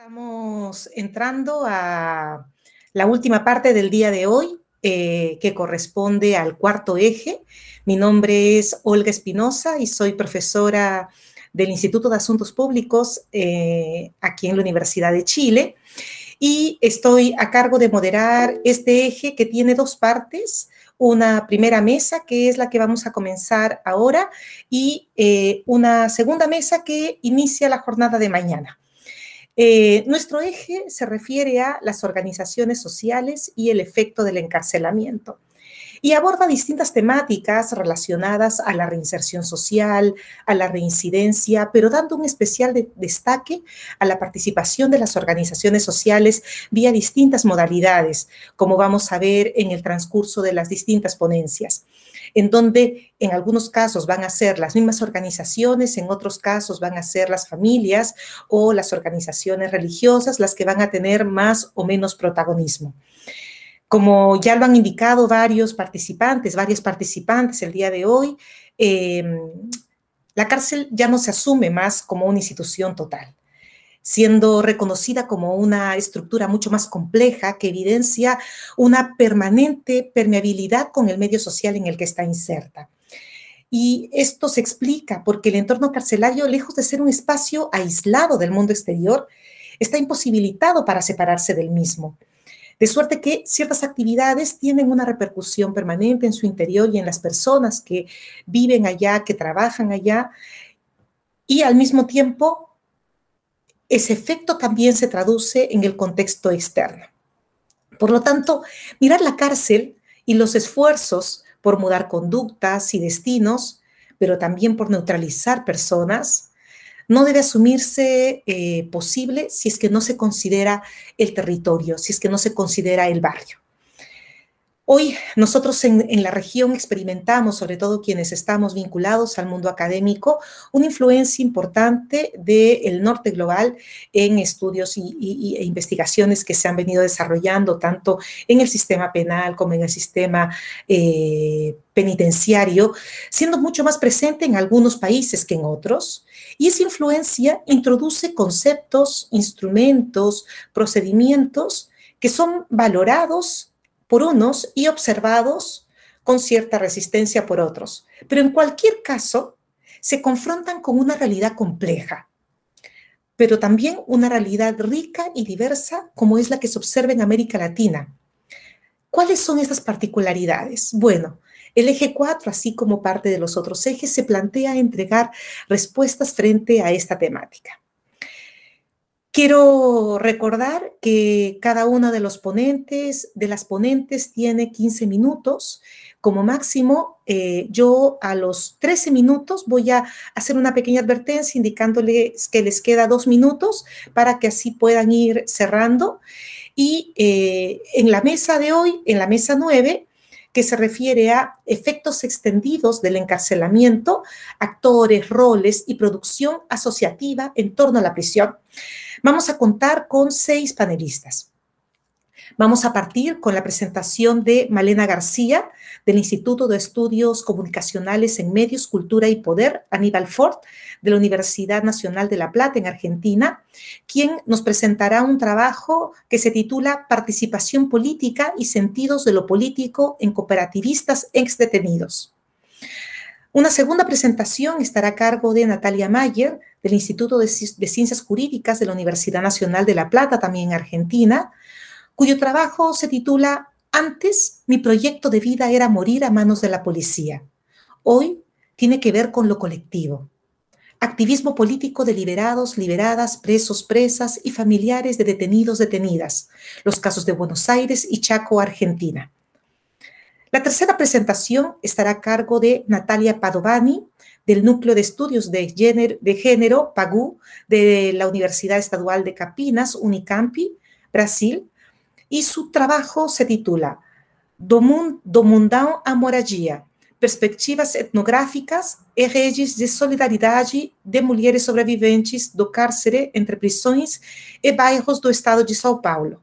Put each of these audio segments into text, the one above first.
Estamos entrando a la última parte del día de hoy, que corresponde al cuarto eje. Mi nombre es Olga Espinosa y soy profesora del Instituto de Asuntos Públicos aquí en la Universidad de Chile. Y estoy a cargo de moderar este eje que tiene dos partes. Una primera mesa, que es la que vamos a comenzar ahora, y una segunda mesa que inicia la jornada de mañana. Nuestro eje se refiere a las organizaciones sociales y el efecto del encarcelamiento y aborda distintas temáticas relacionadas a la reinserción social, a la reincidencia, pero dando un especial destaque a la participación de las organizaciones sociales vía distintas modalidades, como vamos a ver en el transcurso de las distintas ponencias, en donde en algunos casos van a ser las mismas organizaciones, en otros casos van a ser las familias o las organizaciones religiosas las que van a tener más o menos protagonismo. Como ya lo han indicado varias participantes el día de hoy, la cárcel ya no se asume más como una institución total, siendo reconocida como una estructura mucho más compleja que evidencia una permanente permeabilidad con el medio social en el que está inserta. Y esto se explica porque el entorno carcelario, lejos de ser un espacio aislado del mundo exterior, está imposibilitado para separarse del mismo. De suerte que ciertas actividades tienen una repercusión permanente en su interior y en las personas que viven allá, que trabajan allá, y al mismo tiempo ese efecto también se traduce en el contexto externo. Por lo tanto, mirar la cárcel y los esfuerzos por mudar conductas y destinos, pero también por neutralizar personas, no debe asumirse posible si es que no se considera el territorio, si es que no se considera el barrio. Hoy nosotros en la región experimentamos, sobre todo quienes estamos vinculados al mundo académico, una influencia importante del norte global en estudios e investigaciones que se han venido desarrollando tanto en el sistema penal como en el sistema penitenciario, siendo mucho más presente en algunos países que en otros. Y esa influencia introduce conceptos, instrumentos, procedimientos que son valorados por unos y observados con cierta resistencia por otros. Pero en cualquier caso, se confrontan con una realidad compleja, pero también una realidad rica y diversa como es la que se observa en América Latina. ¿Cuáles son estas particularidades? Bueno, el eje 4, así como parte de los otros ejes, se plantea entregar respuestas frente a esta temática. Quiero recordar que cada uno de las ponentes tiene 15 minutos. Como máximo, yo a los 13 minutos voy a hacer una pequeña advertencia indicándoles que les queda 2 minutos para que así puedan ir cerrando. Y en la mesa de hoy, en la mesa 9, que se refiere a efectos extendidos del encarcelamiento, actores, roles y producción asociativa en torno a la prisión, vamos a contar con 6 panelistas. Vamos a partir con la presentación de Malena García, del Instituto de Estudios Comunicacionales en Medios, Cultura y Poder, Aníbal Ford, de la Universidad Nacional de La Plata, en Argentina, quien nos presentará un trabajo que se titula Participación Política y Sentidos de lo Político en Cooperativistas Exdetenidos. Una segunda presentación estará a cargo de Natalia Mayer, del Instituto de Ciencias Jurídicas de la Universidad Nacional de La Plata, también en Argentina, cuyo trabajo se titula Antes, mi proyecto de vida era morir a manos de la policía. Hoy tiene que ver con lo colectivo. Activismo político de liberados, liberadas, presos, presas y familiares de detenidos, detenidas. Los casos de Buenos Aires y Chaco, Argentina. La tercera presentación estará a cargo de Natalia Padovani, del Núcleo de Estudios de Género, PAGU, de la Universidad Estadual de Campinas, Unicampi, Brasil, y su trabajo se titula Do Mundão à Moradia, Perspectivas Etnográficas e Redes de Solidariedade de Mulheres Sobreviventes do Cárcere entre Prisões e Bairros do Estado de São Paulo.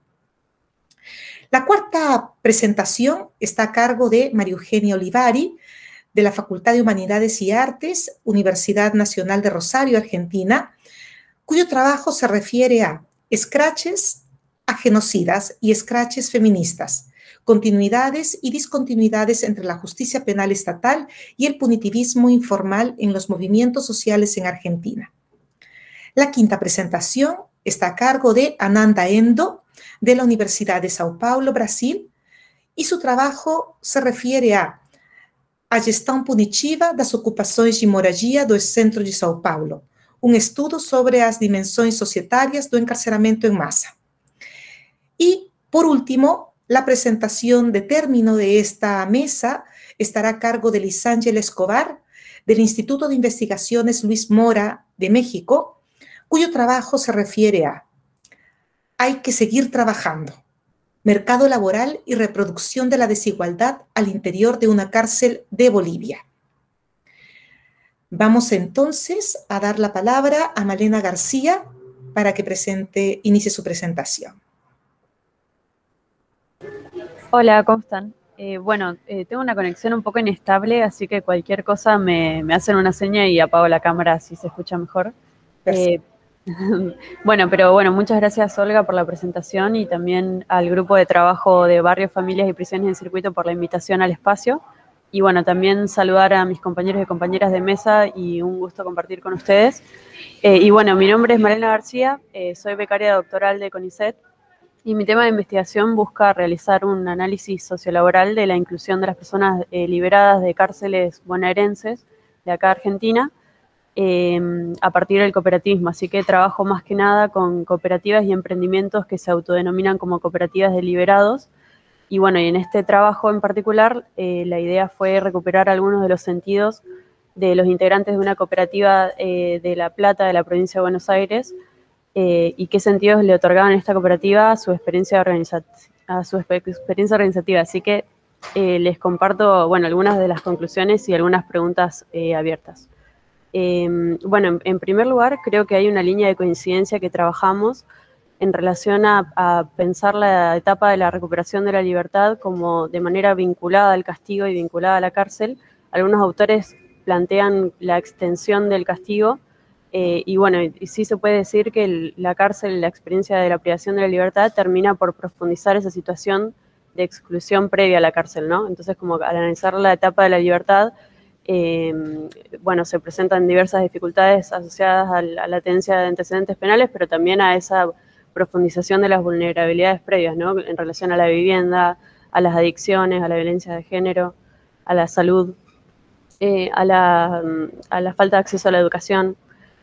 La cuarta presentación está a cargo de María Eugenia Olivari, de la Facultad de Humanidades y Artes, Universidad Nacional de Rosario, Argentina, cuyo trabajo se refiere a escraches a genocidas y escraches feministas, continuidades y discontinuidades entre la justicia penal estatal y el punitivismo informal en los movimientos sociales en Argentina. La quinta presentación está a cargo de Ananda Endo, de la Universidad de Sao Paulo, Brasil, y su trabajo se refiere a gestão punitiva das ocupações de moradia do centro de São Paulo, um estudo sobre as dimensões societárias do encarceramento en masa. Y, por último, la presentación de término de esta mesa estará a cargo de Lisángel Escobar, del Instituto de Investigaciones Luis Mora de México, cuyo trabajo se refiere a hay que seguir trabajando, mercado laboral y reproducción de la desigualdad al interior de una cárcel de Bolivia. Vamos entonces a dar la palabra a Malena García para que inicie su presentación. Hola, ¿cómo están? Tengo una conexión un poco inestable, así que cualquier cosa me hacen una seña y apago la cámara si se escucha mejor. Muchas gracias, Olga, por la presentación y también al grupo de trabajo de Barrios, Familias y Prisiones en Circuito por la invitación al espacio. Y bueno, también saludar a mis compañeros y compañeras de mesa y un gusto compartir con ustedes. Mi nombre es Malena García, soy becaria doctoral de CONICET y mi tema de investigación busca realizar un análisis sociolaboral de la inclusión de las personas liberadas de cárceles bonaerenses de acá Argentina, a partir del cooperativismo, así que trabajo más que nada con cooperativas y emprendimientos que se autodenominan como cooperativas de liberados. Y en este trabajo en particular, la idea fue recuperar algunos de los sentidos de los integrantes de una cooperativa de La Plata, de la provincia de Buenos Aires, y qué sentidos le otorgaban a esta cooperativa a su experiencia organizativa. Así que les comparto, algunas de las conclusiones y algunas preguntas abiertas. En primer lugar, creo que hay una línea de coincidencia que trabajamos en relación a pensar la etapa de la recuperación de la libertad como de manera vinculada al castigo y vinculada a la cárcel. Algunos autores plantean la extensión del castigo y sí se puede decir que la cárcel, la experiencia de la privación de la libertad termina por profundizar esa situación de exclusión previa a la cárcel, ¿no? Entonces, como al analizar la etapa de la libertad, se presentan diversas dificultades asociadas a la tenencia de antecedentes penales, pero también a esa profundización de las vulnerabilidades previas, ¿no? En relación a la vivienda, a las adicciones, a la violencia de género, a la salud, a la falta de acceso a la educación.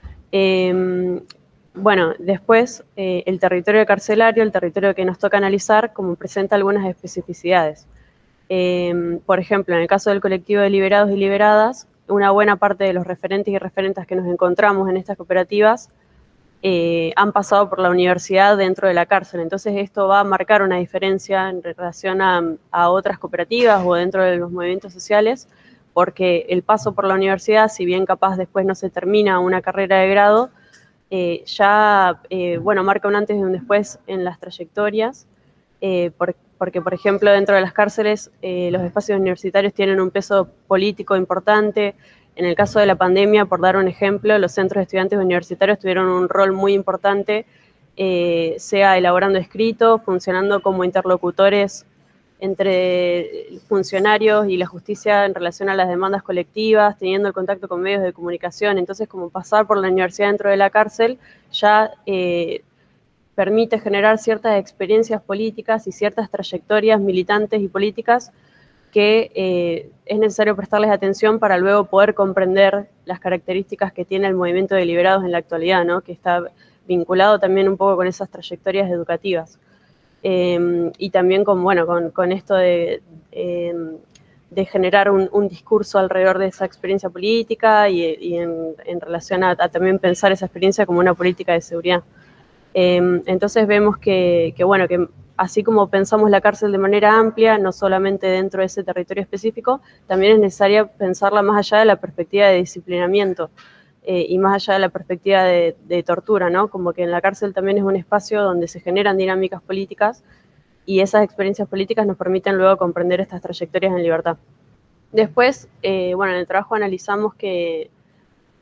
Después, el territorio carcelario, el territorio que nos toca analizar, como presenta algunas especificidades. Por ejemplo, en el caso del colectivo de liberados y liberadas, una buena parte de los referentes y referentas que nos encontramos en estas cooperativas han pasado por la universidad dentro de la cárcel. Entonces esto va a marcar una diferencia en relación a otras cooperativas o dentro de los movimientos sociales, porque el paso por la universidad, si bien capaz después no se termina una carrera de grado, marca un antes y un después en las trayectorias, porque, por ejemplo, dentro de las cárceles los espacios universitarios tienen un peso político importante. En el caso de la pandemia, por dar un ejemplo, los centros de estudiantes universitarios tuvieron un rol muy importante, sea elaborando escritos, funcionando como interlocutores entre funcionarios y la justicia en relación a las demandas colectivas, teniendo el contacto con medios de comunicación. Entonces, como pasar por la universidad dentro de la cárcel ya permite generar ciertas experiencias políticas y ciertas trayectorias militantes y políticas que es necesario prestarles atención para luego poder comprender las características que tiene el movimiento de liberados en la actualidad, ¿no? Que está vinculado también un poco con esas trayectorias educativas. Y también con esto de generar un discurso alrededor de esa experiencia política y en relación a también pensar esa experiencia como una política de seguridad. Entonces vemos que así como pensamos la cárcel de manera amplia, no solamente dentro de ese territorio específico, también es necesario pensarla más allá de la perspectiva de disciplinamiento y más allá de la perspectiva de tortura, ¿no? Como que en la cárcel también es un espacio donde se generan dinámicas políticas y esas experiencias políticas nos permiten luego comprender estas trayectorias en libertad. Después, en el trabajo analizamos que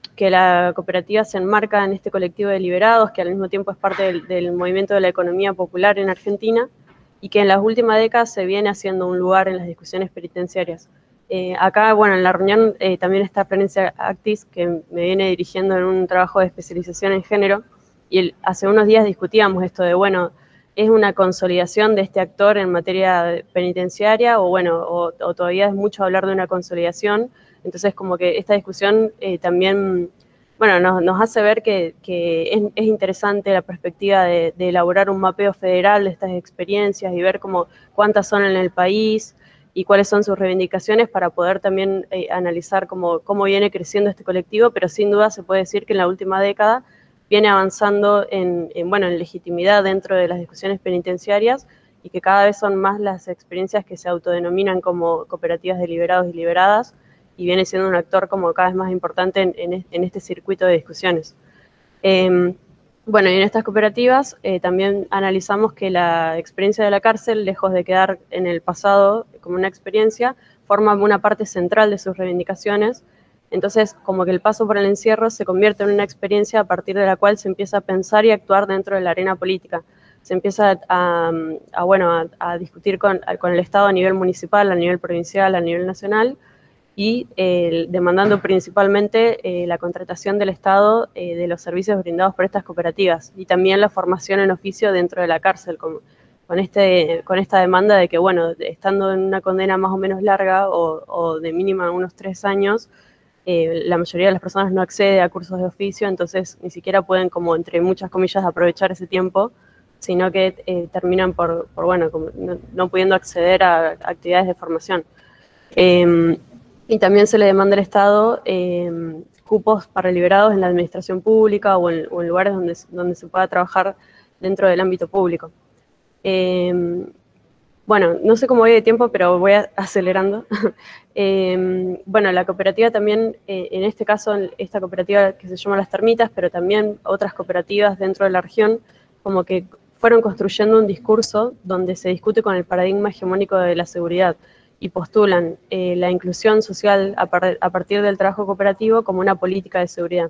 que la cooperativa se enmarca en este colectivo de liberados, que al mismo tiempo es parte del movimiento de la economía popular en Argentina, y que en las últimas décadas se viene haciendo un lugar en las discusiones penitenciarias. Acá, bueno, en la reunión también está Florencia Actis, que me viene dirigiendo en un trabajo de especialización en género, y hace unos días discutíamos esto de, bueno, ¿es una consolidación de este actor en materia penitenciaria o, bueno, o todavía es mucho hablar de una consolidación? Entonces, como que esta discusión también, bueno, nos hace ver que es interesante la perspectiva de elaborar un mapeo federal de estas experiencias y ver como cuántas son en el país y cuáles son sus reivindicaciones para poder también analizar cómo viene creciendo este colectivo, pero sin duda se puede decir que en la última década viene avanzando bueno, en legitimidad dentro de las discusiones penitenciarias y que cada vez son más las experiencias que se autodenominan como cooperativas de liberados y liberadas, y viene siendo un actor como cada vez más importante en este circuito de discusiones. Bueno, y en estas cooperativas también analizamos que la experiencia de la cárcel, lejos de quedar en el pasado como una experiencia, forma una parte central de sus reivindicaciones. Entonces, como que el paso por el encierro se convierte en una experiencia a partir de la cual se empieza a pensar y actuar dentro de la arena política. Se empieza a discutir con el Estado a nivel municipal, a nivel provincial, a nivel nacional, y demandando principalmente la contratación del Estado de los servicios brindados por estas cooperativas y también la formación en oficio dentro de la cárcel, con esta demanda de que, bueno, estando en una condena más o menos larga o de mínima unos 3 años, la mayoría de las personas no accede a cursos de oficio, entonces ni siquiera pueden, como entre muchas comillas, aprovechar ese tiempo, sino que terminan por bueno, como no pudiendo acceder a actividades de formación. Y también se le demanda al Estado cupos para liberados en la administración pública o en lugares donde se pueda trabajar dentro del ámbito público. Bueno, no sé cómo voy de tiempo, pero voy acelerando. Bueno, la cooperativa también, en este caso, esta cooperativa que se llama Las Termitas, pero también otras cooperativas dentro de la región, como que fueron construyendo un discurso donde se discute con el paradigma hegemónico de la seguridad y postulan la inclusión social a partir del trabajo cooperativo como una política de seguridad,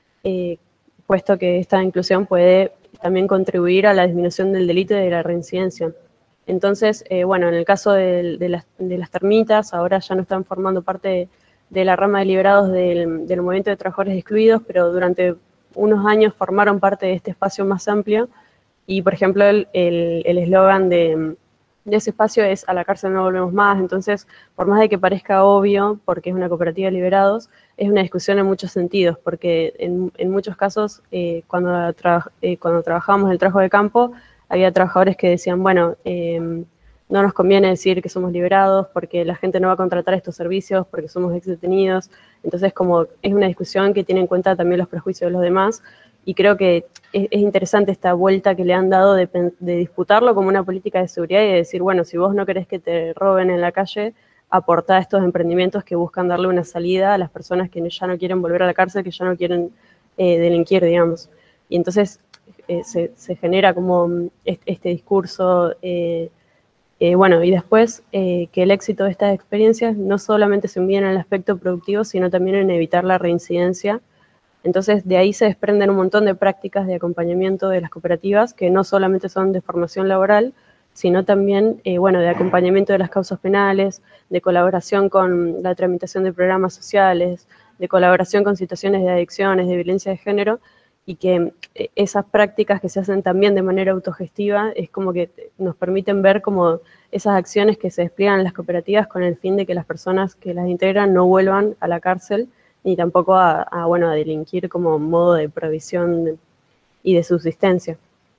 puesto que esta inclusión puede también contribuir a la disminución del delito y de la reincidencia. Entonces, bueno, en el caso de las termitas, ahora ya no están formando parte de la rama de liberados del movimiento de trabajadores excluidos, pero durante unos años formaron parte de este espacio más amplio. Y, por ejemplo, el eslogan de ese espacio es "a la cárcel no volvemos más". Entonces, por más de que parezca obvio, porque es una cooperativa de liberados, es una discusión en muchos sentidos, porque en muchos casos, cuando trabajábamos el trabajo de campo, había trabajadores que decían, bueno, no nos conviene decir que somos liberados porque la gente no va a contratar estos servicios porque somos ex detenidos. Entonces, como es una discusión que tiene en cuenta también los prejuicios de los demás, y creo que es interesante esta vuelta que le han dado de disputarlo como una política de seguridad y de decir, bueno, si vos no querés que te roben en la calle, aportá estos emprendimientos que buscan darle una salida a las personas que ya no quieren volver a la cárcel, que ya no quieren delinquir, digamos. Y entonces se genera como este discurso, bueno, y después que el éxito de estas experiencias no solamente se mide en el aspecto productivo, sino también en evitar la reincidencia. Entonces, de ahí se desprenden un montón de prácticas de acompañamiento de las cooperativas, que no solamente son de formación laboral, sino también, bueno, de acompañamiento de las causas penales, de colaboración con la tramitación de programas sociales, de colaboración con situaciones de adicciones, de violencia de género, y que esas prácticas que se hacen también de manera autogestiva es como que nos permiten ver como esas acciones que se despliegan en las cooperativas con el fin de que las personas que las integran no vuelvan a la cárcel ni tampoco bueno, a delinquir como modo de provisión y de subsistencia.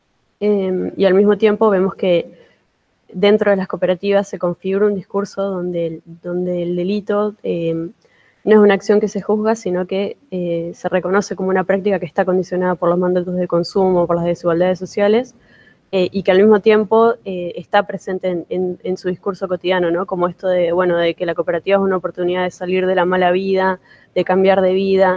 Y al mismo tiempo vemos que dentro de las cooperativas se configura un discurso donde el delito no es una acción que se juzga, sino que se reconoce como una práctica que está condicionada por los mandatos de consumo, por las desigualdades sociales, y que al mismo tiempo está presente en su discurso cotidiano, ¿no? Como esto de, bueno, de que la cooperativa es una oportunidad de salir de la mala vida, de cambiar de vida,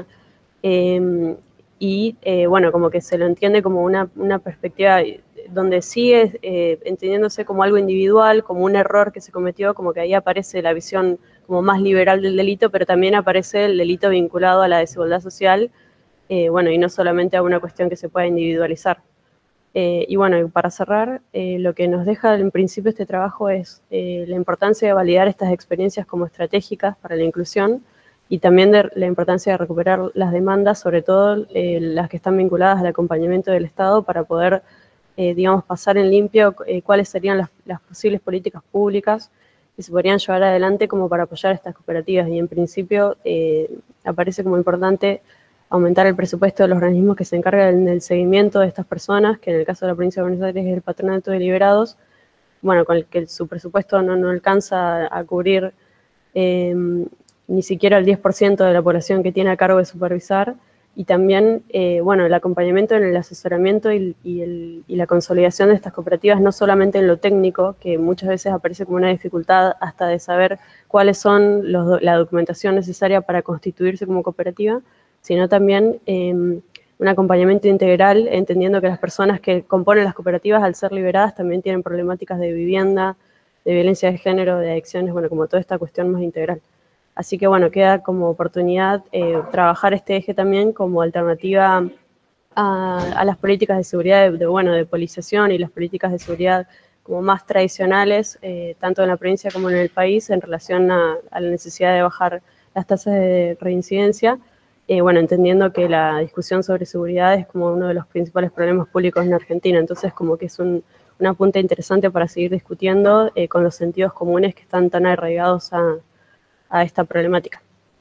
bueno, como que se lo entiende como una perspectiva donde sigue entendiéndose como algo individual, como un error que se cometió, como que ahí aparece la visión como más liberal del delito, pero también aparece el delito vinculado a la desigualdad social, bueno, y no solamente a una cuestión que se pueda individualizar. Y bueno, para cerrar, lo que nos deja en principio este trabajo es la importancia de validar estas experiencias como estratégicas para la inclusión y también de la importancia de recuperar las demandas, sobre todo las que están vinculadas al acompañamiento del Estado para poder, digamos, pasar en limpio cuáles serían las posibles políticas públicas que se podrían llevar adelante como para apoyar estas cooperativas. Y en principio aparece como importante aumentar el presupuesto de los organismos que se encargan del seguimiento de estas personas, que en el caso de la provincia de Buenos Aires es el Patronato de Liberados, bueno, con el que su presupuesto no alcanza a cubrir ni siquiera el 10% de la población que tiene a cargo de supervisar, y también, bueno, el acompañamiento en el asesoramiento y la consolidación de estas cooperativas, no solamente en lo técnico, que muchas veces aparece como una dificultad hasta de saber cuáles son la documentación necesaria para constituirse como cooperativa, sino también un acompañamiento integral, entendiendo que las personas que componen las cooperativas, al ser liberadas, también tienen problemáticas de vivienda, de violencia de género, de adicciones, bueno, como toda esta cuestión más integral. Así que, bueno, queda como oportunidad trabajar este eje también como alternativa a las políticas de seguridad, de policiación y las políticas de seguridad como más tradicionales, tanto en la provincia como en el país, en relación a la necesidad de bajar las tasas de reincidencia. Bueno, entendiendo que la discusión sobre seguridad es como uno de los principales problemas públicos en Argentina, entonces como que es una punta interesante para seguir discutiendo con los sentidos comunes que están tan arraigados a esta problemática.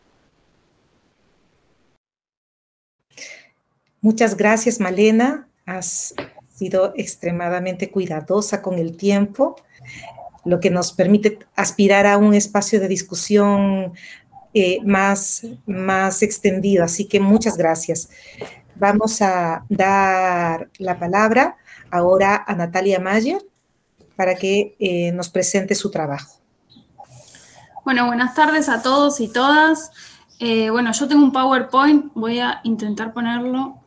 Muchas gracias, Malena. Has sido extremadamente cuidadosa con el tiempo, lo que nos permite aspirar a un espacio de discusión más extendido. Así que muchas gracias. Vamos a dar la palabra ahora a Natalia Mayer para que nos presente su trabajo. Bueno, buenas tardes a todos y todas. Bueno, yo tengo un PowerPoint, voy a intentar ponerlo.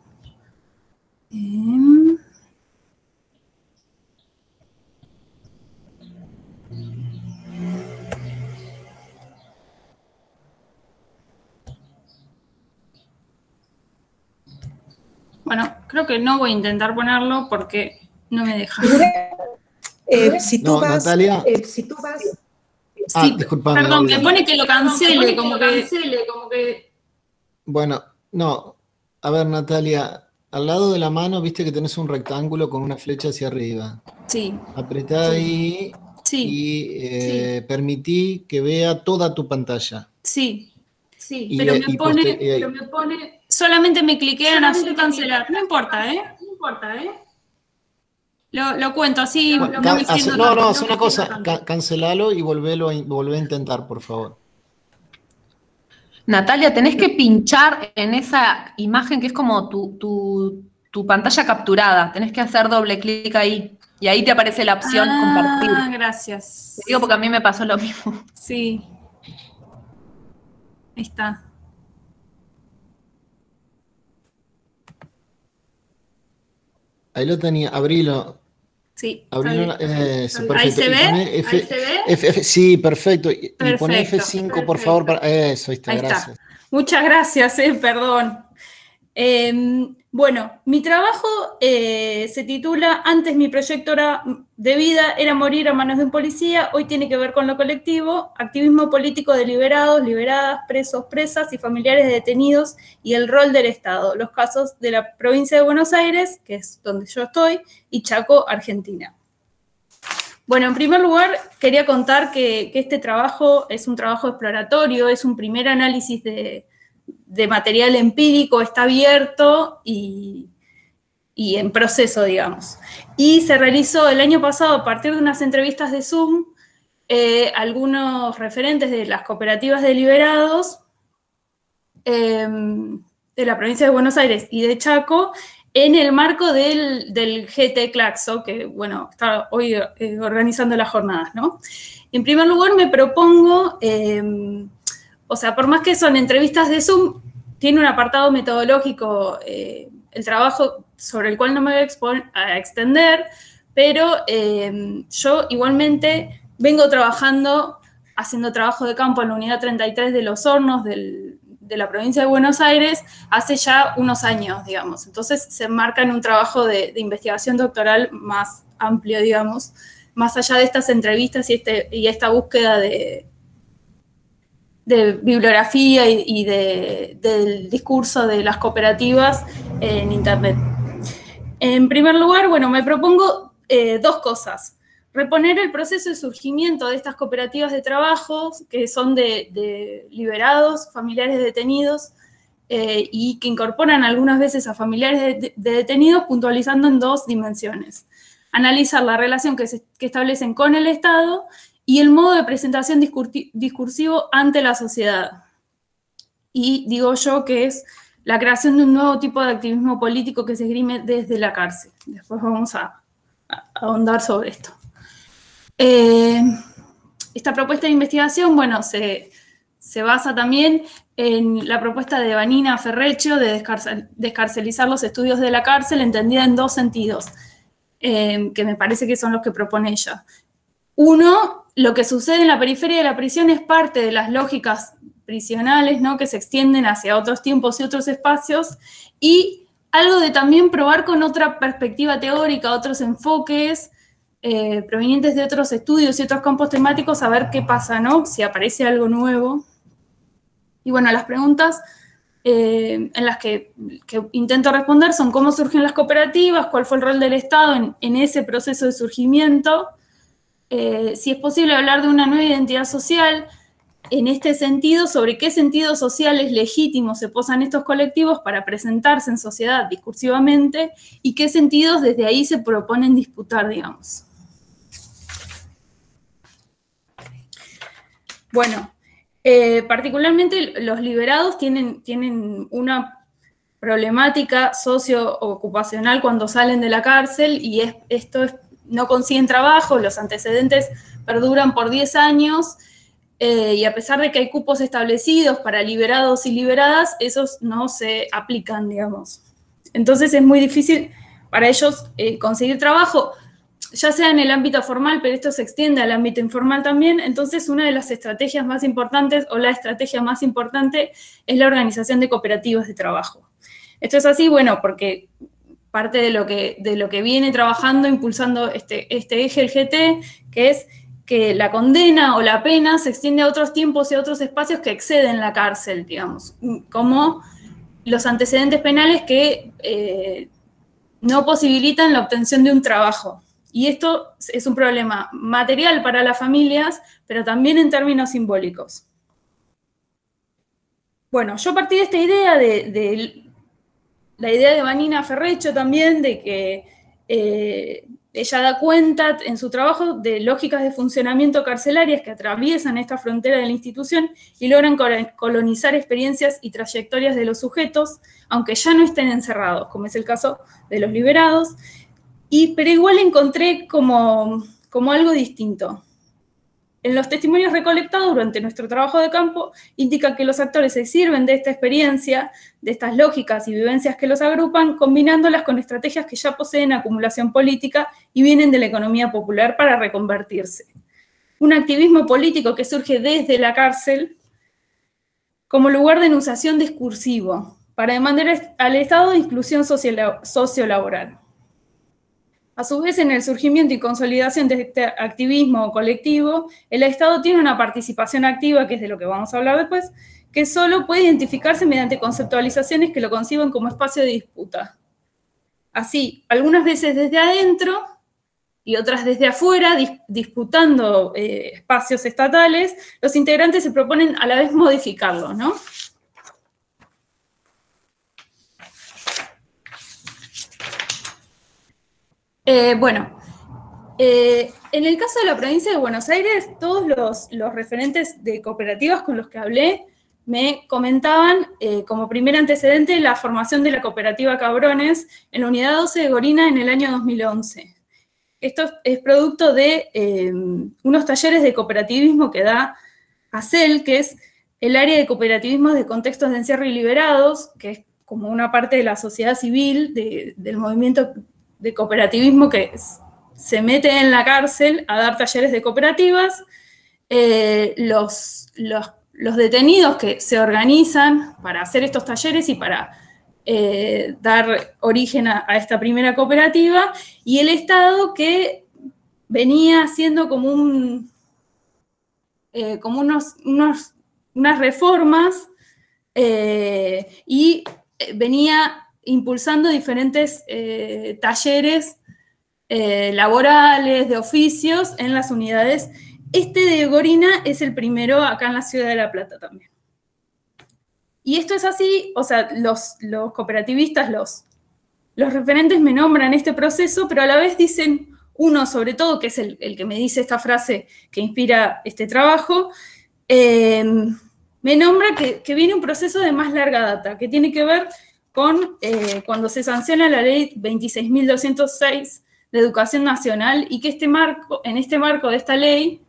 Bueno, creo que no voy a intentar ponerlo porque no me deja. Si tú vas... Sí, disculpame, perdón, me pone que lo cancele, como que... Bueno, no. A ver, Natalia, al lado de la mano, viste que tenés un rectángulo con una flecha hacia arriba. Sí. Apretá ahí y permití que vea toda tu pantalla. Sí, pero me pone... Solamente me cliqué en azul cancelar. No importa, ¿eh? Lo cuento así. Bueno, haz una cosa, cancelalo y volvé a intentar, por favor. Natalia, tenés que pinchar en esa imagen que es como tu pantalla capturada. Tenés que hacer doble clic ahí. Y ahí te aparece la opción compartir. Gracias. Te digo porque a mí me pasó lo mismo. Sí. Ahí está. Ahí lo tenía, abrilo. Sí. Abrilo, perfecto. ¿Ahí se ve? Sí, perfecto. Y poné F5, por favor. Eso, ahí está, gracias. Muchas gracias, perdón. Bueno, mi trabajo se titula Antes mi proyecto de vida era morir a manos de un policía, hoy tiene que ver con lo colectivo, activismo político de liberados, liberadas, presos, presas y familiares de detenidos y el rol del Estado, los casos de la provincia de Buenos Aires, que es donde yo estoy, y Chaco, Argentina. Bueno, en primer lugar, quería contar que este trabajo es un trabajo exploratorio, es un primer análisis de material empírico, está abierto y en proceso, digamos. Y se realizó el año pasado a partir de unas entrevistas de Zoom, algunos referentes de las cooperativas de liberados de la provincia de Buenos Aires y de Chaco, en el marco del GT Claxo, que, bueno, está hoy organizando las jornadas, ¿no? En primer lugar, me propongo... o sea, por más que son entrevistas de Zoom, tiene un apartado metodológico, el trabajo sobre el cual no me voy a extender, pero yo igualmente vengo trabajando haciendo trabajo de campo en la unidad 33 de Los Hornos, de la provincia de Buenos Aires, hace ya unos años, digamos. Entonces se enmarca en un trabajo de investigación doctoral más amplio, digamos, más allá de estas entrevistas y esta búsqueda de bibliografía y del discurso de las cooperativas en Internet. En primer lugar, bueno, me propongo dos cosas. Reponer el proceso de surgimiento de estas cooperativas de trabajo, que son de liberados, familiares detenidos, y que incorporan algunas veces a familiares de detenidos, puntualizando en dos dimensiones. Analizar la relación que establecen con el Estado y el modo de presentación discursivo ante la sociedad. Y digo yo que es la creación de un nuevo tipo de activismo político que se esgrime desde la cárcel. Después vamos a ahondar sobre esto. Esta propuesta de investigación, bueno, se basa también en la propuesta de Vanina Ferreccio de descarcelizar los estudios de la cárcel, entendida en dos sentidos, que me parece que son los que propone ella. Uno, lo que sucede en la periferia de la prisión es parte de las lógicas prisionales, ¿no?, que se extienden hacia otros tiempos y otros espacios, y algo de también probar con otra perspectiva teórica, otros enfoques, provenientes de otros estudios y otros campos temáticos, a ver qué pasa, ¿no?, si aparece algo nuevo. Y bueno, las preguntas en las que intento responder son cómo surgen las cooperativas, cuál fue el rol del Estado en ese proceso de surgimiento, si es posible hablar de una nueva identidad social, en este sentido, sobre qué sentidos sociales legítimos se posan estos colectivos para presentarse en sociedad discursivamente y qué sentidos desde ahí se proponen disputar, digamos. Bueno, particularmente los liberados tienen una problemática socio-ocupacional cuando salen de la cárcel, y no consiguen trabajo, los antecedentes perduran por 10 años, y a pesar de que hay cupos establecidos para liberados y liberadas, esos no se aplican, digamos. Entonces es muy difícil para ellos conseguir trabajo, ya sea en el ámbito formal, pero esto se extiende al ámbito informal también. Entonces una de las estrategias más importantes, o la estrategia más importante, es la organización de cooperativas de trabajo. Esto es así, bueno, porque parte de lo que viene trabajando, impulsando este eje, el GT, que es que la condena o la pena se extiende a otros tiempos y a otros espacios que exceden la cárcel, digamos, como los antecedentes penales que no posibilitan la obtención de un trabajo. Y esto es un problema material para las familias, pero también en términos simbólicos. Bueno, yo partí de esta idea, de la idea de Vanina Ferreccio también, de que ella da cuenta en su trabajo de lógicas de funcionamiento carcelarias que atraviesan esta frontera de la institución y logran colonizar experiencias y trayectorias de los sujetos, aunque ya no estén encerrados, como es el caso de los liberados, pero igual encontré como algo distinto. En los testimonios recolectados durante nuestro trabajo de campo, indica que los actores se sirven de esta experiencia, de estas lógicas y vivencias que los agrupan, combinándolas con estrategias que ya poseen acumulación política y vienen de la economía popular para reconvertirse. Un activismo político que surge desde la cárcel como lugar de enunciación discursivo, para demandar al Estado de inclusión sociolaboral. A su vez, en el surgimiento y consolidación de este activismo colectivo, el Estado tiene una participación activa, que es de lo que vamos a hablar después, que solo puede identificarse mediante conceptualizaciones que lo conciban como espacio de disputa. Así, algunas veces desde adentro y otras desde afuera, disputando espacios estatales, los integrantes se proponen a la vez modificarlos, ¿no? En el caso de la provincia de Buenos Aires, todos los referentes de cooperativas con los que hablé me comentaban como primer antecedente la formación de la cooperativa Cabrones en la unidad 12 de Gorina en el año 2011. Esto es producto de unos talleres de cooperativismo que da ACEL, que es el área de cooperativismo de contextos de encierro y liberados, que es como una parte de la sociedad civil, del movimiento de cooperativismo que se mete en la cárcel a dar talleres de cooperativas, los detenidos que se organizan para hacer estos talleres y para dar origen a esta primera cooperativa, y el Estado que venía haciendo como unas reformas y venía impulsando diferentes talleres laborales, de oficios en las unidades. Este de Gorina es el primero acá en la ciudad de La Plata también. Y esto es así, o sea, los cooperativistas, los referentes me nombran este proceso, pero a la vez dicen, uno sobre todo, que es el que me dice esta frase que inspira este trabajo, me nombra que viene un proceso de más larga data, que tiene que ver con cuando se sanciona la ley 26.206 de Educación Nacional, y que en este marco de esta ley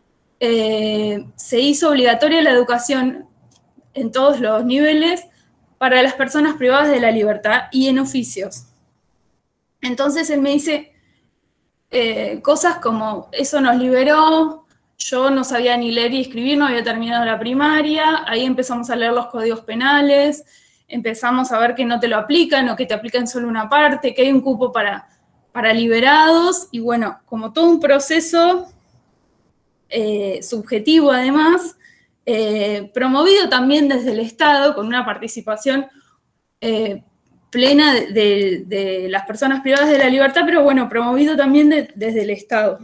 se hizo obligatoria la educación en todos los niveles para las personas privadas de la libertad y en oficios. Entonces él me dice cosas como, eso nos liberó, yo no sabía ni leer y escribir, no había terminado la primaria, ahí empezamos a leer los códigos penales, empezamos a ver que no te lo aplican o que te aplican solo una parte, que hay un cupo para liberados, y bueno, como todo un proceso subjetivo además, promovido también desde el Estado, con una participación plena de las personas privadas de la libertad, pero bueno, promovido también desde el Estado.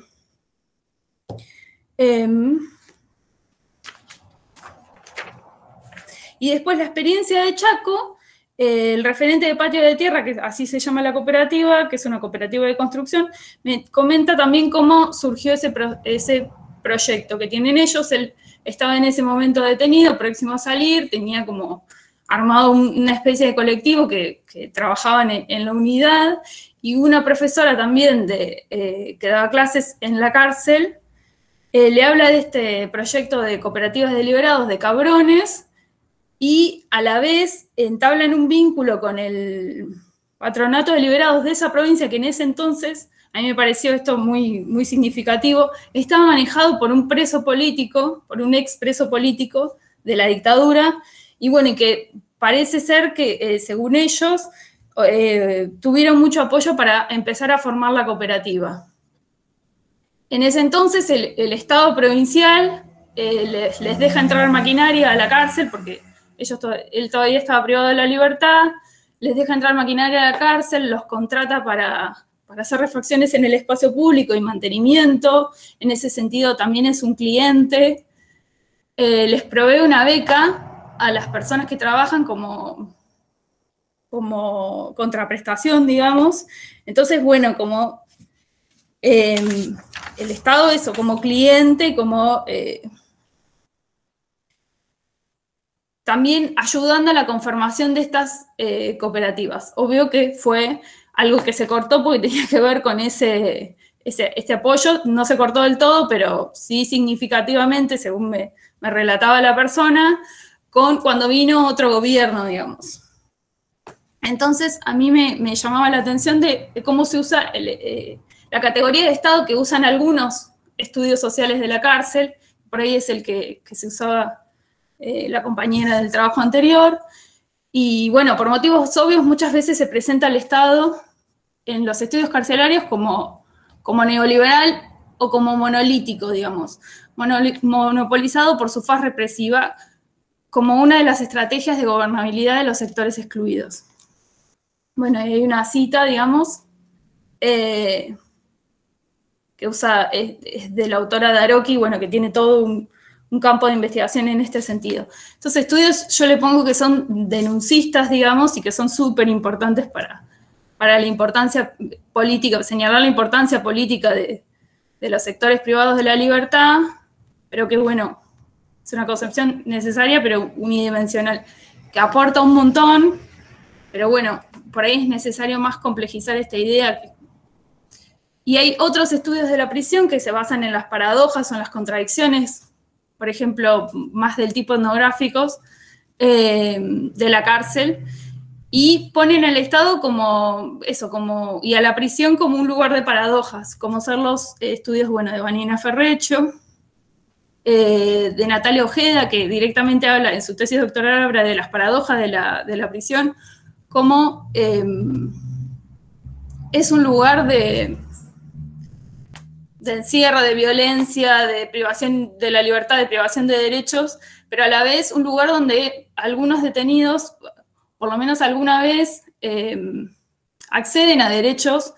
Y después la experiencia de Chaco, el referente de Patio de Tierra, que así se llama la cooperativa, que es una cooperativa de construcción, me comenta también cómo surgió ese proyecto que tienen ellos. Él estaba en ese momento detenido, próximo a salir, tenía como armado una especie de colectivo que trabajaban en la unidad, y una profesora también que daba clases en la cárcel, le habla de este proyecto de cooperativas de liberados de Cabrones, y a la vez entablan un vínculo con el patronato de liberados de esa provincia, que en ese entonces, a mí me pareció esto muy, muy significativo, estaba manejado por un preso político, por un ex preso político de la dictadura, y bueno, y que parece ser que, según ellos, tuvieron mucho apoyo para empezar a formar la cooperativa. En ese entonces el Estado provincial les deja entrar maquinaria a la cárcel, porque él todavía estaba privado de la libertad, les deja entrar maquinaria a la cárcel, los contrata para hacer refacciones en el espacio público y mantenimiento. En ese sentido también es un cliente. Les provee una beca a las personas que trabajan como contraprestación, digamos. Entonces, bueno, como el Estado, eso, como cliente, como también ayudando a la conformación de estas cooperativas. Obvio que fue algo que se cortó porque tenía que ver con este apoyo. No se cortó del todo, pero sí significativamente, según me relataba la persona, cuando vino otro gobierno, digamos. Entonces, a mí me llamaba la atención de cómo se usa la categoría de Estado que usan algunos estudios sociales de la cárcel. Por ahí es el que se usaba la compañera del trabajo anterior. Y bueno, por motivos obvios, muchas veces se presenta al Estado en los estudios carcelarios como neoliberal o como monolítico, digamos, monopolizado por su faz represiva, como una de las estrategias de gobernabilidad de los sectores excluidos. Bueno, hay una cita, digamos, que usa, es de la autora Daroki, bueno, que tiene todo un campo de investigación en este sentido. Estos estudios yo le pongo que son denuncistas, digamos, y que son súper importantes para la importancia política, señalar la importancia política de los sectores privados de la libertad, pero que, bueno, es una concepción necesaria, pero unidimensional, que aporta un montón, pero bueno, por ahí es necesario más complejizar esta idea. Y hay otros estudios de la prisión que se basan en las paradojas o en las contradicciones, por ejemplo, más del tipo etnográficos, de la cárcel, y ponen al Estado y a la prisión como un lugar de paradojas, como ser los estudios, bueno, de Vanina Ferrecho, de Natalia Ojeda, que directamente habla, en su tesis doctoral, habla de las paradojas de la prisión, como es un lugar de encierro, de violencia, de privación de la libertad, de privación de derechos, pero a la vez un lugar donde algunos detenidos, por lo menos alguna vez, acceden a derechos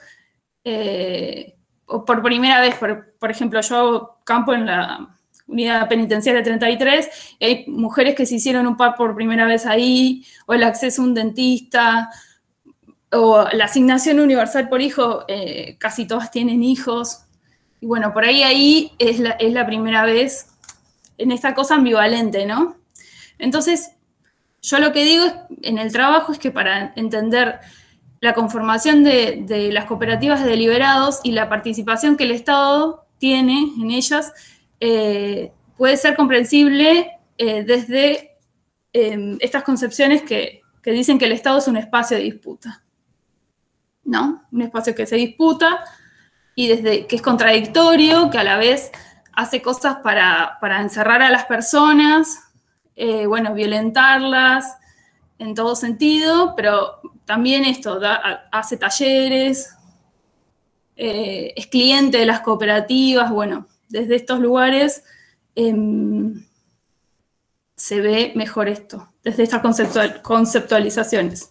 por primera vez. Por ejemplo, yo hago campo en la unidad penitenciaria 33, y hay mujeres que se hicieron un PAR por primera vez ahí, o el acceso a un dentista, o la asignación universal por hijo, casi todas tienen hijos. Y bueno, por ahí es la primera vez en esta cosa ambivalente, ¿no? Entonces, yo lo que digo en el trabajo es que para entender la conformación de las cooperativas de deliberados y la participación que el Estado tiene en ellas, puede ser comprensible desde estas concepciones que dicen que el Estado es un espacio de disputa, ¿no? Un espacio que se disputa y desde que es contradictorio, que a la vez hace cosas para encerrar a las personas, bueno, violentarlas en todo sentido, pero también esto, hace talleres, es cliente de las cooperativas, bueno, desde estos lugares se ve mejor esto, desde estas conceptualizaciones.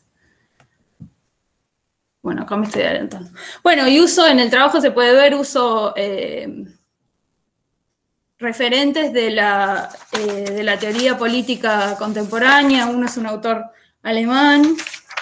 Bueno, acá me estoy adelantando. Bueno, y en el trabajo se puede ver referentes de la teoría política contemporánea. Uno es un autor alemán,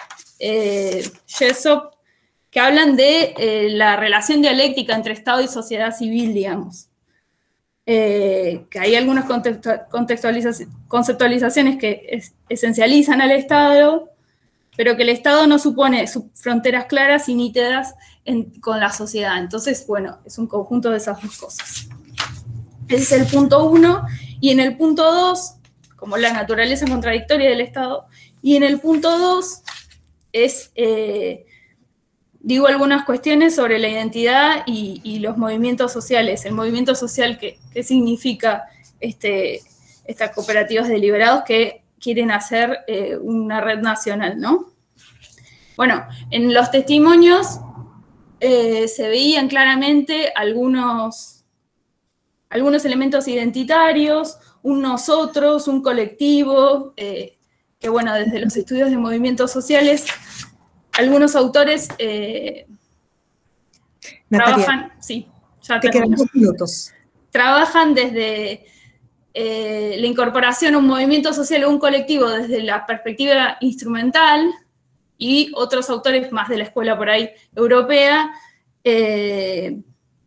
Jessop, que hablan de la relación dialéctica entre Estado y sociedad civil, digamos. Que hay algunas conceptualizaciones que esencializan al Estado, pero que el Estado no supone fronteras claras y nítidas con la sociedad. Entonces, bueno, es un conjunto de esas dos cosas. Ese es el punto 1, y en el punto 2, como la naturaleza contradictoria del Estado, y en el punto 2 digo algunas cuestiones sobre la identidad y los movimientos sociales. El movimiento social, ¿qué significa estas cooperativas de deliberados que quieren hacer una red nacional, ¿no? Bueno, en los testimonios se veían claramente algunos elementos identitarios, un nosotros, un colectivo, que bueno, desde los estudios de movimientos sociales, algunos autores Natalia, trabajan, sí, ya te quedan 2 minutos. Trabajan desde la incorporación a un movimiento social o un colectivo desde la perspectiva instrumental, y otros autores más de la escuela por ahí europea, desde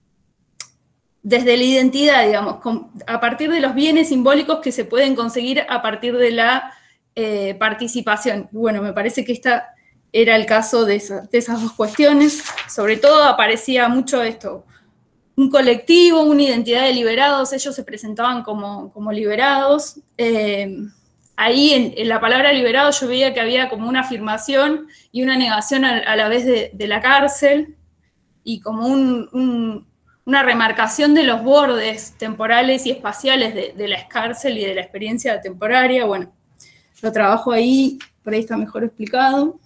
la identidad, digamos, a partir de los bienes simbólicos que se pueden conseguir a partir de la participación. Bueno, me parece que esta era el caso de esas dos cuestiones. Sobre todo aparecía mucho esto, un colectivo, una identidad de liberados. Ellos se presentaban como liberados. Ahí en la palabra liberado yo veía que había como una afirmación y una negación a la vez de la cárcel, y como una remarcación de los bordes temporales y espaciales de la cárcel y de la experiencia temporaria. Bueno, lo trabajo ahí, por ahí está mejor explicado.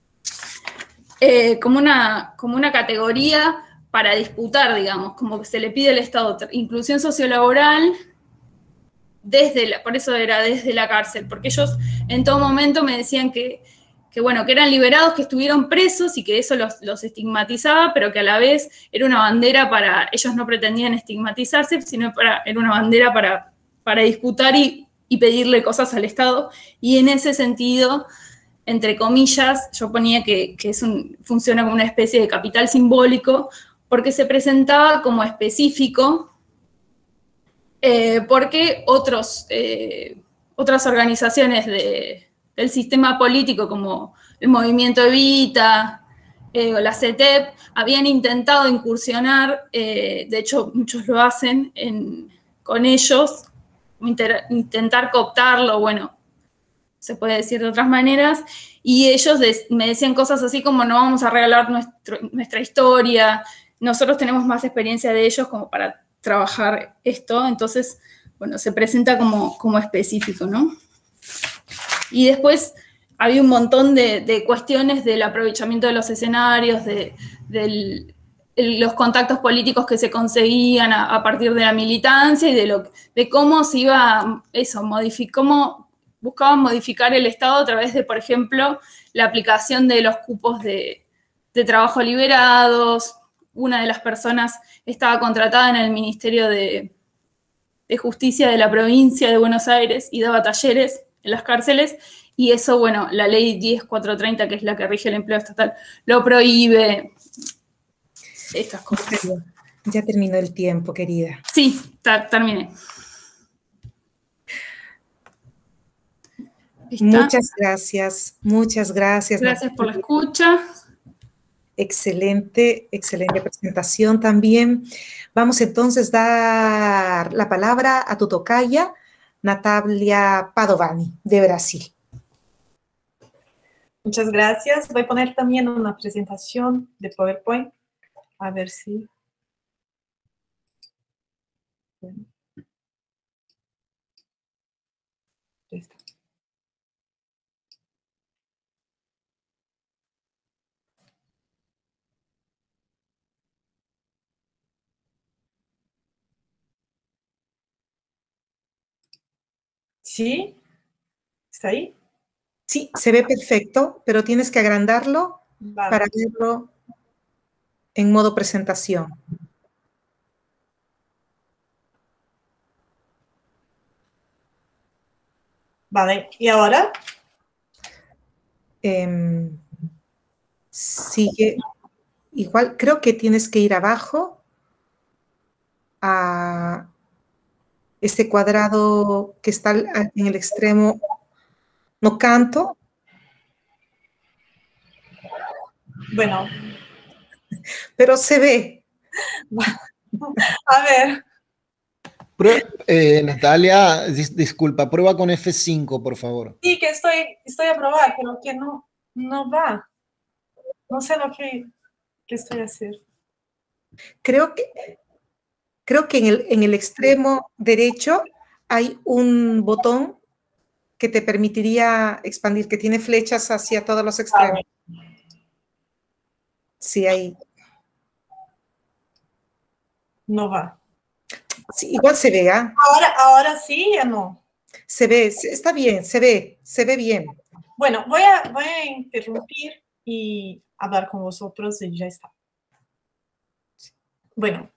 Como una categoría para disputar, digamos, como que se le pide al Estado inclusión sociolaboral por eso era desde la cárcel, porque ellos en todo momento me decían que eran liberados, que estuvieron presos y que eso los estigmatizaba, pero que a la vez era una bandera ellos no pretendían estigmatizarse, sino era una bandera para disputar y pedirle cosas al Estado, y en ese sentido, entre comillas, yo ponía que funciona como una especie de capital simbólico, porque se presentaba como específico, porque otras organizaciones del sistema político, como el Movimiento Evita o la CETEP, habían intentado incursionar, de hecho muchos lo hacen con ellos, intentar cooptarlo, bueno, se puede decir de otras maneras, y ellos me decían cosas así como: no vamos a regalar nuestra historia, nosotros tenemos más experiencia de ellos como para trabajar esto. Entonces, bueno, se presenta como específico, ¿no? Y después había un montón de cuestiones del aprovechamiento de los escenarios, de los contactos políticos que se conseguían a partir de la militancia y de cómo se iba, cómo buscaban modificar el Estado a través de, por ejemplo, la aplicación de los cupos de trabajo liberados. Una de las personas estaba contratada en el Ministerio de Justicia de la provincia de Buenos Aires y daba talleres en las cárceles, y eso, bueno, la ley 10.430, que es la que rige el empleo estatal, lo prohíbe. Estas cosas. Ya terminó el tiempo, querida. Sí, terminé. Muchas gracias, muchas gracias. Gracias por la escucha. Excelente, excelente presentación también. Vamos entonces a dar la palabra a tu tocaya, Natalia Padovani, de Brasil. Muchas gracias. Voy a poner también una presentación de PowerPoint. A ver si... Bueno. Ya está. ¿Sí? ¿Está ahí? Sí, se ve perfecto, pero tienes que agrandarlo para verlo en modo presentación. Vale, ¿y ahora? Sigue. Igual, creo que tienes que ir abajo a ese cuadrado que está en el extremo. No canto. Bueno. Pero se ve. A ver. Natalia, disculpa, prueba con F5, por favor. Sí, que estoy a probar, pero que no va. No sé lo que estoy haciendo. Creo que en el extremo derecho hay un botón que te permitiría expandir, que tiene flechas hacia todos los extremos. Sí, ahí. No va. Sí, igual se ve, ¿ah? Ahora sí o no. Se ve, está bien, se ve bien. Bueno, voy a interrumpir y hablar con vosotros y ya está. Bueno,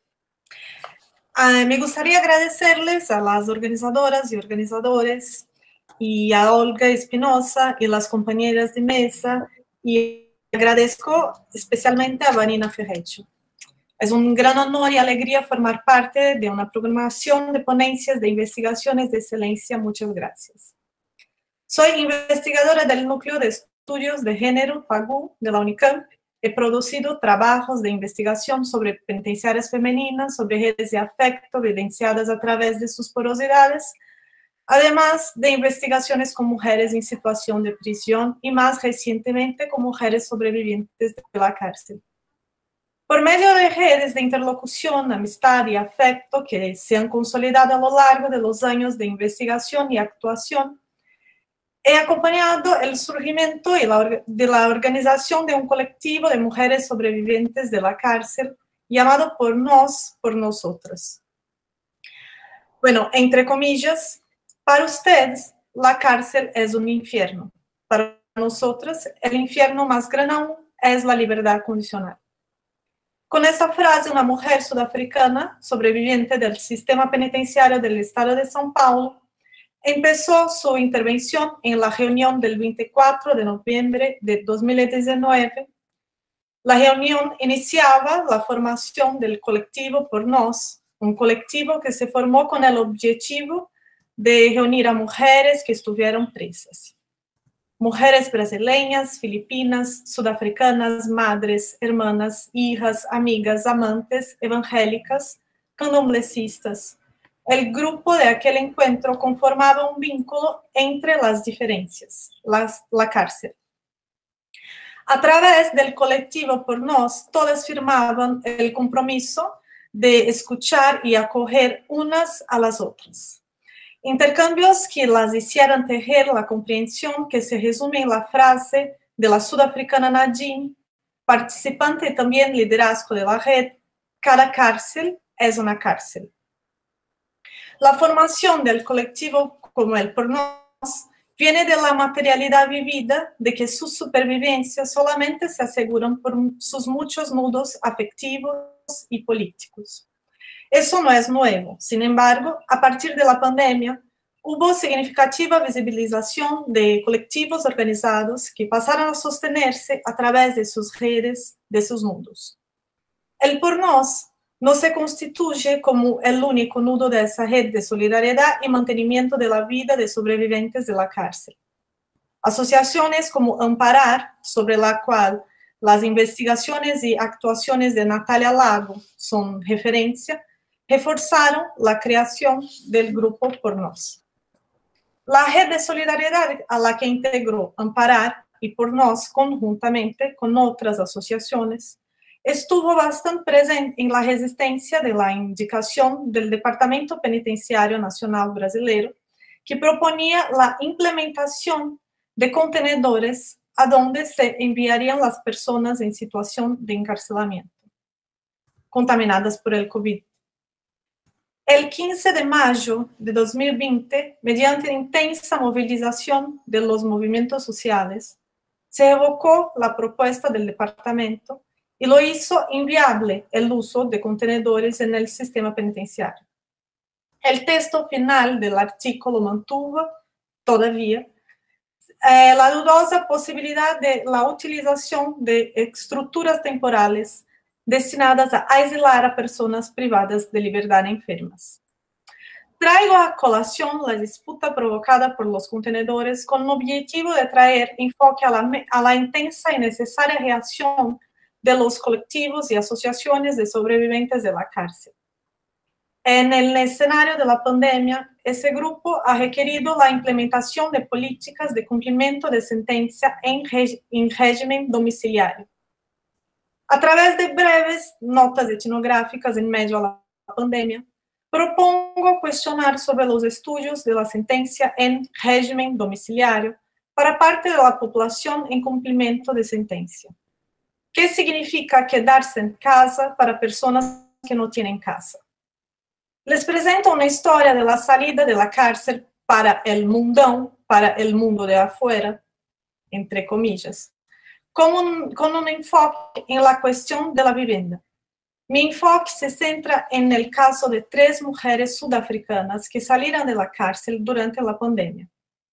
me gustaría agradecerles a las organizadoras y organizadores y a Olga Espinosa y las compañeras de mesa, y agradezco especialmente a Vanina Ferreccio. Es un gran honor y alegría formar parte de una programación de ponencias de investigaciones de excelencia. Muchas gracias. Soy investigadora del Núcleo de Estudios de Género, PAGU, de la Unicamp. He producido trabajos de investigación sobre penitenciarias femeninas, sobre redes de afecto vivenciadas a través de sus porosidades, además de investigaciones con mujeres en situación de prisión y más recientemente con mujeres sobrevivientes de la cárcel. Por medio de redes de interlocución, amistad y afecto que se han consolidado a lo largo de los años de investigación y actuación, he acompañado el surgimiento de la organización de un colectivo de mujeres sobrevivientes de la cárcel llamado Por Nós, Por Nosotras. Bueno, entre comillas, para ustedes la cárcel es un infierno. Para nosotras, el infierno más grande aún es la libertad condicional. Con esta frase, una mujer sudafricana, sobreviviente del sistema penitenciario del estado de São Paulo, empezó su intervención en la reunión del 24 de noviembre de 2019. La reunión iniciaba la formación del colectivo Por Nós, un colectivo que se formó con el objetivo de reunir a mujeres que estuvieron presas. Mujeres brasileñas, filipinas, sudafricanas, madres, hermanas, hijas, amigas, amantes, evangélicas, candomblecistas. El grupo de aquel encuentro conformaba un vínculo entre las diferencias, la cárcel. A través del colectivo Por Nós, todas firmaban el compromiso de escuchar y acoger unas a las otras. Intercambios que las hicieran tejer la comprensión que se resume en la frase de la sudafricana Nadine, participante y también liderazgo de la red: cada cárcel es una cárcel. La formación del colectivo como el Por Nós viene de la materialidad vivida de que sus supervivencias solamente se aseguran por sus muchos nudos afectivos y políticos. Eso no es nuevo. Sin embargo, a partir de la pandemia, hubo significativa visibilización de colectivos organizados que pasaron a sostenerse a través de sus redes, de sus nudos. El Por Nós no se constituye como el único nudo de esa red de solidaridad y mantenimiento de la vida de sobrevivientes de la cárcel. Asociaciones como Amparar, sobre la cual las investigaciones y actuaciones de Natalia Lago son referencia, reforzaron la creación del grupo Por Nós. La red de solidaridad a la que integró Amparar y Por Nós conjuntamente con otras asociaciones estuvo bastante presente en la resistencia de la indicación del Departamento Penitenciario Nacional Brasileiro, que proponía la implementación de contenedores a donde se enviarían las personas en situación de encarcelamiento, contaminadas por el COVID. El 15 de mayo de 2020, mediante intensa movilización de los movimientos sociales, se evocó la propuesta del departamento y lo hizo inviable el uso de contenedores en el sistema penitenciario. El texto final del artículo mantuvo todavía la dudosa posibilidad de la utilización de estructuras temporales destinadas a aislar a personas privadas de libertad enfermas. Traigo a colación la disputa provocada por los contenedores con el objetivo de traer enfoque a la intensa y necesaria reacción de los colectivos y asociaciones de sobrevivientes de la cárcel. En el escenario de la pandemia, ese grupo ha requerido la implementación de políticas de cumplimiento de sentencia en régimen domiciliario. A través de breves notas etnográficas en medio a la pandemia, propongo cuestionar sobre los estudios de la sentencia en régimen domiciliario para parte de la población en cumplimiento de sentencia. ¿Qué significa quedarse en casa para personas que no tienen casa? Les presento una historia de la salida de la cárcel para el mundão, para el mundo de afuera, entre comillas, con un enfoque en la cuestión de la vivienda. Mi enfoque se centra en el caso de 3 mujeres sudafricanas que salieron de la cárcel durante la pandemia.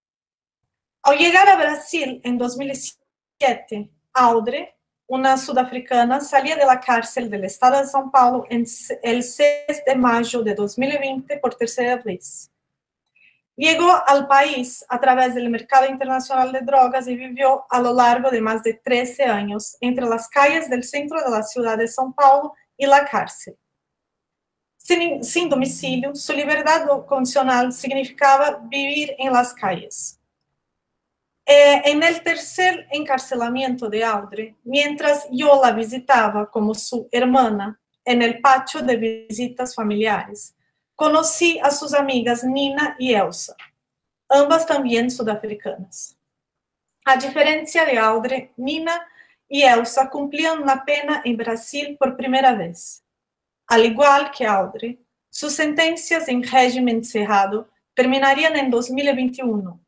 Al llegar a Brasil en 2007, Audrey, una sudafricana, salía de la cárcel del estado de São Paulo el 6 de mayo de 2020 por tercera vez. Llegó al país a través del mercado internacional de drogas y vivió a lo largo de más de 13 años entre las calles del centro de la ciudad de São Paulo y la cárcel. Sin domicilio, su libertad condicional significaba vivir en las calles. En el tercer encarcelamiento de Audrey, mientras yo la visitaba como su hermana en el patio de visitas familiares, conocí a sus amigas Nina y Elsa, ambas también sudafricanas. A diferencia de Audrey, Nina y Elsa cumplían una pena en Brasil por primera vez. Al igual que Audrey, sus sentencias en régimen cerrado terminarían en 2021.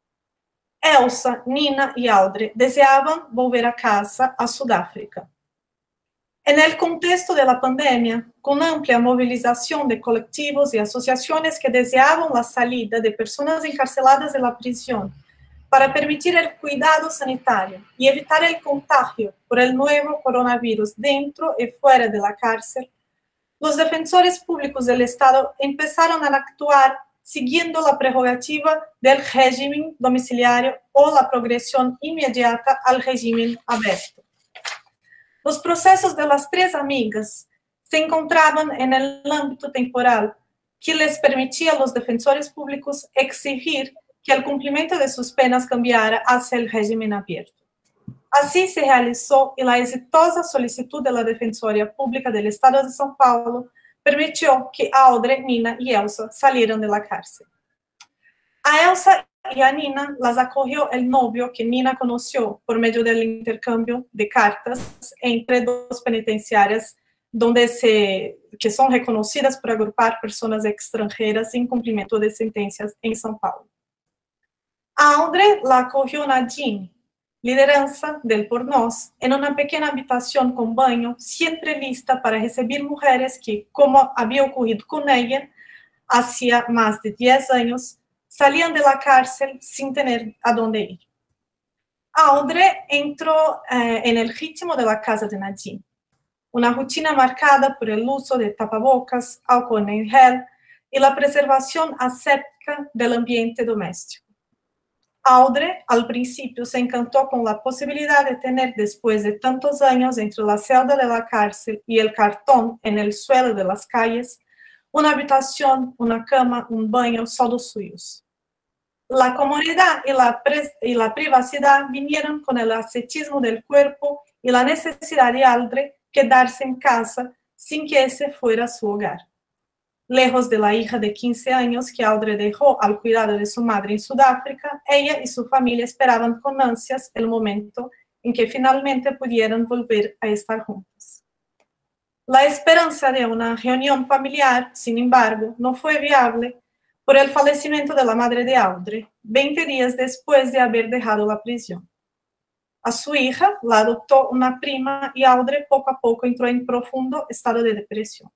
Elsa, Nina y Audrey deseaban volver a casa, a Sudáfrica. En el contexto de la pandemia, con amplia movilización de colectivos y asociaciones que deseaban la salida de personas encarceladas de la prisión para permitir el cuidado sanitario y evitar el contagio por el nuevo coronavirus dentro y fuera de la cárcel, los defensores públicos del Estado empezaron a actuar siguiendo la prerrogativa del régimen domiciliario o la progresión inmediata al régimen abierto. Los procesos de las 3 amigas se encontraban en el ámbito temporal que les permitía a los defensores públicos exigir que el cumplimiento de sus penas cambiara hacia el régimen abierto. Así se realizó y la exitosa solicitud de la Defensoría Pública del Estado de São Paulo permitió que Audrey, Nina y Elsa salieran de la cárcel. A Elsa y a Nina las acogió el novio que Nina conoció por medio del intercambio de cartas entre dos penitenciarias que son reconocidas por agrupar personas extranjeras sin cumplimiento de sentencias en São Paulo. A Audrey la acogió Nadine, lideranza del Por Nós, en una pequeña habitación con baño, siempre lista para recibir mujeres que, como había ocurrido con ella, hacía más de 10 años, salían de la cárcel sin tener a dónde ir. Audrey entró en el ritmo de la casa de Nadine, una rutina marcada por el uso de tapabocas, alcohol en gel y la preservación aséptica del ambiente doméstico. Audrey, al principio, se encantó con la posibilidad de tener, después de tantos años entre la celda de la cárcel y el cartón en el suelo de las calles, una habitación, una cama, un baño solo suyos. La comodidad y la privacidad vinieron con el ascetismo del cuerpo y la necesidad de Audrey quedarse en casa sin que ese fuera su hogar. Lejos de la hija de 15 años que Audrey dejó al cuidado de su madre en Sudáfrica, ella y su familia esperaban con ansias el momento en que finalmente pudieran volver a estar juntas. La esperanza de una reunión familiar, sin embargo, no fue viable por el fallecimiento de la madre de Audrey, 20 días después de haber dejado la prisión. A su hija la adoptó una prima y Audrey poco a poco entró en profundo estado de depresión.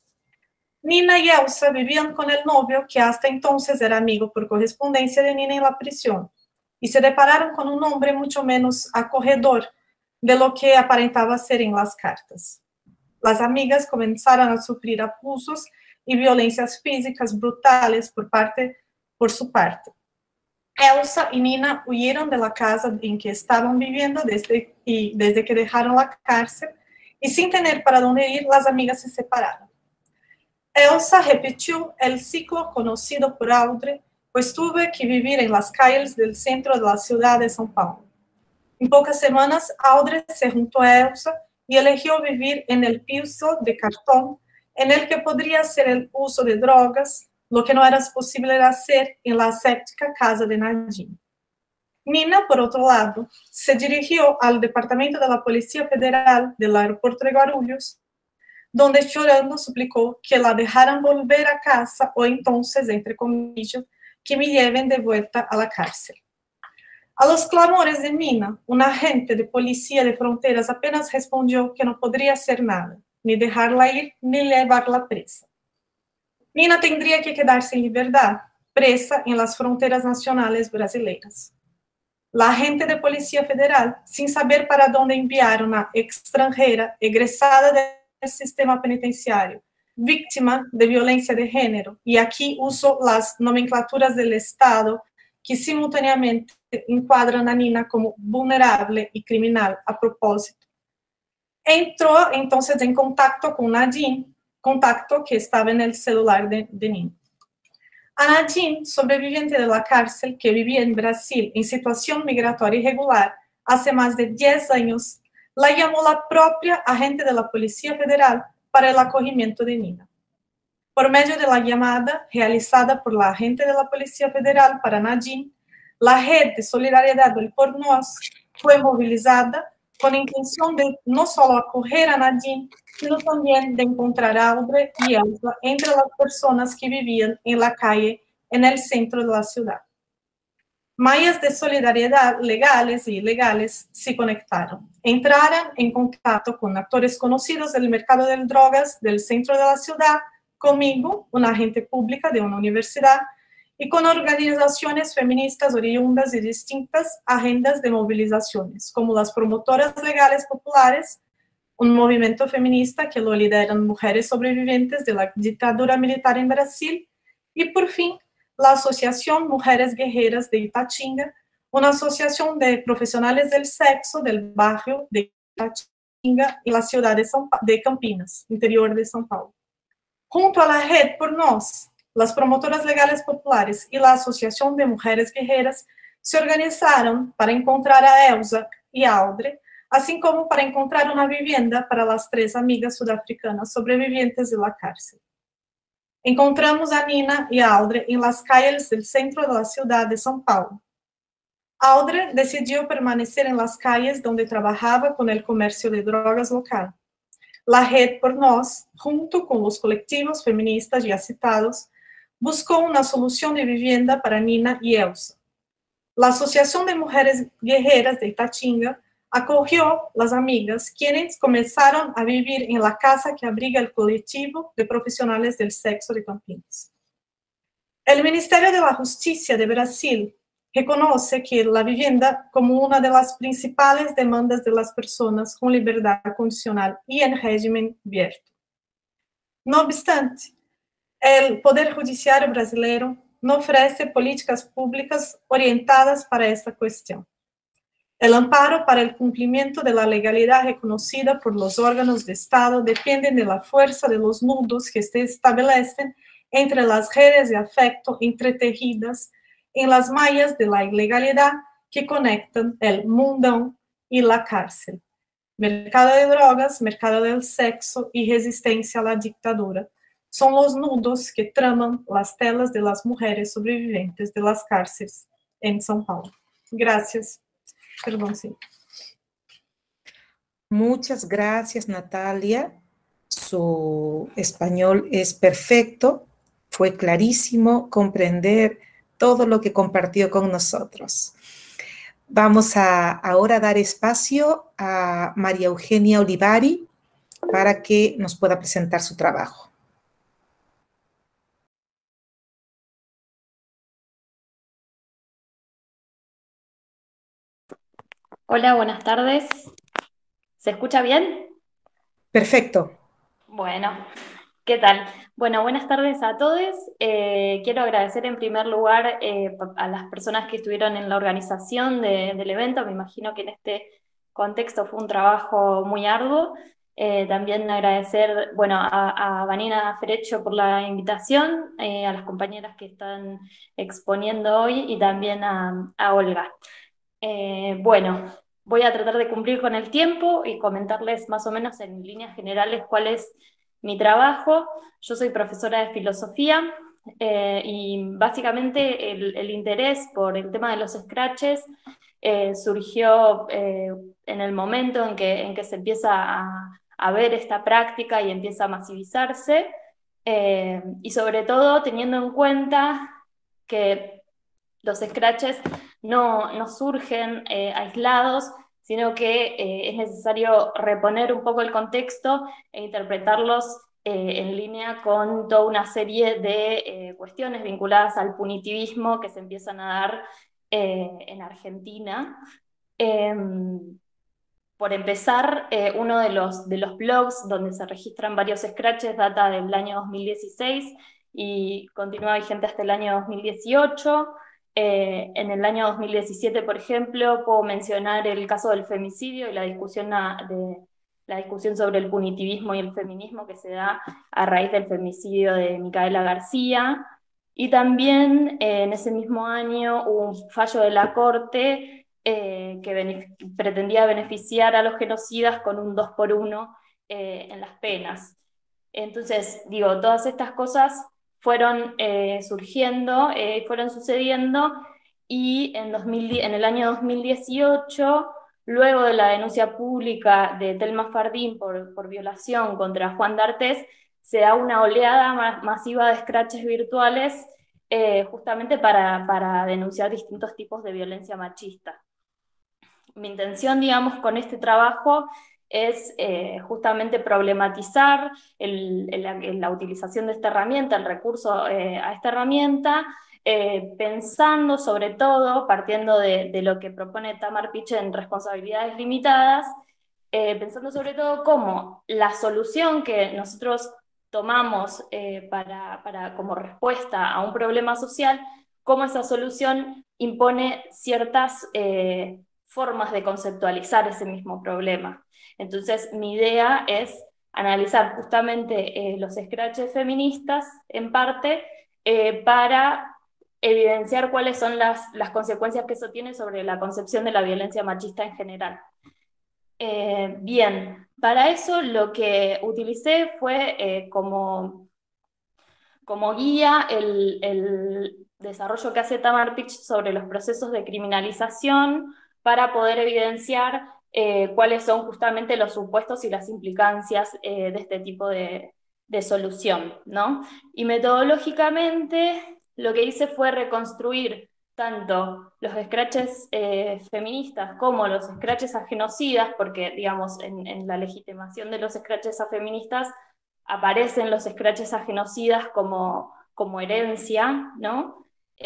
Nina y Elsa vivían con el novio que hasta entonces era amigo por correspondencia de Nina en la prisión y se depararon con un hombre mucho menos acogedor de lo que aparentaba ser en las cartas. Las amigas comenzaron a sufrir abusos y violencias físicas brutales por su parte. Elsa y Nina huyeron de la casa en que estaban viviendo desde que dejaron la cárcel y sin tener para dónde ir, las amigas se separaron. Elsa repitió el ciclo conocido por Audrey, pues tuvo que vivir en las calles del centro de la ciudad de São Paulo. En pocas semanas, Audrey se juntó a Elsa y eligió vivir en el piso de cartón en el que podría hacer el uso de drogas, lo que no era posible hacer en la aséptica casa de Nadine. Nina, por otro lado, se dirigió al Departamento de la Policía Federal del Aeropuerto de Guarulhos, donde llorando suplicó que la dejaran volver a casa o entonces, entre comillas, que me lleven de vuelta a la cárcel. A los clamores de Nina, un agente de policía de fronteras apenas respondió que no podría hacer nada, ni dejarla ir, ni llevarla presa. Nina tendría que quedarse en libertad, presa en las fronteras nacionales brasileiras. La agente de Policía Federal, sin saber para dónde enviar una extranjera egresada del sistema penitenciario, víctima de violencia de género, y aquí uso las nomenclaturas del Estado que simultáneamente encuadran a Nina como vulnerable y criminal a propósito. Entró entonces en contacto con Nadine, contacto que estaba en el celular de Nina. A Nadine, sobreviviente de la cárcel que vivía en Brasil en situación migratoria irregular hace más de 10 años, la llamó la propia agente de la Policía Federal para el acogimiento de Nina. Por medio de la llamada realizada por la agente de la Policía Federal para Nadine, la red de solidaridad del Por Nós fue movilizada con intención de no solo acoger a Nadine, sino también de encontrar a Audrey y Elsa entre las personas que vivían en la calle en el centro de la ciudad. Mallas de solidaridad legales y ilegales se conectaron. Entraron en contacto con actores conocidos del mercado de drogas del centro de la ciudad, conmigo, una agente pública de una universidad, y con organizaciones feministas oriundas de distintas agendas de movilizaciones, como las promotoras legales populares, un movimiento feminista que lo lideran mujeres sobrevivientes de la dictadura militar en Brasil, y por fin, la Asociación Mujeres Guerreras de Ipatinga, una asociación de profesionales del sexo del barrio de Ipatinga en la ciudad de Campinas, interior de São Paulo. Junto a la red Por Nós, las promotoras legales populares y la Asociación de Mujeres Guerreras se organizaron para encontrar a Elsa y Audrey, así como para encontrar una vivienda para las 3 amigas sudafricanas sobrevivientes de la cárcel. Encontramos a Nina y a Audrey en las calles del centro de la ciudad de São Paulo. Audrey decidió permanecer en las calles donde trabajaba con el comercio de drogas local. La Red por Nós, junto con los colectivos feministas ya citados, buscó una solución de vivienda para Nina y Elsa. La Asociación de Mujeres Guerreras de Itatinga acogió las amigas, quienes comenzaron a vivir en la casa que abriga el colectivo de profesionales del sexo de Campinas. El Ministerio de la Justicia de Brasil reconoce que la vivienda como una de las principales demandas de las personas con libertad condicional y en régimen abierto. No obstante, el Poder Judiciário brasileiro no ofrece políticas públicas orientadas para esta cuestión. El amparo para el cumplimiento de la legalidad reconocida por los órganos de Estado depende de la fuerza de los nudos que se establecen entre las redes de afecto entretejidas en las mallas de la ilegalidad que conectan el mundão y la cárcel. Mercado de drogas, mercado del sexo y resistencia a la dictadura son los nudos que traman las telas de las mujeres sobrevivientes de las cárceles en São Paulo. Gracias. Perdón, sí. Muchas gracias, Natalia. Su español es perfecto. Fue clarísimo comprender todo lo que compartió con nosotros. Vamos a ahora dar espacio a María Eugenia Olivari para que nos pueda presentar su trabajo. Hola, buenas tardes. ¿Se escucha bien? Perfecto. Bueno, ¿qué tal? Bueno, buenas tardes a todos. Quiero agradecer en primer lugar a las personas que estuvieron en la organización del evento. Me imagino que en este contexto fue un trabajo muy arduo. También agradecer, bueno, a Vanina Ferecho por la invitación, a las compañeras que están exponiendo hoy y también a Olga. Bueno, voy a tratar de cumplir con el tiempo y comentarles más o menos en líneas generales cuál es mi trabajo. Yo soy profesora de filosofía y básicamente el interés por el tema de los scratches surgió en el momento en que se empieza a ver esta práctica y empieza a masivizarse y sobre todo teniendo en cuenta que los scratches no surgen aislados, sino que es necesario reponer un poco el contexto e interpretarlos en línea con toda una serie de cuestiones vinculadas al punitivismo que se empiezan a dar en Argentina. Por empezar, uno de los blogs donde se registran varios scratches data del año 2016 y continúa vigente hasta el año 2018. En el año 2017, por ejemplo, puedo mencionar el caso del femicidio y la discusión sobre el punitivismo y el feminismo que se da a raíz del femicidio de Micaela García. Y también en ese mismo año hubo un fallo de la Corte que pretendía beneficiar a los genocidas con un 2x1 en las penas. Entonces, digo, todas estas cosas fueron surgiendo, fueron sucediendo, y en el año 2018, luego de la denuncia pública de Telma Fardín por violación contra Juan D'Artés, se da una oleada masiva de scratches virtuales justamente para denunciar distintos tipos de violencia machista. Mi intención, digamos, con este trabajo es justamente problematizar la utilización de esta herramienta, el recurso a esta herramienta, pensando sobre todo, partiendo de lo que propone Tamar Piche en Responsabilidades Limitadas, pensando sobre todo cómo la solución que nosotros tomamos como respuesta a un problema social, cómo esa solución impone ciertas formas de conceptualizar ese mismo problema. Entonces, mi idea es analizar justamente los scratches feministas, en parte, para evidenciar cuáles son las consecuencias que eso tiene sobre la concepción de la violencia machista en general. Bien, para eso lo que utilicé fue como como guía el desarrollo que hace Tamar Pitch sobre los procesos de criminalización para poder evidenciar cuáles son justamente los supuestos y las implicancias de este tipo de solución, ¿no? Y metodológicamente lo que hice fue reconstruir tanto los scratches feministas como los scratches a genocidas, porque, digamos, en la legitimación de los scratches a feministas aparecen los scratches a genocidas como herencia, ¿no?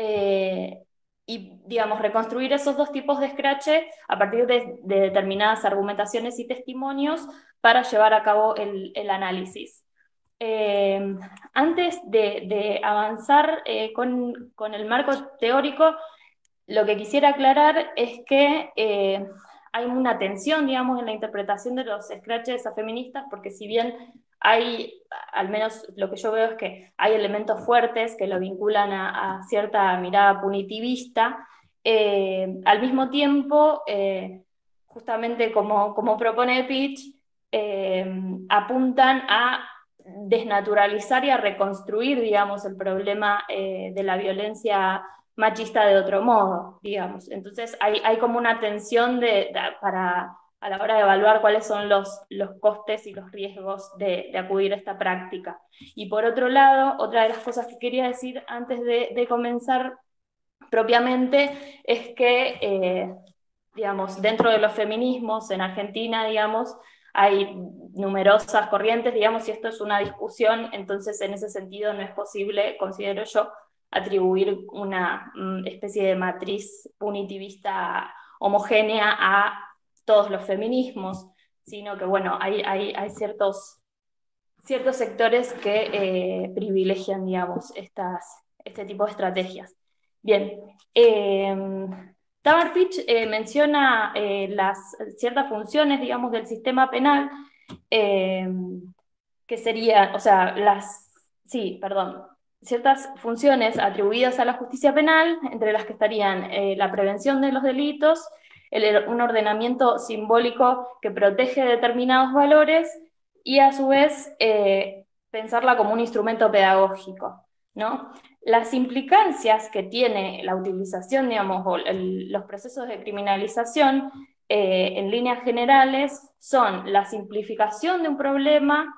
Y, digamos, reconstruir esos dos tipos de scratches a partir de determinadas argumentaciones y testimonios para llevar a cabo el análisis. Antes de avanzar con el marco teórico, lo que quisiera aclarar es que hay una tensión, digamos, en la interpretación de los scratches a feministas, porque si bien hay, al menos lo que yo veo es que hay elementos fuertes que lo vinculan a cierta mirada punitivista, al mismo tiempo, justamente como propone Pitch, apuntan a desnaturalizar y a reconstruir, digamos, el problema de la violencia machista de otro modo, digamos. Entonces hay como una tensión a la hora de evaluar cuáles son los costes y los riesgos de acudir a esta práctica. Y por otro lado, otra de las cosas que quería decir antes de comenzar propiamente es que, digamos, dentro de los feminismos en Argentina, digamos, hay numerosas corrientes, digamos, y esto es una discusión, entonces en ese sentido no es posible, considero yo, atribuir una especie de matriz punitivista homogénea a todos los feminismos, sino que, bueno, hay ciertos sectores que privilegian, digamos, este tipo de estrategias. Bien, Tamar Pitch menciona ciertas funciones, digamos, del sistema penal, que serían, o sea, ciertas funciones atribuidas a la justicia penal, entre las que estarían la prevención de los delitos, un ordenamiento simbólico que protege determinados valores y a su vez pensarla como un instrumento pedagógico, ¿no? Las implicancias que tiene la utilización, digamos, o los procesos de criminalización en líneas generales son la simplificación de un problema.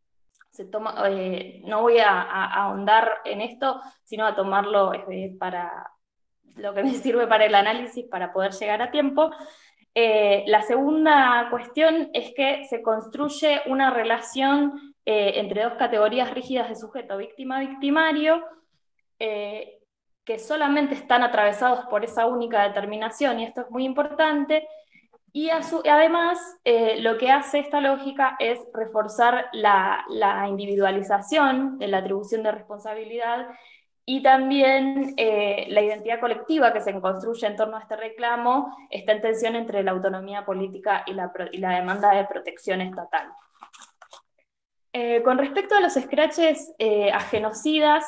No voy a ahondar en esto, sino a tomarlo para lo que me sirve para el análisis, para poder llegar a tiempo. La segunda cuestión es que se construye una relación entre dos categorías rígidas de sujeto, víctima-victimario, que solamente están atravesados por esa única determinación, y esto es muy importante. Y además, lo que hace esta lógica es reforzar la individualización de la atribución de responsabilidad y también la identidad colectiva que se construye en torno a este reclamo está en tensión entre la autonomía política y la demanda de protección estatal. Con respecto a los scratches a genocidas,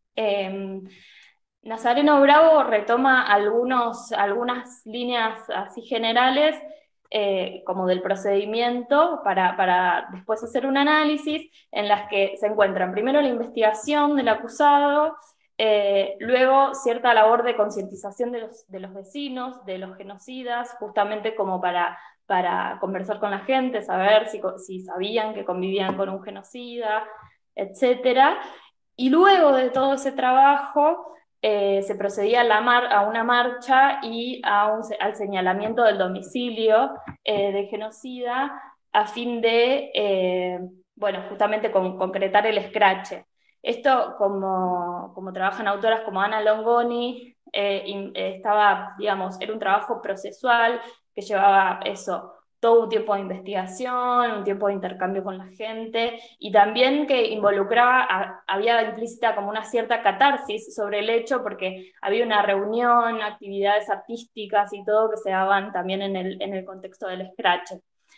Nazareno Bravo retoma algunas líneas así generales, como del procedimiento, para después hacer un análisis en las que se encuentran primero la investigación del acusado, luego cierta labor de concientización de los vecinos, de los genocidas, justamente como para conversar con la gente, saber si sabían que convivían con un genocida, etc. Y luego de todo ese trabajo, se procedía a una marcha y al señalamiento del domicilio del genocida a fin de, bueno, justamente concretar el escrache. Esto, como trabajan autoras como Ana Longoni, digamos, era un trabajo procesual que llevaba todo un tiempo de investigación, un tiempo de intercambio con la gente, y también que involucraba, había implícita como una cierta catarsis sobre el hecho, porque había una reunión, actividades artísticas y todo que se daban también en el contexto del scratch.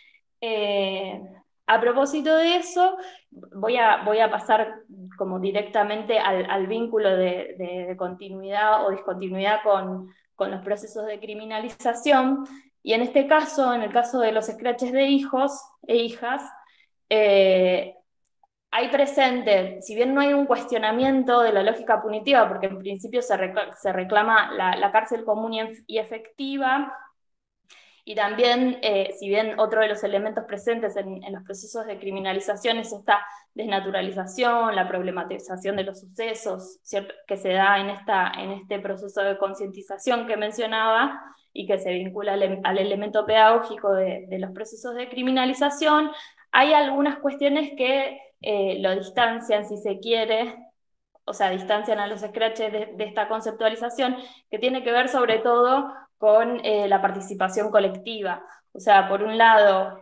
A propósito de eso, voy a pasar como directamente al vínculo de continuidad o discontinuidad con los procesos de criminalización. Y en este caso, en el caso de los scratches de hijos e hijas, hay presente, si bien no hay un cuestionamiento de la lógica punitiva, porque en principio se reclama la cárcel común y efectiva, y también, si bien otro de los elementos presentes en los procesos de criminalización es esta desnaturalización, la problematización de los sucesos, ¿cierto?, que se da en este proceso de concientización que mencionaba y que se vincula al elemento pedagógico de los procesos de criminalización, hay algunas cuestiones que lo distancian, si se quiere, o sea, distancian a los scratches de esta conceptualización, que tiene que ver sobre todo con la participación colectiva. O sea, por un lado,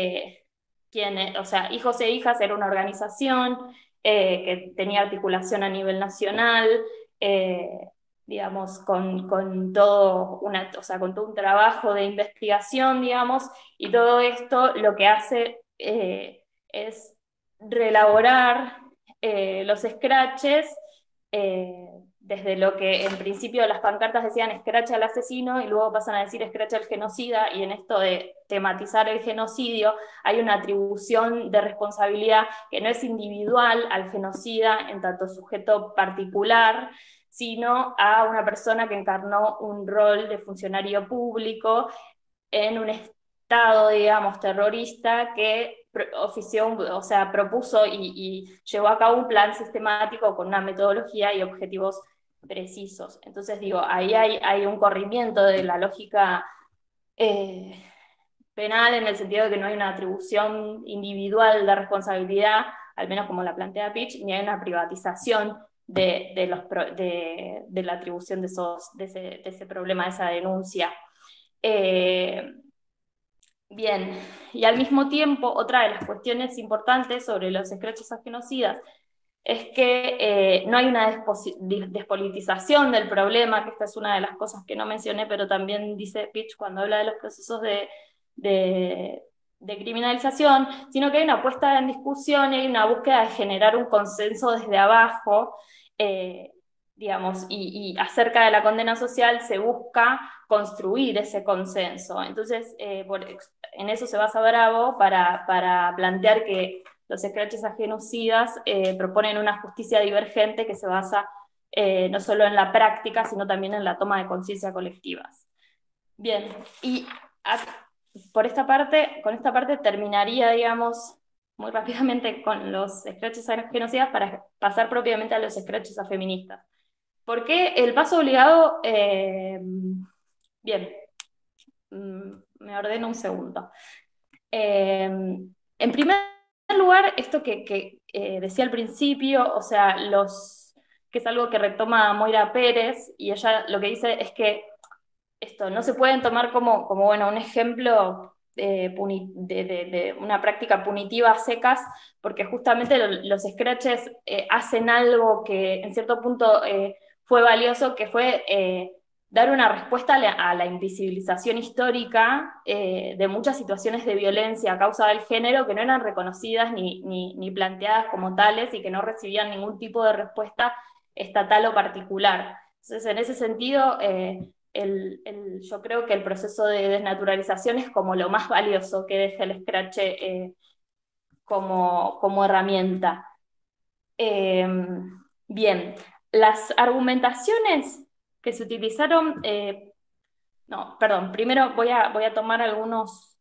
o sea, Hijos e Hijas era una organización que tenía articulación a nivel nacional, digamos, con todo un trabajo de investigación, digamos, y todo esto lo que hace es reelaborar los scratches, desde lo que en principio las pancartas decían escrache al asesino y luego pasan a decir escrache al genocida, y en esto de tematizar el genocidio hay una atribución de responsabilidad que no es individual al genocida en tanto sujeto particular, sino a una persona que encarnó un rol de funcionario público en un Estado, digamos, terrorista que propuso y llevó a cabo un plan sistemático con una metodología y objetivos precisos. Entonces, digo, ahí hay un corrimiento de la lógica penal, en el sentido de que no hay una atribución individual de responsabilidad, al menos como la plantea Pitch, ni hay una privatización de la atribución de ese problema, de esa denuncia. Bien, y al mismo tiempo, otra de las cuestiones importantes sobre los scratches a genocidas es que no hay una despolitización del problema, que esta es una de las cosas que no mencioné, pero también dice Pitch cuando habla de los procesos de criminalización, sino que hay una puesta en discusión y hay una búsqueda de generar un consenso desde abajo, digamos, y acerca de la condena social se busca construir ese consenso. Entonces, en eso se basa Bravo para plantear que los scratches a genocidas proponen una justicia divergente que se basa no solo en la práctica, sino también en la toma de conciencia colectivas. Bien, y con esta parte terminaría, digamos, muy rápidamente con los scratches a genocidas para pasar propiamente a los scratches a feministas. ¿Por qué el paso obligado? Bien, me ordeno un segundo. En primer lugar, esto que decía al principio, o sea, que es algo que retoma Moira Pérez, y ella lo que dice es que esto no se pueden tomar como bueno, un ejemplo de una práctica punitiva a secas, porque justamente los scratches hacen algo que en cierto punto fue valioso, que fue dar una respuesta a la invisibilización histórica de muchas situaciones de violencia a causa del género que no eran reconocidas ni planteadas como tales y que no recibían ningún tipo de respuesta estatal o particular. Entonces, en ese sentido, yo creo que el proceso de desnaturalización es como lo más valioso que deja el scratch como herramienta. Bien, las argumentaciones que se utilizaron, primero voy a tomar algunos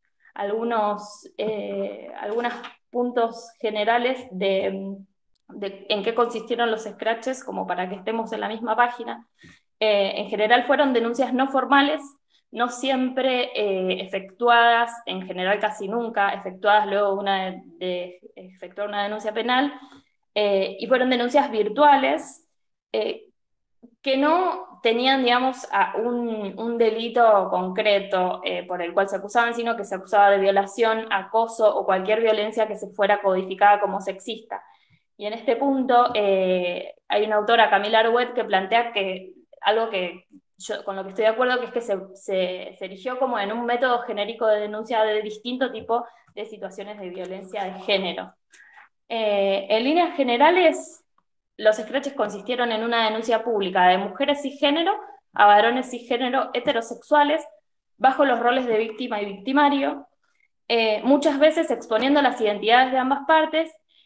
puntos generales de en qué consistieron los scratches, como para que estemos en la misma página. En general fueron denuncias no formales, no siempre efectuadas, en general casi nunca efectuadas luego de efectuar una denuncia penal, y fueron denuncias virtuales que no tenían, digamos, un delito concreto por el cual se acusaban, sino que se acusaba de violación, acoso o cualquier violencia que se fuera codificada como sexista. Y en este punto hay una autora, Camila Arguet, que plantea que algo que yo con lo que estoy de acuerdo, que es que se erigió como en un método genérico de denuncia de distinto tipo de situaciones de violencia de género. En líneas generales, los scratches consistieron en una denuncia pública de mujeres cisgénero a varones cisgénero heterosexuales, bajo los roles de víctima y victimario, muchas veces exponiendo las identidades de ambas partes,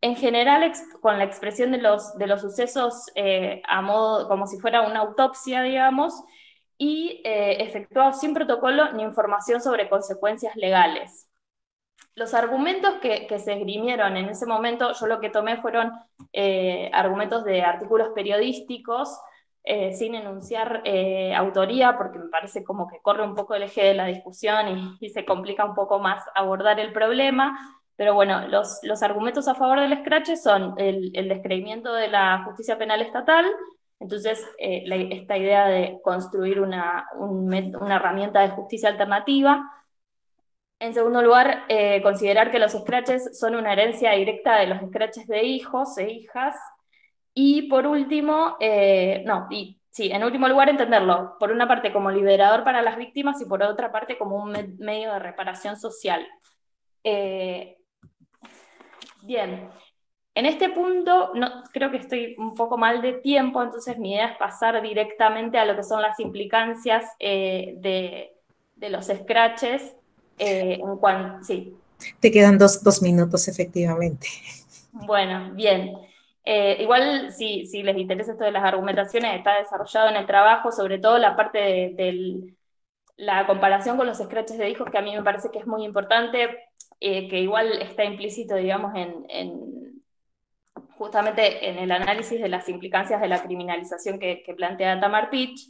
en general, con la expresión de los sucesos a modo, como si fuera una autopsia, digamos, y efectuado sin protocolo ni información sobre consecuencias legales. Los argumentos que se esgrimieron en ese momento, yo lo que tomé fueron argumentos de artículos periodísticos, sin enunciar autoría, porque me parece como que corre un poco el eje de la discusión y se complica un poco más abordar el problema. Pero bueno, los argumentos a favor del escrache son el descreimiento de la justicia penal estatal. Entonces, esta idea de construir una herramienta de justicia alternativa. En segundo lugar, considerar que los scratches son una herencia directa de los scratches de hijos e hijas. Y por último, en último lugar, entenderlo, por una parte como liberador para las víctimas y por otra parte como un medio de reparación social. Bien, en este punto creo que estoy un poco mal de tiempo, entonces mi idea es pasar directamente a lo que son las implicancias de los scratches. Sí. Te quedan dos minutos, efectivamente. Bueno, bien. Igual, si les interesa esto de las argumentaciones, está desarrollado en el trabajo, sobre todo la parte de la comparación con los scratches de hijos, que a mí me parece que es muy importante, que igual está implícito, digamos, justamente en el análisis de las implicancias de la criminalización que plantea Tamar Pitch,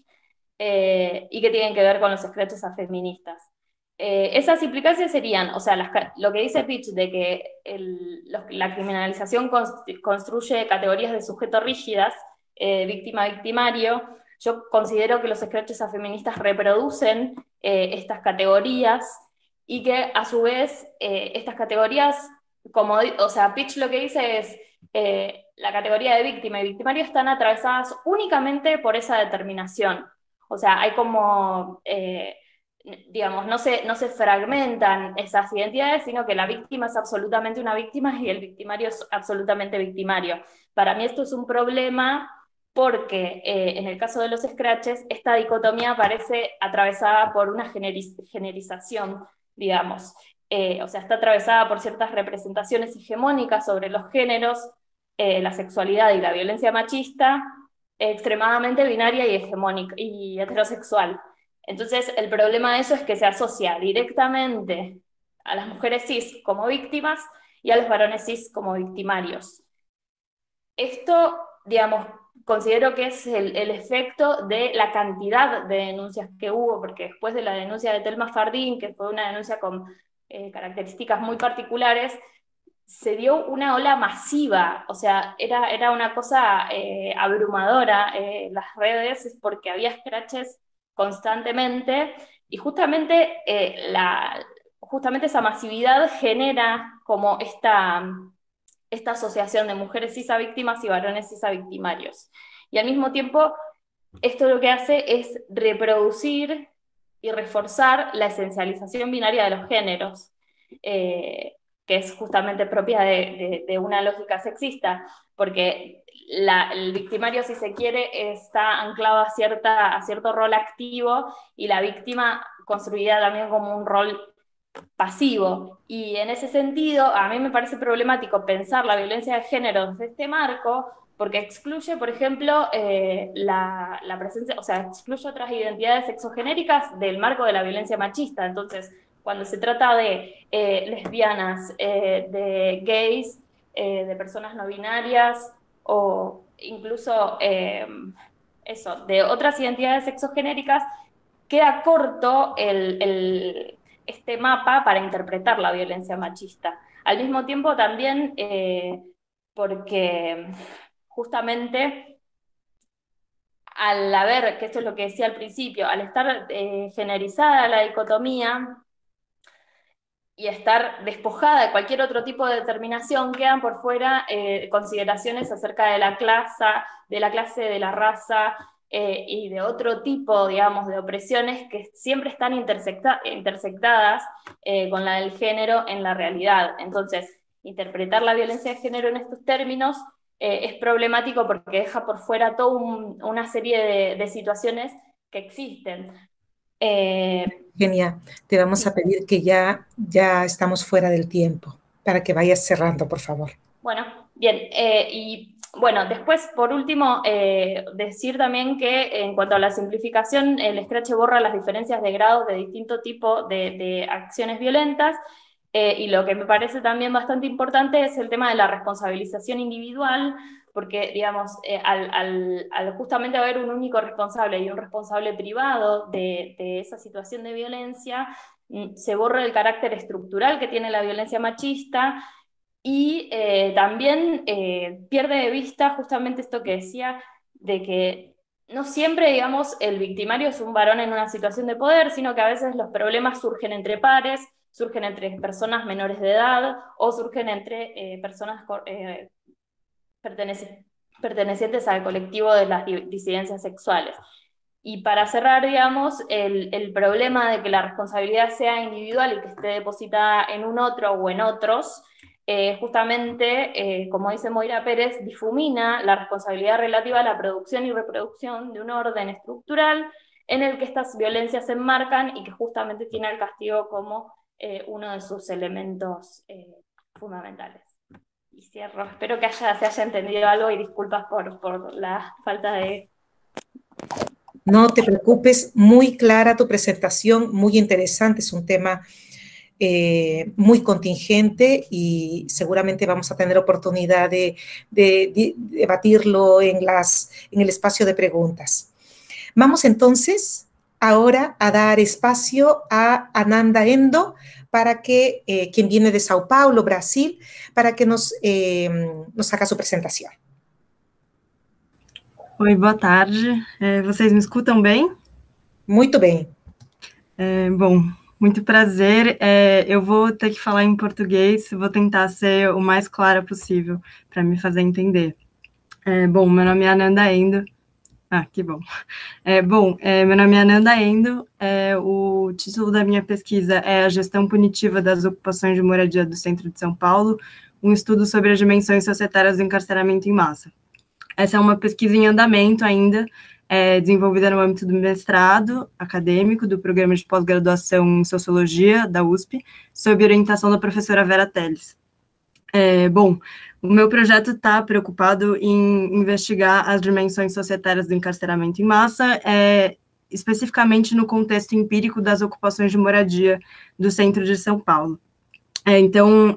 y que tienen que ver con los scratches a feministas. Esas implicancias serían, o sea, lo que dice Pitch de que la criminalización construye categorías de sujeto rígidas, víctima-victimario. Yo considero que los scratches a feministas reproducen estas categorías y que a su vez estas categorías, o sea, Pitch lo que dice es la categoría de víctima y victimario están atravesadas únicamente por esa determinación. O sea, hay como digamos, no se fragmentan esas identidades, sino que la víctima es absolutamente una víctima y el victimario es absolutamente victimario. Para mí esto es un problema porque en el caso de los scratches, esta dicotomía parece atravesada por una generización, digamos. O sea, está atravesada por ciertas representaciones hegemónicas sobre los géneros, la sexualidad y la violencia machista, extremadamente binaria y hegemónica y heterosexual. Entonces, el problema de eso es que se asocia directamente a las mujeres cis como víctimas y a los varones cis como victimarios. Esto, digamos, considero que es el efecto de la cantidad de denuncias que hubo, porque después de la denuncia de Thelma Fardín, que fue una denuncia con características muy particulares, se dio una ola masiva, o sea, era una cosa abrumadora las redes, porque había scratches constantemente, y justamente esa masividad genera como esta asociación de mujeres cis a víctimas y varones cis a victimarios. Y al mismo tiempo, esto lo que hace es reproducir y reforzar la esencialización binaria de los géneros, que es justamente propia de una lógica sexista, porque el victimario, si se quiere, está anclado a cierto rol activo y la víctima construida también como un rol pasivo. Y en ese sentido, a mí me parece problemático pensar la violencia de género desde este marco, porque excluye, por ejemplo, la presencia, o sea, excluye otras identidades sexogenéricas del marco de la violencia machista. Entonces, cuando se trata de lesbianas, de gays, de personas no binarias, o incluso de otras identidades sexogenéricas, queda corto este mapa para interpretar la violencia machista. Al mismo tiempo también porque justamente al haber, que esto es lo que decía al principio, al estar generalizada la dicotomía y estar despojada de cualquier otro tipo de determinación, quedan por fuera consideraciones acerca de la clase, de la raza, y de otro tipo, digamos, de opresiones que siempre están intersectadas con la del género en la realidad. Entonces, interpretar la violencia de género en estos términos es problemático porque deja por fuera toda una serie de situaciones que existen. Genial, te vamos a pedir que ya estamos fuera del tiempo, para que vayas cerrando, por favor. Bueno. Bien, y bueno, después, por último, decir también que en cuanto a la simplificación, el Scratch borra las diferencias de grados de distinto tipo de acciones violentas, y lo que me parece también bastante importante es el tema de la responsabilización individual, porque, digamos, al justamente haber un único responsable y un responsable privado de esa situación de violencia, se borra el carácter estructural que tiene la violencia machista, y también pierde de vista justamente esto que decía, de que no siempre, digamos, el victimario es un varón en una situación de poder, sino que a veces los problemas surgen entre pares, surgen entre personas menores de edad, o surgen entre personas pertenecientes al colectivo de las disidencias sexuales. Y para cerrar, digamos, el problema de que la responsabilidad sea individual y que esté depositada en un otro o en otros, justamente, como dice Moira Pérez, difumina la responsabilidad relativa a la producción y reproducción de un orden estructural en el que estas violencias se enmarcan y que justamente tiene el castigo como uno de sus elementos fundamentales. Y cierro. Espero que se haya entendido algo y disculpas por la falta de... No te preocupes, muy clara tu presentación, muy interesante, es un tema muy contingente y seguramente vamos a tener oportunidad de debatirlo en el espacio de preguntas. Vamos entonces ahora a dar espacio a Ananda Endo, para que, quien viene de Sao Paulo, Brasil, para que nos haga su presentación. Oi, boa tarde. Vocês me escutam bem? Muito bem. Bom, muito prazer. Eu vou ter que falar em português, vou tentar ser o mais clara possível para me fazer entender. Bom, meu nome é Ananda Endo. Ah, que bom. Meu nome é Ananda Endo. O título da minha pesquisa é A Gestão Punitiva das Ocupações de Moradia do Centro de São Paulo, um estudo sobre as dimensões societárias do encarceramento em massa. Essa é uma pesquisa em andamento ainda, desenvolvida no âmbito do mestrado acadêmico do programa de pós-graduação em Sociologia, da USP, sob orientação da professora Vera Teles. Bom, o meu projeto está preocupado em investigar as dimensões societárias do encarceramento em massa, especificamente no contexto empírico das ocupações de moradia do centro de São Paulo. Então,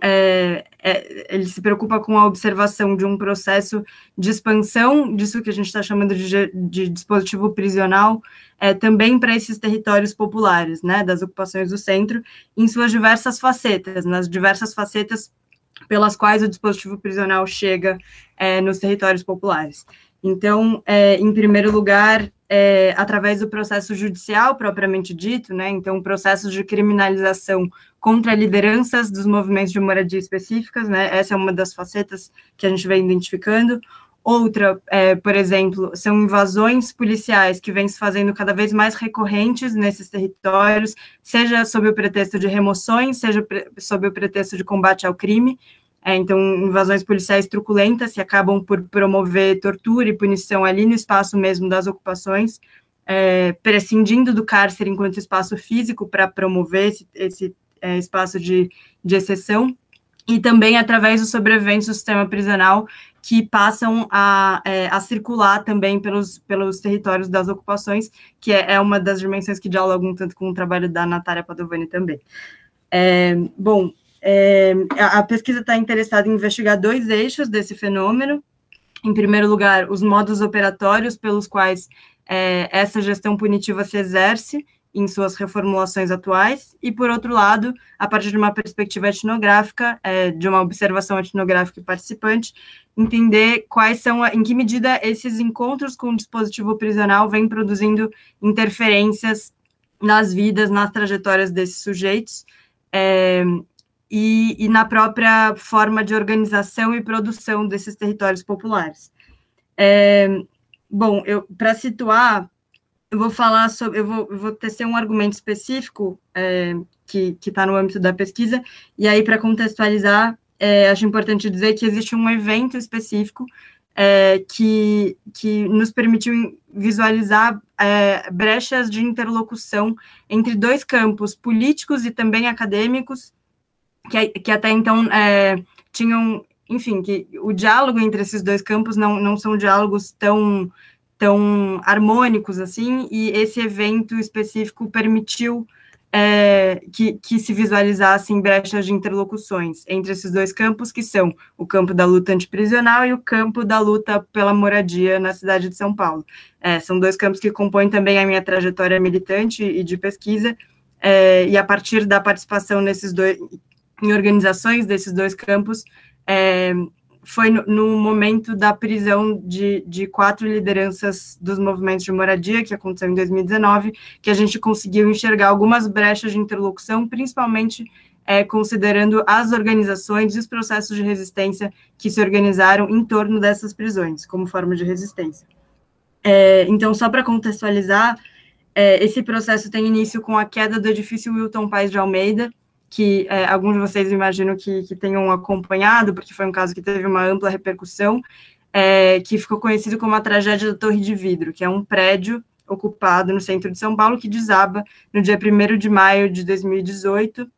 ele se preocupa com a observação de um processo de expansão disso que a gente está chamando de dispositivo prisional, também para esses territórios populares, né, das ocupações do centro, em suas diversas facetas, nas diversas facetas pelas quais o dispositivo prisional chega nos territórios populares. Então, em primeiro lugar, através do processo judicial propriamente dito, né, então processos de criminalização contra lideranças dos movimentos de moradia específicas, né, essa é uma das facetas que a gente vem identificando. Outra, por exemplo, são invasões policiais que vêm se fazendo cada vez mais recorrentes nesses territórios, seja sob o pretexto de remoções, seja sob o pretexto de combate ao crime. Então, invasões policiais truculentas que acabam por promover tortura e punição ali no espaço mesmo das ocupações, prescindindo do cárcere enquanto espaço físico para promover esse espaço de exceção, e também através dos sobreviventes do sistema prisional que passam a circular também pelos territórios das ocupações, que é uma das dimensões que dialogam tanto com o trabalho da Natália Padovani também. A pesquisa está interessada em investigar dois eixos desse fenômeno. Em primeiro lugar, os modos operatórios pelos quais essa gestão punitiva se exerce em suas reformulações atuais, e, por outro lado, a partir de uma perspectiva etnográfica, de uma observação etnográfica e participante, entender em que medida esses encontros com o dispositivo prisional vêm produzindo interferências nas vidas, nas trajetórias desses sujeitos, e na própria forma de organização e produção desses territórios populares. Bom, para situar, eu vou falar sobre, eu vou tecer um argumento específico que está no âmbito da pesquisa, e aí, para contextualizar, acho importante dizer que existe um evento específico que nos permitiu visualizar brechas de interlocução entre dois campos políticos e também acadêmicos, que até então tinham enfim, que o diálogo entre esses dois campos não são diálogos tão harmônicos assim, e esse evento específico permitiu que se visualizassem brechas de interlocuções entre esses dois campos, que são o campo da luta antiprisional e o campo da luta pela moradia na cidade de São Paulo. São dois campos que compõem também a minha trajetória militante e de pesquisa, e a partir da participação em organizações desses dois campos, foi no momento da prisão de 4 lideranças dos movimentos de moradia, que aconteceu em 2019, que a gente conseguiu enxergar algumas brechas de interlocução, principalmente considerando as organizações e os processos de resistência que se organizaram em torno dessas prisões, como forma de resistência. Então, só para contextualizar, esse processo tem início com a queda do edifício Wilton Paes de Almeida, que alguns de vocês imaginam que tenham acompanhado, porque foi um caso que teve uma ampla repercussão, que ficou conhecido como a tragédia da Torre de Vidro, que é um prédio ocupado no centro de São Paulo, que desaba no dia 1º de maio de 2018,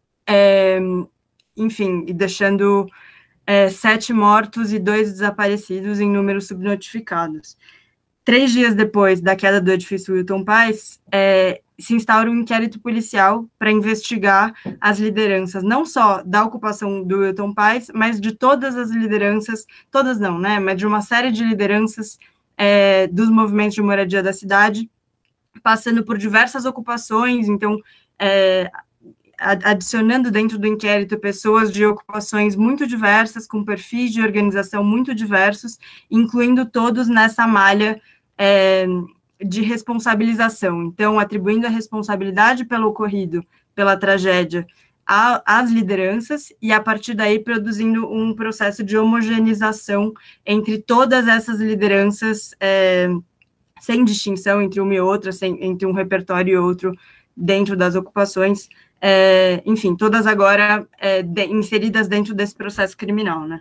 enfim, e deixando 7 mortos e 2 desaparecidos em números subnotificados. 3 dias depois da queda do edifício Wilton Paes, se instaura um inquérito policial para investigar as lideranças, não só da ocupação do Wilton Paes, mas de todas as lideranças, todas não, né, mas de uma série de lideranças dos movimentos de moradia da cidade, passando por diversas ocupações, então, adicionando dentro do inquérito pessoas de ocupações muito diversas, com perfis de organização muito diversos, incluindo todos nessa malha de responsabilização, então, atribuindo a responsabilidade pelo ocorrido, pela tragédia, às lideranças, e a partir daí produzindo um processo de homogeneização entre todas essas lideranças, sem distinção entre uma e outra, entre um repertório e outro, dentro das ocupações, enfim, todas agora inseridas dentro desse processo criminal, né?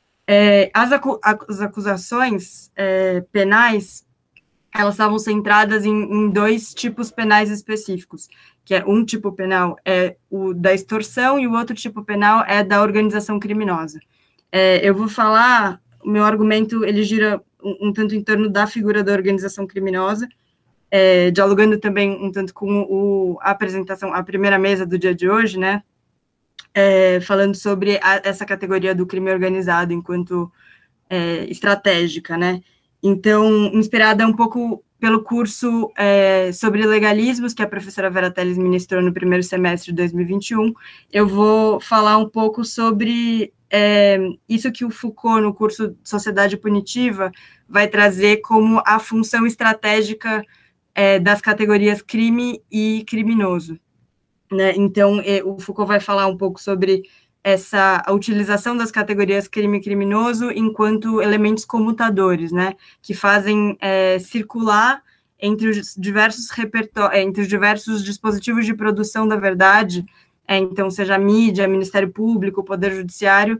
As acusações penais, elas estavam centradas em 2 tipos penais específicos, que um tipo penal é o da extorsão e o outro tipo penal é da organização criminosa. Eu vou falar, o meu argumento, ele gira um tanto em torno da figura da organização criminosa, dialogando também um tanto com a apresentação, a primeira mesa do dia de hoje, né, falando sobre essa categoria do crime organizado enquanto estratégica, né. Então, inspirada um pouco pelo curso sobre legalismos, que a professora Vera Teles ministrou no primeiro semestre de 2021, eu vou falar um pouco sobre isso que o Foucault, no curso Sociedade Punitiva, vai trazer como a função estratégica das categorias crime e criminoso, né? Então, o Foucault vai falar um pouco sobre a utilização das categorias crime e criminoso enquanto elementos comutadores, né, que fazem circular entre os diversos entre os diversos dispositivos de produção da verdade, então, seja mídia, Ministério Público, Poder Judiciário,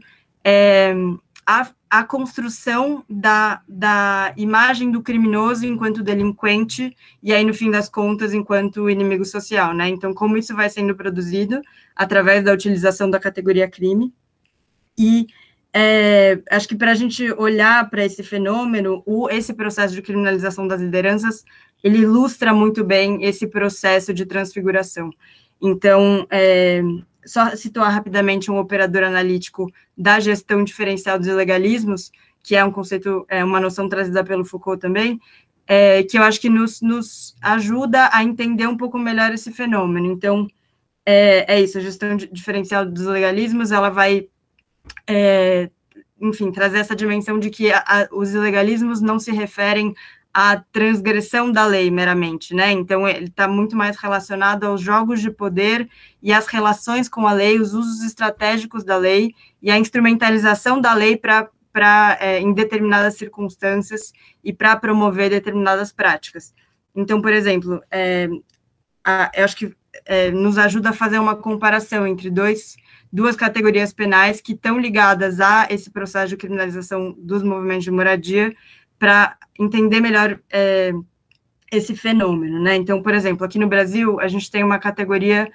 a construção da imagem do criminoso enquanto delinquente, e aí, no fim das contas, enquanto inimigo social, né? Então, como isso vai sendo produzido através da utilização da categoria crime, e acho que para a gente olhar para esse fenômeno, esse processo de criminalização das lideranças, ele ilustra muito bem esse processo de transfiguração. Então, só situar rapidamente um operador analítico da gestão diferencial dos ilegalismos, que é um conceito, uma noção trazida pelo Foucault também, que eu acho que nos ajuda a entender um pouco melhor esse fenômeno. Então, isso, a gestão diferencial dos ilegalismos, ela vai, enfim, trazer essa dimensão de que os ilegalismos não se referem à transgressão da lei meramente, né? Então, ele está muito mais relacionado aos jogos de poder e às relações com a lei, os usos estratégicos da lei e a instrumentalização da lei em determinadas circunstâncias e para promover determinadas práticas. Então, por exemplo, eu acho que nos ajuda a fazer uma comparação entre duas categorias penais que estão ligadas a esse processo de criminalização dos movimentos de moradia, para entender melhor esse fenômeno, né? Então, por exemplo, aqui no Brasil, a gente tem uma categoria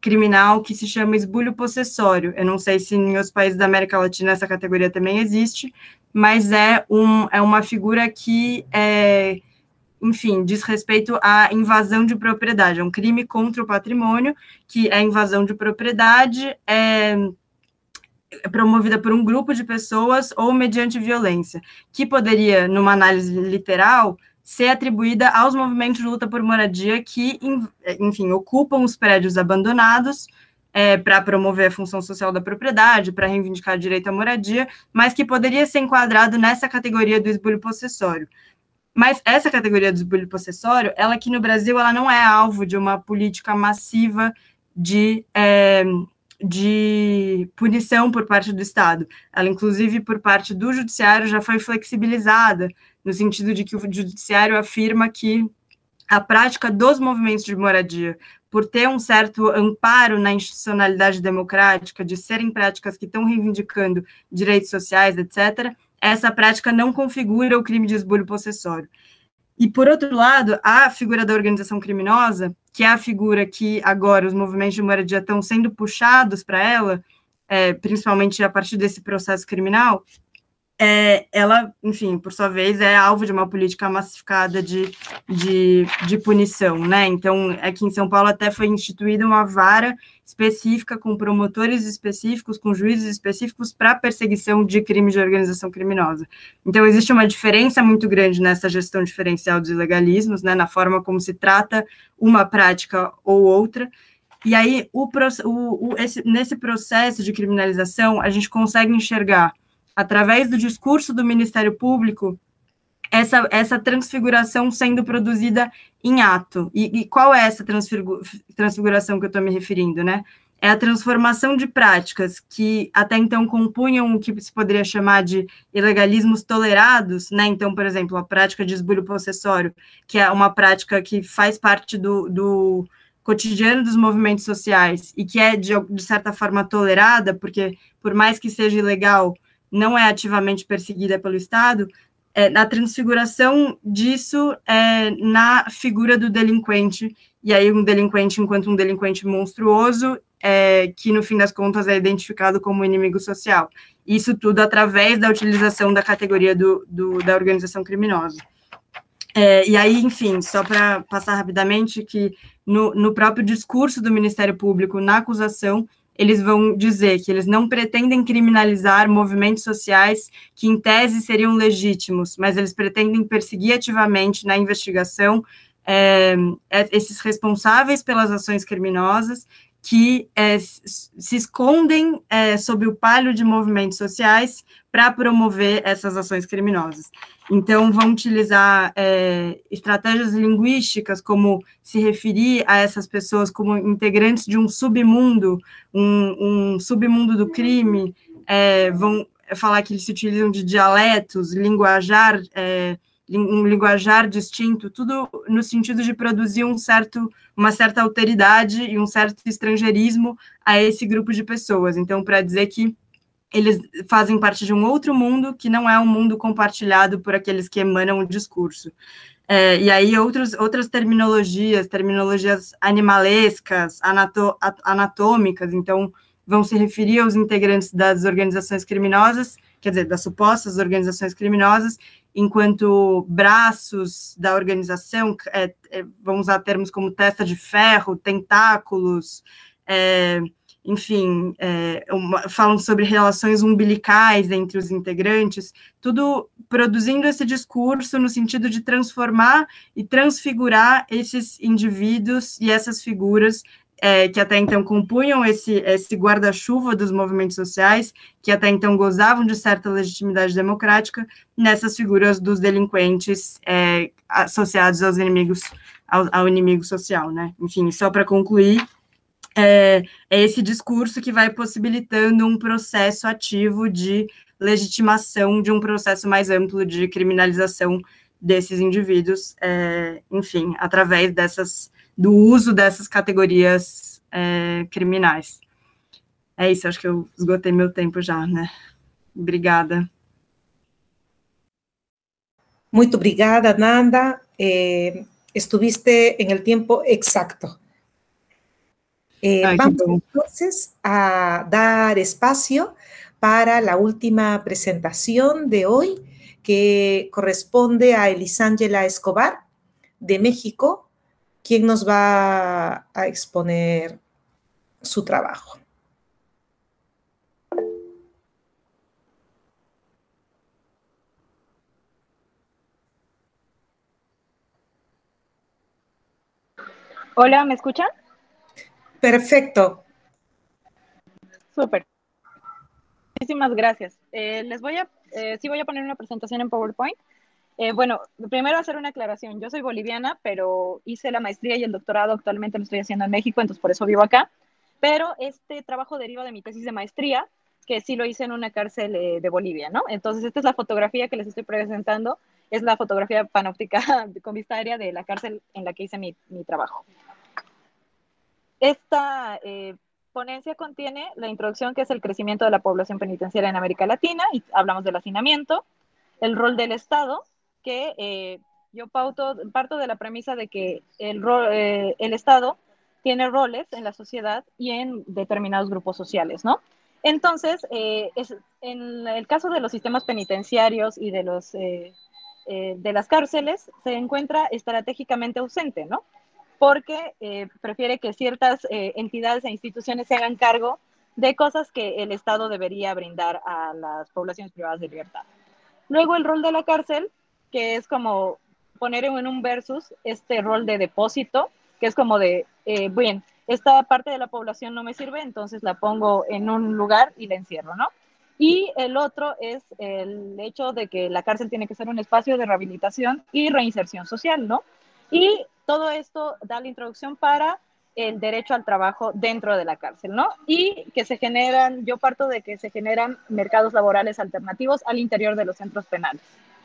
criminal que se chama esbulho possessório. Eu não sei se em outros países da América Latina essa categoria também existe, mas é uma figura que, enfim, diz respeito à invasão de propriedade. É um crime contra o patrimônio, que é invasão de propriedade, é promovida por um grupo de pessoas ou mediante violência, que poderia, numa análise literal, ser atribuída aos movimentos de luta por moradia que, enfim, ocupam os prédios abandonados para promover a função social da propriedade, para reivindicar direito à moradia, mas que poderia ser enquadrado nessa categoria do esbulho possessório. Mas essa categoria do esbulho possessório, ela aqui no Brasil, ela não é alvo de uma política massiva de punição por parte do Estado. Ela, inclusive, por parte do judiciário, já foi flexibilizada, no sentido de que o judiciário afirma que a prática dos movimentos de moradia, por ter um certo amparo na institucionalidade democrática, de serem práticas que estão reivindicando direitos sociais, etc., essa prática não configura o crime de esbulho possessório. E, por outro lado, a figura da organização criminosa, que é a figura que agora os movimentos de moradia estão sendo puxados para ela, principalmente a partir desse processo criminal, ela, enfim, por sua vez, é alvo de uma política massificada de punição, né? Então, aqui em São Paulo até foi instituída uma vara específica, com promotores específicos, com juízes específicos para perseguição de crimes de organização criminosa. Então, existe uma diferença muito grande nessa gestão diferencial dos ilegalismos, né, na forma como se trata uma prática ou outra. E aí, nesse processo de criminalização, a gente consegue enxergar, através do discurso do Ministério Público, essa transfiguração sendo produzida em ato. E qual é essa transfiguração que eu estou me referindo, né? É a transformação de práticas que até então compunham o que se poderia chamar de ilegalismos tolerados, né? Então, por exemplo, a prática de esbulho possessório, que é uma prática que faz parte do cotidiano dos movimentos sociais e que é, de certa forma, tolerada, porque, por mais que seja ilegal, não é ativamente perseguida pelo Estado, na transfiguração disso na figura do delinquente, e aí um delinquente enquanto um delinquente monstruoso, que no fim das contas é identificado como inimigo social. Isso tudo através da utilização da categoria da organização criminosa. E aí, enfim, só para passar rapidamente, que no próprio discurso do Ministério Público, na acusação, eles vão dizer que eles não pretendem criminalizar movimentos sociais que, em tese, seriam legítimos, mas eles pretendem perseguir ativamente na investigação esses responsáveis pelas ações criminosas que se escondem sob o palio de movimentos sociais para promover essas ações criminosas. Então, vão utilizar estratégias linguísticas, como se referir a essas pessoas como integrantes de um submundo, um submundo do crime, vão falar que eles se utilizam de dialetos, linguajar, um linguajar distinto, tudo no sentido de produzir uma certa alteridade e um certo estrangeirismo a esse grupo de pessoas. Então, para dizer que eles fazem parte de um outro mundo que não é um mundo compartilhado por aqueles que emanam o discurso. E aí outras terminologias animalescas, anatômicas, então vão se referir aos integrantes das organizações criminosas, quer dizer, das supostas organizações criminosas, enquanto braços da organização, vamos usar termos como testa de ferro, tentáculos, enfim, falam sobre relações umbilicais entre os integrantes, tudo produzindo esse discurso no sentido de transformar e transfigurar esses indivíduos e essas figuras que até então compunham esse guarda-chuva dos movimentos sociais, que até então gozavam de certa legitimidade democrática, nessas figuras dos delinquentes associados aos inimigos, ao inimigo social, né? Enfim, só para concluir, é esse discurso que vai possibilitando um processo ativo de legitimação de um processo mais amplo de criminalização desses indivíduos, enfim, através do uso dessas categorias criminais. É isso, acho que eu esgotei meu tempo já, né? Obrigada. Muito obrigada, Nanda. Estuviste en el tiempo exacto. Ay, qué Vamos bom. entonces a dar espacio para la última presentación de hoy, que corresponde a Elisángela Escobar, de México, quien nos va a exponer su trabajo. Hola, ¿me escuchan? Perfecto. Súper. Muchísimas gracias. Sí voy a poner una presentación en PowerPoint. Bueno, primero hacer una aclaración. Yo soy boliviana, pero hice la maestría y el doctorado actualmente lo estoy haciendo en México, entonces por eso vivo acá. Pero este trabajo deriva de mi tesis de maestría, que sí lo hice en una cárcel de Bolivia, ¿no? Entonces esta es la fotografía que les estoy presentando. Es la fotografía panóptica con vista aérea de la cárcel en la que hice mi trabajo. Esta ponencia contiene la introducción, que es el crecimiento de la población penitenciaria en América Latina, y hablamos del hacinamiento, el rol del Estado, que yo parto de la premisa de que el Estado tiene roles en la sociedad y en determinados grupos sociales, ¿no? Entonces, en el caso de los sistemas penitenciarios y de las cárceles, se encuentra estratégicamente ausente, ¿no? Porque prefiere que ciertas entidades e instituciones se hagan cargo de cosas que el Estado debería brindar a las poblaciones privadas de libertad. Luego el rol de la cárcel, que es como poner en un versus este rol de depósito, que es como de, bien, esta parte de la población no me sirve, entonces la pongo en un lugar y la encierro, ¿no? Y el otro es el hecho de que la cárcel tiene que ser un espacio de rehabilitación y reinserción social, ¿no? Y todo esto da la introducción para el derecho al trabajo dentro de la cárcel, ¿no? Y que se generan, yo parto de que se generan mercados laborales alternativos al interior de los centros penales.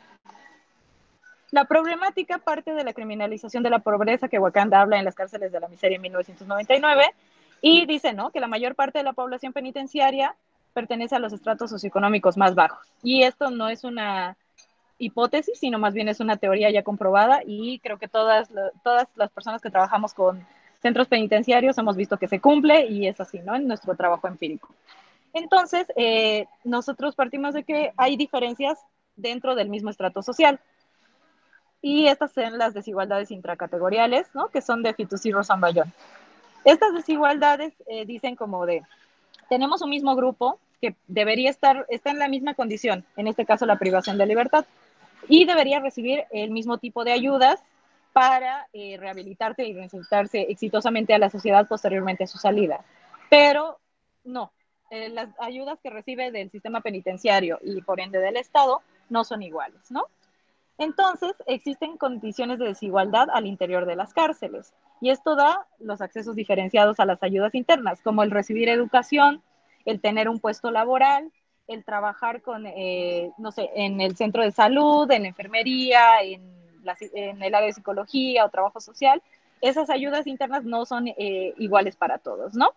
La problemática parte de la criminalización de la pobreza que Wakanda habla en las cárceles de la miseria en 1999 y dice, ¿no?, que la mayor parte de la población penitenciaria pertenece a los estratos socioeconómicos más bajos. Y esto no es una hipótesis, sino más bien es una teoría ya comprobada, y creo que todas las personas que trabajamos con centros penitenciarios hemos visto que se cumple, y es así, ¿no?, en nuestro trabajo empírico. Entonces, nosotros partimos de que hay diferencias dentro del mismo estrato social, y estas son las desigualdades intracategoriales, ¿no?, que son de Fitoussi y Rosanbayón. Estas desigualdades dicen como de, tenemos un mismo grupo que debería está en la misma condición, en este caso la privación de libertad, y debería recibir el mismo tipo de ayudas para rehabilitarse y reinsertarse exitosamente a la sociedad posteriormente a su salida. Pero no, las ayudas que recibe del sistema penitenciario y por ende del Estado no son iguales, ¿no? Entonces, existen condiciones de desigualdad al interior de las cárceles, y esto da los accesos diferenciados a las ayudas internas, como el recibir educación, el tener un puesto laboral, el trabajar con, no sé, en el centro de salud, en la enfermería, en el área de psicología o trabajo social. Esas ayudas internas no son iguales para todos, ¿no?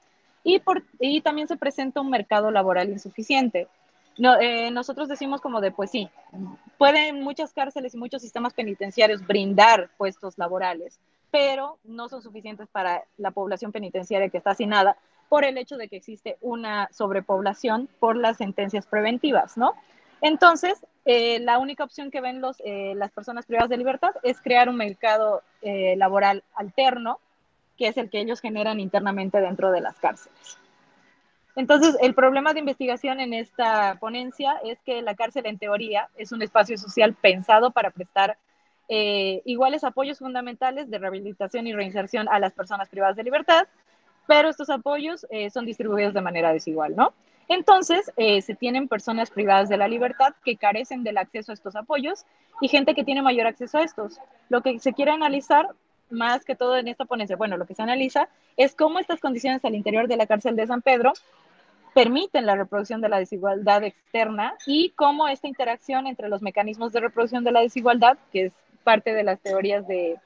Y también se presenta un mercado laboral insuficiente. No, nosotros decimos como de, pues sí, pueden muchas cárceles y muchos sistemas penitenciarios brindar puestos laborales, pero no son suficientes para la población penitenciaria que está hacinada, por el hecho de que existe una sobrepoblación por las sentencias preventivas, ¿no? Entonces, la única opción que ven las personas privadas de libertad es crear un mercado laboral alterno, que es el que ellos generan internamente dentro de las cárceles. Entonces, el problema de investigación en esta ponencia es que la cárcel, en teoría, es un espacio social pensado para prestar iguales apoyos fundamentales de rehabilitación y reinserción a las personas privadas de libertad, pero estos apoyos son distribuidos de manera desigual, ¿no? Entonces, se tienen personas privadas de la libertad que carecen del acceso a estos apoyos y gente que tiene mayor acceso a estos. Lo que se quiere analizar, más que todo en esta ponencia, bueno, lo que se analiza es cómo estas condiciones al interior de la cárcel de San Pedro permiten la reproducción de la desigualdad externa, y cómo esta interacción entre los mecanismos de reproducción de la desigualdad, que es parte de las teorías de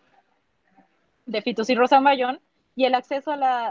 Fitoussi y Rosanbayón, y el acceso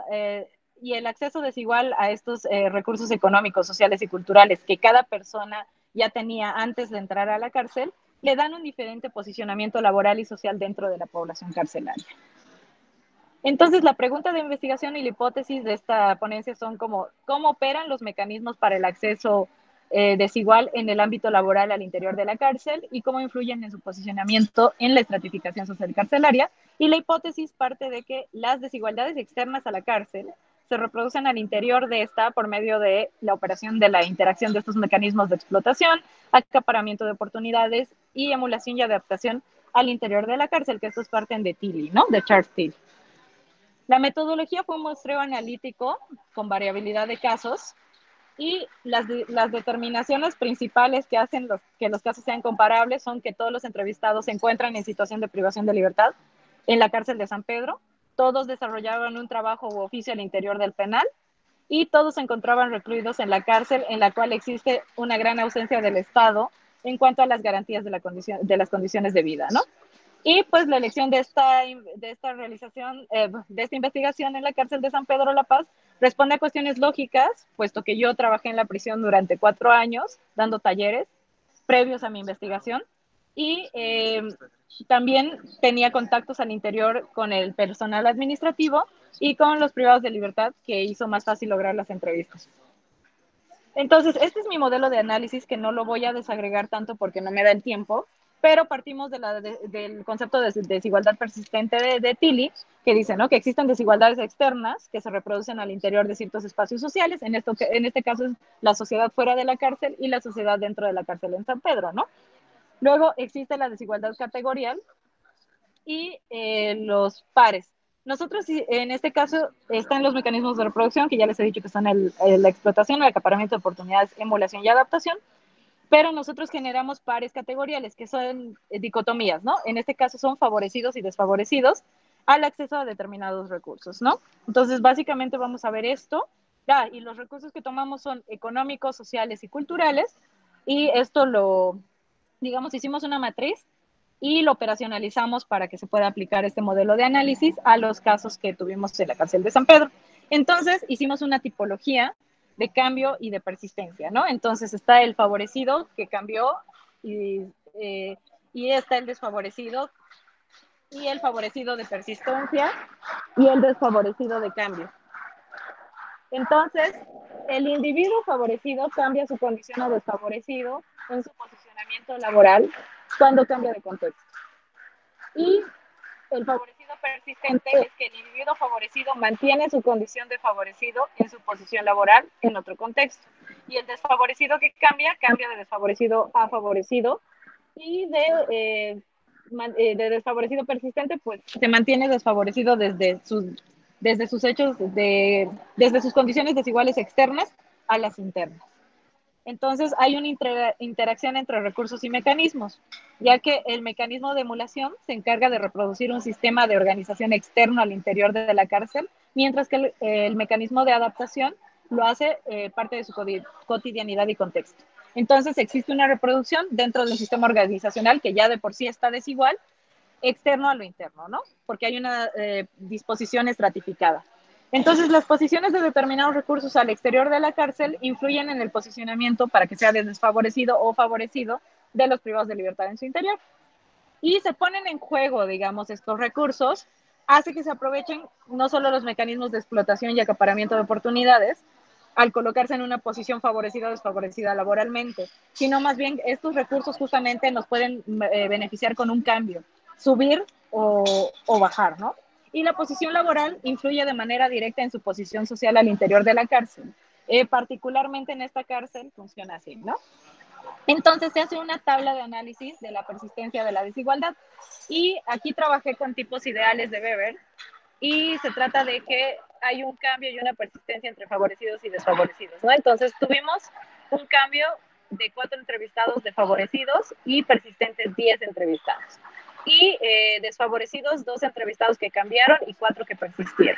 desigual a estos recursos económicos, sociales y culturales que cada persona ya tenía antes de entrar a la cárcel, le dan un diferente posicionamiento laboral y social dentro de la población carcelaria. Entonces, la pregunta de investigación y la hipótesis de esta ponencia son como, ¿cómo operan los mecanismos para el acceso desigual en el ámbito laboral al interior de la cárcel y cómo influyen en su posicionamiento en la estratificación social carcelaria? Y la hipótesis parte de que las desigualdades externas a la cárcel se reproducen al interior de esta por medio de la operación de la interacción de estos mecanismos de explotación, acaparamiento de oportunidades y emulación y adaptación al interior de la cárcel, que estos parten de Tilly, ¿no? De Charles Tilly. La metodología fue un muestreo analítico con variabilidad de casos y las determinaciones principales que hacen que los casos sean comparables son que todos los entrevistados se encuentran en situación de privación de libertad en la cárcel de San Pedro, todos desarrollaban un trabajo u oficio al interior del penal y todos se encontraban recluidos en la cárcel en la cual existe una gran ausencia del Estado en cuanto a las garantías de las condiciones de vida, ¿no? Y pues la elección de esta realización, de esta investigación en la cárcel de San Pedro La Paz responde a cuestiones lógicas, puesto que yo trabajé en la prisión durante 4 años dando talleres previos a mi investigación y también tenía contactos al interior con el personal administrativo y con los privados de libertad, que hizo más fácil lograr las entrevistas. Entonces, este es mi modelo de análisis, que no lo voy a desagregar tanto porque no me da el tiempo, pero partimos del concepto de desigualdad persistente de Tilly, que dice, ¿no?, que existen desigualdades externas que se reproducen al interior de ciertos espacios sociales, en este caso es la sociedad fuera de la cárcel y la sociedad dentro de la cárcel en San Pedro, ¿no? Luego existe la desigualdad categorial y los pares. Nosotros, en este caso, están los mecanismos de reproducción, que ya les he dicho que son la explotación, el acaparamiento de oportunidades, emulación y adaptación, pero nosotros generamos pares categoriales, que son dicotomías, ¿no? En este caso son favorecidos y desfavorecidos al acceso a determinados recursos, ¿no? Entonces, básicamente vamos a ver esto. Y los recursos que tomamos son económicos, sociales y culturales, y esto digamos, hicimos una matriz y lo operacionalizamos para que se pueda aplicar este modelo de análisis a los casos que tuvimos en la cárcel de San Pedro. Entonces, hicimos una tipología de cambio y de persistencia, ¿no? Entonces está el favorecido que cambió y está el desfavorecido y el favorecido de persistencia y el desfavorecido de cambio. Entonces, el individuo favorecido cambia su condición a desfavorecido en su posicionamiento laboral cuando cambia de contexto. Y el favorecido persistente es que el individuo favorecido mantiene su condición de favorecido en su posición laboral en otro contexto. Y el desfavorecido que cambia de desfavorecido a favorecido. Y de desfavorecido persistente, pues se mantiene desfavorecido desde sus hechos, desde sus condiciones desiguales externas a las internas. Entonces, hay una interacción entre recursos y mecanismos, ya que el mecanismo de emulación se encarga de reproducir un sistema de organización externo al interior de la cárcel, mientras que el mecanismo de adaptación lo hace parte de su cotidianidad y contexto. Entonces, existe una reproducción dentro del sistema organizacional que ya de por sí está desigual, externo a lo interno, ¿no? Porque hay una disposición estratificada. Entonces, las posiciones de determinados recursos al exterior de la cárcel influyen en el posicionamiento para que sea desfavorecido o favorecido de los privados de libertad en su interior. Y se ponen en juego, digamos, estos recursos, hace que se aprovechen no solo los mecanismos de explotación y acaparamiento de oportunidades, al colocarse en una posición favorecida o desfavorecida laboralmente, sino más bien estos recursos justamente nos pueden beneficiar con un cambio, subir o bajar, ¿no? Y la posición laboral influye de manera directa en su posición social al interior de la cárcel. Particularmente en esta cárcel funciona así, ¿no? Entonces se hace una tabla de análisis de la persistencia de la desigualdad. Y aquí trabajé con tipos ideales de Weber y se trata de que hay un cambio y una persistencia entre favorecidos y desfavorecidos, ¿no? Entonces tuvimos un cambio de 4 entrevistados de favorecidos y persistentes 10 entrevistados. Y desfavorecidos 2 entrevistados que cambiaron y 4 que persistieron.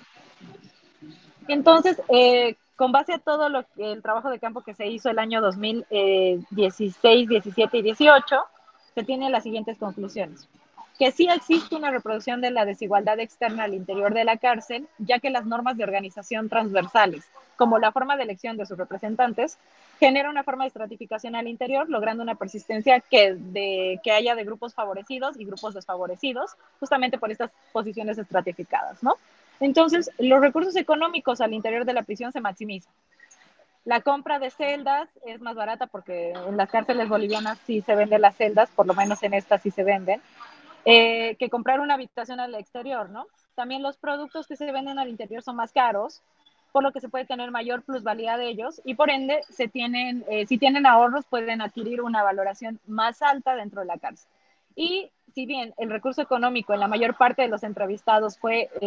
Entonces, con base a todo el trabajo de campo que se hizo el año 2016, 17 y 18, se tienen las siguientes conclusiones. que sí existe una reproducción de la desigualdad externa al interior de la cárcel, ya que las normas de organización transversales, como la forma de elección de sus representantes, genera una forma de estratificación al interior, logrando una persistencia que haya de grupos favorecidos y grupos desfavorecidos, justamente por estas posiciones estratificadas, ¿no? Entonces, los recursos económicos al interior de la prisión se maximizan. La compra de celdas es más barata porque en las cárceles bolivianas sí se venden las celdas, por lo menos en estas sí se venden, que comprar una habitación al exterior, ¿no? También los productos que se venden al interior son más caros, por lo que se puede tener mayor plusvalía de ellos y por ende si tienen ahorros pueden adquirir una valoración más alta dentro de la cárcel. Y si bien el recurso económico en la mayor parte de los entrevistados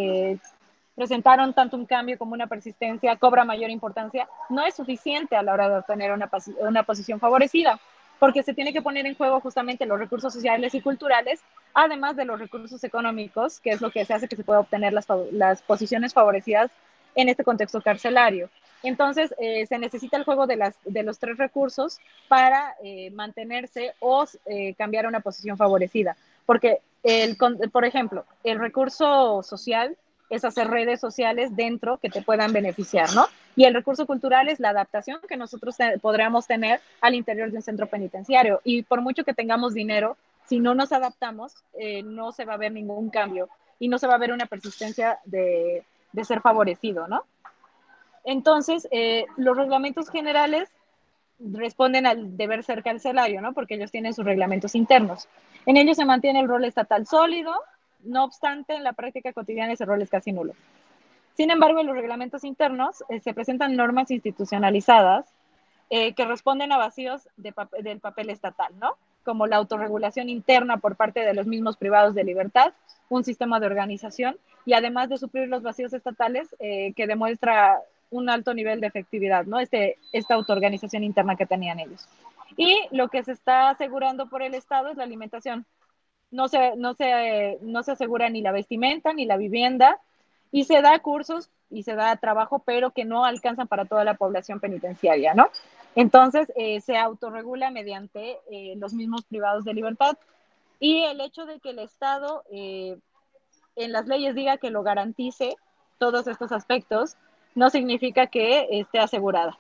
presentaron tanto un cambio como una persistencia, cobra mayor importancia, no es suficiente a la hora de obtener una posición favorecida, porque se tiene que poner en juego justamente los recursos sociales y culturales, además de los recursos económicos, que es lo que se hace que se pueda obtener las posiciones favorecidas en este contexto carcelario. Entonces, se necesita el juego de los tres recursos para mantenerse o cambiar a una posición favorecida. Porque, por ejemplo, el recurso social es hacer redes sociales dentro que te puedan beneficiar, ¿no? Y el recurso cultural es la adaptación que nosotros podríamos tener al interior de un centro penitenciario. Y por mucho que tengamos dinero, si no nos adaptamos, no se va a ver ningún cambio y no se va a ver una persistencia de ser favorecido, ¿no? Entonces, los reglamentos generales responden al deber ser carcelario, ¿no? Porque ellos tienen sus reglamentos internos. En ellos se mantiene el rol estatal sólido, no obstante, en la práctica cotidiana ese rol es casi nulo. Sin embargo, en los reglamentos internos se presentan normas institucionalizadas que responden a vacíos del papel estatal, ¿no? Como la autorregulación interna por parte de los mismos privados de libertad, un sistema de organización y además de suplir los vacíos estatales que demuestra un alto nivel de efectividad, ¿no? Esta autoorganización interna que tenían ellos. Y lo que se está asegurando por el Estado es la alimentación. No se asegura ni la vestimenta ni la vivienda y se da cursos y se da trabajo, pero que no alcanzan para toda la población penitenciaria, ¿no? Entonces, se autorregula mediante los mismos privados de libertad y el hecho de que el Estado en las leyes diga que lo garantice todos estos aspectos no significa que esté asegurada.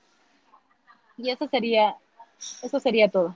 Y eso sería todo.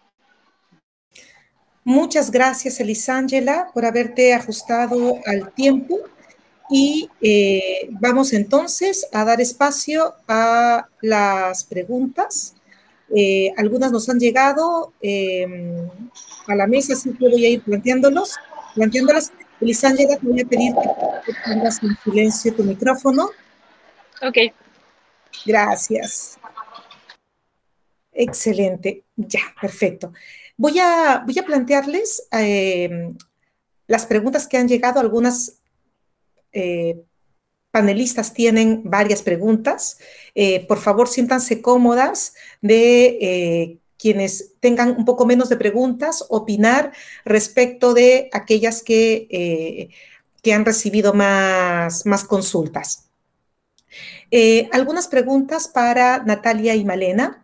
Muchas gracias, Elisangela, por haberte ajustado al tiempo y vamos entonces a dar espacio a las preguntas. Algunas nos han llegado a la mesa, así que voy a ir planteándolas. Elisangela, te voy a pedir que pongas en silencio tu micrófono. Ok. Gracias. Excelente. Ya, perfecto. Voy a plantearles las preguntas que han llegado. Algunas panelistas tienen varias preguntas. Por favor, siéntanse cómodas de quienes tengan un poco menos de preguntas, opinar respecto de aquellas que han recibido más consultas. Algunas preguntas para Natalia y Malena.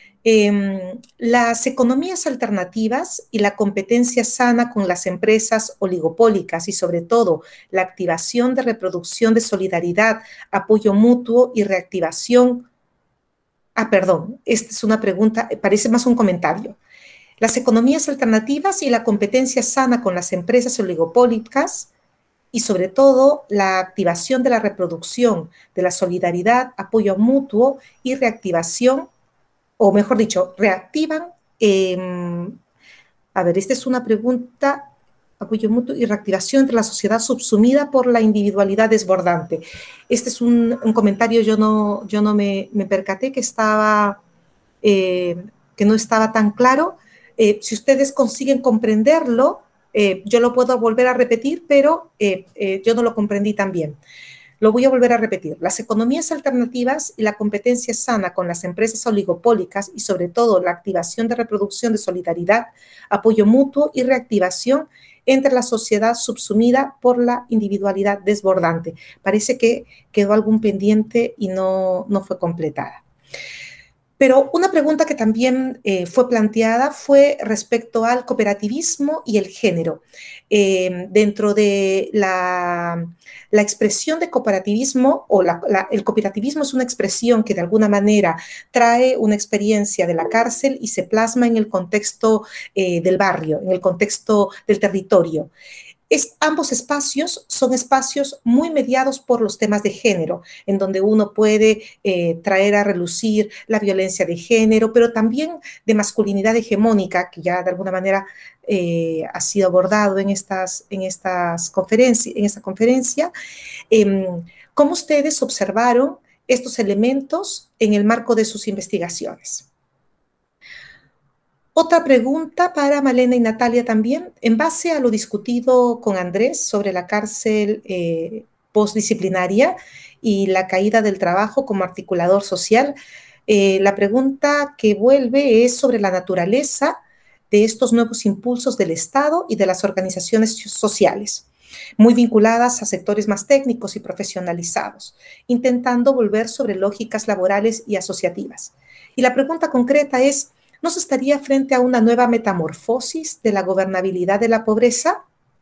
Las economías alternativas y la competencia sana con las empresas oligopólicas y sobre todo la activación de reproducción de solidaridad, apoyo mutuo y reactivación. Perdón, esta es una pregunta, parece más un comentario. Las economías alternativas y la competencia sana con las empresas oligopólicas y sobre todo la activación de la reproducción de la solidaridad, apoyo mutuo y reactivación, o mejor dicho, reactivan, esta es una pregunta, apoyo mutuo y reactivación entre la sociedad subsumida por la individualidad desbordante. Este es un comentario, yo no me percaté que no estaba tan claro. Si ustedes consiguen comprenderlo, yo lo puedo volver a repetir, pero yo no lo comprendí tan bien. Lo voy a volver a repetir. Las economías alternativas y la competencia sana con las empresas oligopólicas y sobre todo la activación de reproducción de solidaridad, apoyo mutuo y reactivación entre la sociedad subsumida por la individualidad desbordante. Parece que quedó algún pendiente y no fue completada. Pero una pregunta que también fue planteada fue respecto al cooperativismo y el género. Dentro de la expresión de cooperativismo, o el cooperativismo es una expresión que de alguna manera trae una experiencia de la cárcel y se plasma en el contexto del barrio, en el contexto del territorio. Ambos espacios son espacios muy mediados por los temas de género, en donde uno puede traer a relucir la violencia de género, pero también de masculinidad hegemónica, que ya de alguna manera ha sido abordado en esta conferencia. ¿Cómo ustedes observaron estos elementos en el marco de sus investigaciones? Otra pregunta para Malena y Natalia también. En base a lo discutido con Andrés sobre la cárcel postdisciplinaria y la caída del trabajo como articulador social, la pregunta que vuelve es sobre la naturaleza de estos nuevos impulsos del Estado y de las organizaciones sociales, muy vinculadas a sectores más técnicos y profesionalizados, intentando volver sobre lógicas laborales y asociativas. Y la pregunta concreta es, ¿no se estaría frente a una nueva metamorfosis de la gobernabilidad de la pobreza?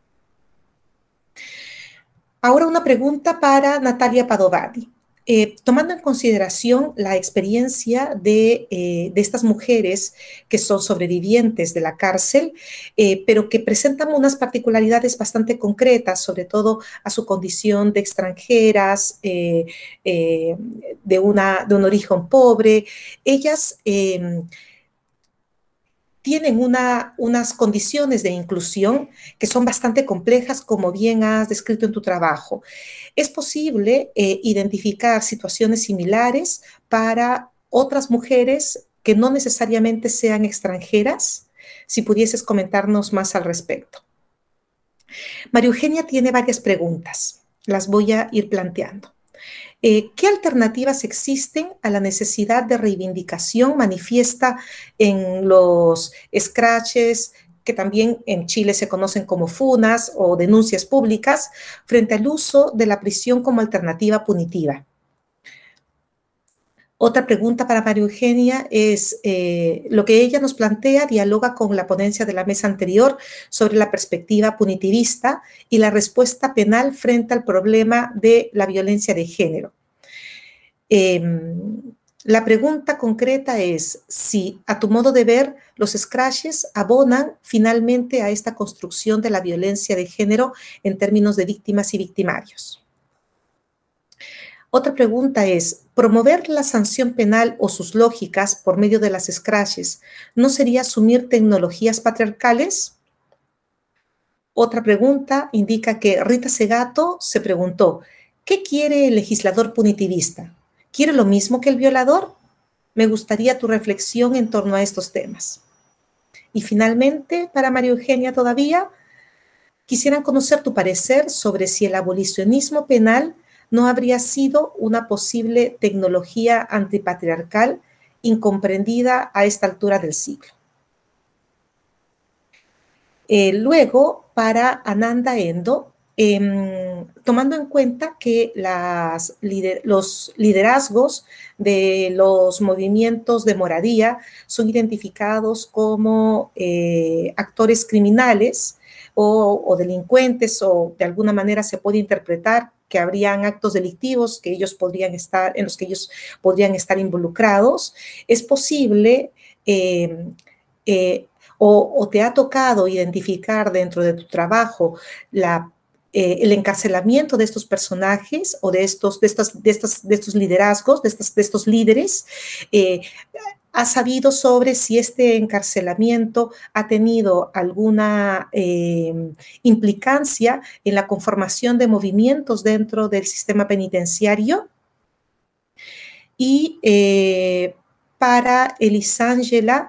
Ahora una pregunta para Natalia Padovani. Tomando en consideración la experiencia de estas mujeres que son sobrevivientes de la cárcel, pero que presentan unas particularidades bastante concretas, sobre todo a su condición de extranjeras, de un origen pobre, ellas tienen unas condiciones de inclusión que son bastante complejas, como bien has descrito en tu trabajo. ¿Es posible identificar situaciones similares para otras mujeres que no necesariamente sean extranjeras? Si pudieses comentarnos más al respecto. María Eugenia tiene varias preguntas, las voy a ir planteando. ¿Qué alternativas existen a la necesidad de reivindicación manifiesta en los scratches, que también en Chile se conocen como funas o denuncias públicas, frente al uso de la prisión como alternativa punitiva? Otra pregunta para María Eugenia es, lo que ella nos plantea dialoga con la ponencia de la mesa anterior sobre la perspectiva punitivista y la respuesta penal frente al problema de la violencia de género. La pregunta concreta es si, a tu modo de ver, los scratches abonan finalmente a esta construcción de la violencia de género en términos de víctimas y victimarios. Otra pregunta es, ¿promover la sanción penal o sus lógicas por medio de las scratches no sería asumir tecnologías patriarcales? Otra pregunta indica que Rita Segato se preguntó, ¿qué quiere el legislador punitivista? ¿Quiere lo mismo que el violador? Me gustaría tu reflexión en torno a estos temas. Y finalmente, para María Eugenia todavía, quisieran conocer tu parecer sobre si el abolicionismo penal no habría sido una posible tecnología antipatriarcal incomprendida a esta altura del siglo. Luego, para Ananda Endo, tomando en cuenta que los liderazgos de los movimientos de moradía son identificados como actores criminales o delincuentes, o de alguna manera se puede interpretar que habrían actos delictivos en los que ellos podrían estar involucrados, es posible o te ha tocado identificar dentro de tu trabajo el encarcelamiento de estos personajes o de estos liderazgos, de estos líderes. ¿Has sabido sobre si este encarcelamiento ha tenido alguna implicancia en la conformación de movimientos dentro del sistema penitenciario? Y para Elisangela,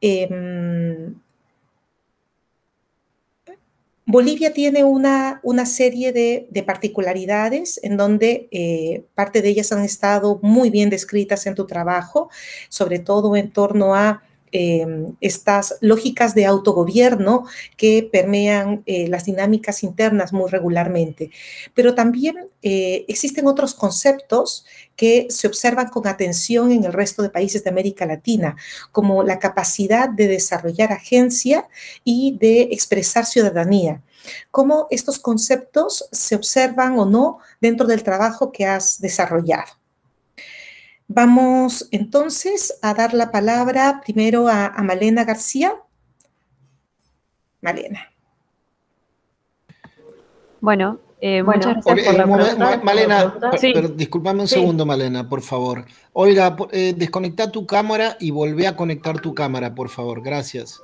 Bolivia tiene una serie de particularidades en donde parte de ellas han estado muy bien descritas en tu trabajo, sobre todo en torno a estas lógicas de autogobierno que permean las dinámicas internas muy regularmente. Pero también existen otros conceptos que se observan con atención en el resto de países de América Latina, como la capacidad de desarrollar agencia y de expresar ciudadanía. ¿Cómo estos conceptos se observan o no dentro del trabajo que has desarrollado? Vamos entonces a dar la palabra primero a Malena García. Malena. Bueno, muchas gracias por la pregunta. Malena, Sí. discúlpame un segundo, Malena, por favor. Olga, desconecta tu cámara y volvé a conectar tu cámara, por favor. Gracias.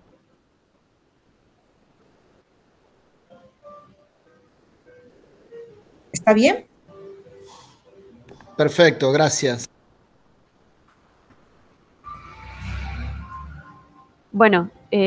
¿Está bien? Perfecto, gracias. Bueno,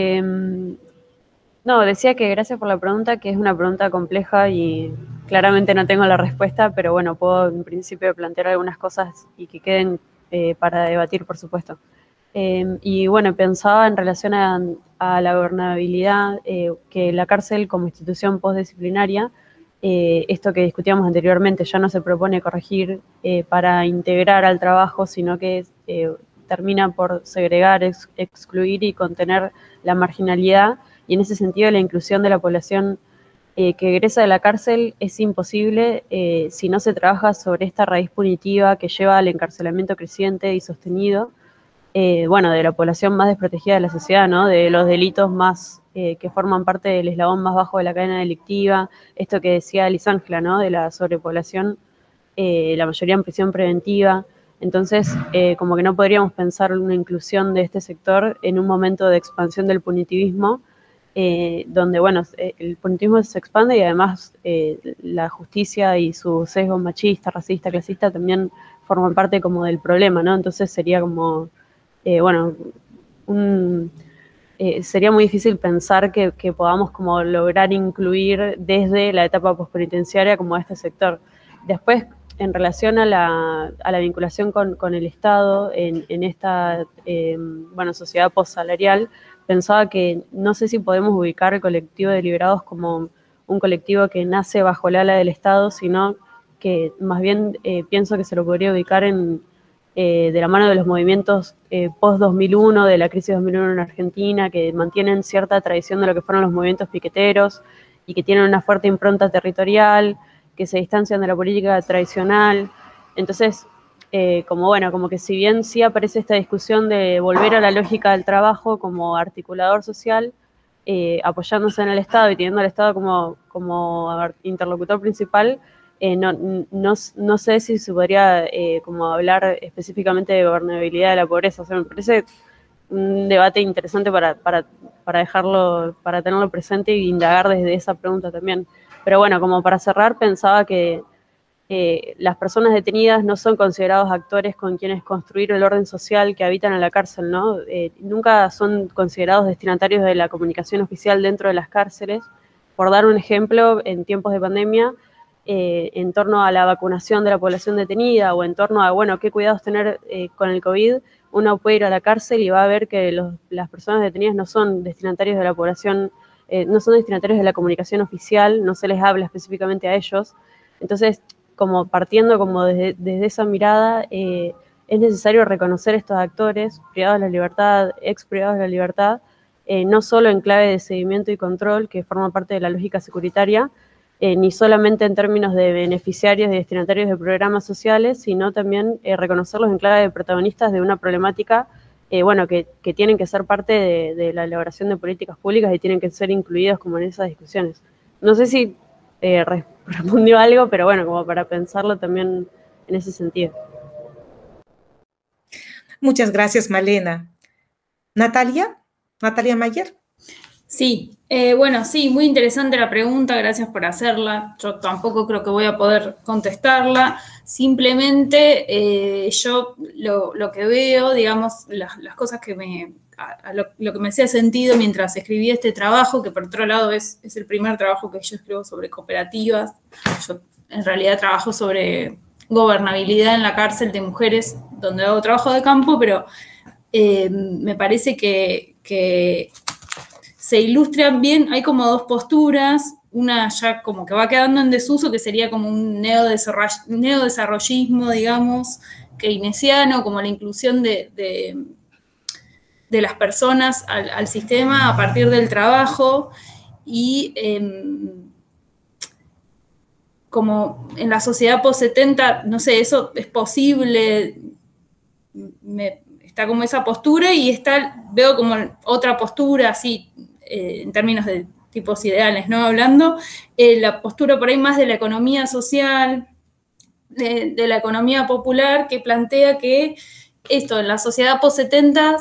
no, decía que gracias por la pregunta, que es una pregunta compleja y claramente no tengo la respuesta, pero bueno, puedo en principio plantear algunas cosas y que queden para debatir, por supuesto. Y bueno, pensaba en relación a la gobernabilidad, que la cárcel como institución postdisciplinaria, esto que discutíamos anteriormente, ya no se propone corregir para integrar al trabajo, sino que termina por segregar, excluir y contener la marginalidad, y en ese sentido la inclusión de la población que egresa de la cárcel es imposible si no se trabaja sobre esta raíz punitiva que lleva al encarcelamiento creciente y sostenido, bueno, de la población más desprotegida de la sociedad, ¿no? De los delitos más que forman parte del eslabón más bajo de la cadena delictiva, esto que decía Lisángela, ¿no? De la sobrepoblación, la mayoría en prisión preventiva. Entonces, como que no podríamos pensar una inclusión de este sector en un momento de expansión del punitivismo, donde, bueno, el punitivismo se expande y además la justicia y su sesgo machista, racista, clasista también forman parte como del problema, ¿no? Entonces sería como, bueno, sería muy difícil pensar que podamos como lograr incluir desde la etapa postpenitenciaria como a este sector. Después, en relación a la vinculación con el Estado en esta bueno, sociedad postsalarial, pensaba que no sé si podemos ubicar el colectivo de liberados como un colectivo que nace bajo el ala del Estado, sino que más bien pienso que se lo podría ubicar de la mano de los movimientos post-2001, de la crisis 2001 en Argentina, que mantienen cierta tradición de lo que fueron los movimientos piqueteros y que tienen una fuerte impronta territorial, que se distancian de la política tradicional. Entonces, como bueno, como que si bien sí aparece esta discusión de volver a la lógica del trabajo como articulador social, apoyándose en el Estado y teniendo al Estado como interlocutor principal, no sé si se podría como hablar específicamente de gobernabilidad de la pobreza. O sea, me parece un debate interesante para dejarlo, para tenerlo presente e indagar desde esa pregunta también. Pero bueno, como para cerrar, pensaba que las personas detenidas no son considerados actores con quienes construir el orden social que habitan en la cárcel, ¿no? Nunca son considerados destinatarios de la comunicación oficial dentro de las cárceles. Por dar un ejemplo, en tiempos de pandemia, en torno a la vacunación de la población detenida o en torno a, bueno, qué cuidados tener con el COVID, uno puede ir a la cárcel y va a ver que las personas detenidas no son destinatarios de la población, no son destinatarios de la comunicación oficial, no se les habla específicamente a ellos. Entonces, como partiendo como desde esa mirada, es necesario reconocer estos actores privados de la libertad, ex privados de la libertad, no solo en clave de seguimiento y control, que forma parte de la lógica securitaria, ni solamente en términos de beneficiarios y destinatarios de programas sociales, sino también reconocerlos en clave de protagonistas de una problemática bueno, que tienen que ser parte de la elaboración de políticas públicas y tienen que ser incluidos como en esas discusiones. No sé si respondió algo, pero bueno, como para pensarlo también en ese sentido. Muchas gracias, Malena. Natalia Mayer. Sí, bueno, sí, muy interesante la pregunta, gracias por hacerla. Yo tampoco creo que voy a poder contestarla. Simplemente yo lo que veo, digamos, las cosas que lo que me hacía sentido mientras escribí este trabajo, que por otro lado es el primer trabajo que yo escribo sobre cooperativas. Yo en realidad trabajo sobre gobernabilidad en la cárcel de mujeres, donde hago trabajo de campo, pero me parece que se ilustran bien, hay como dos posturas, una ya como que va quedando en desuso, que sería como un neodesarrollismo, digamos, keynesiano, como la inclusión de las personas al sistema a partir del trabajo, y como en la sociedad post-70, no sé, eso es posible, está como esa postura, y veo como otra postura, así, en términos de tipos ideales, ¿no? Hablando, la postura por ahí más de la economía social, de la economía popular, que plantea que esto, en la sociedad post-70,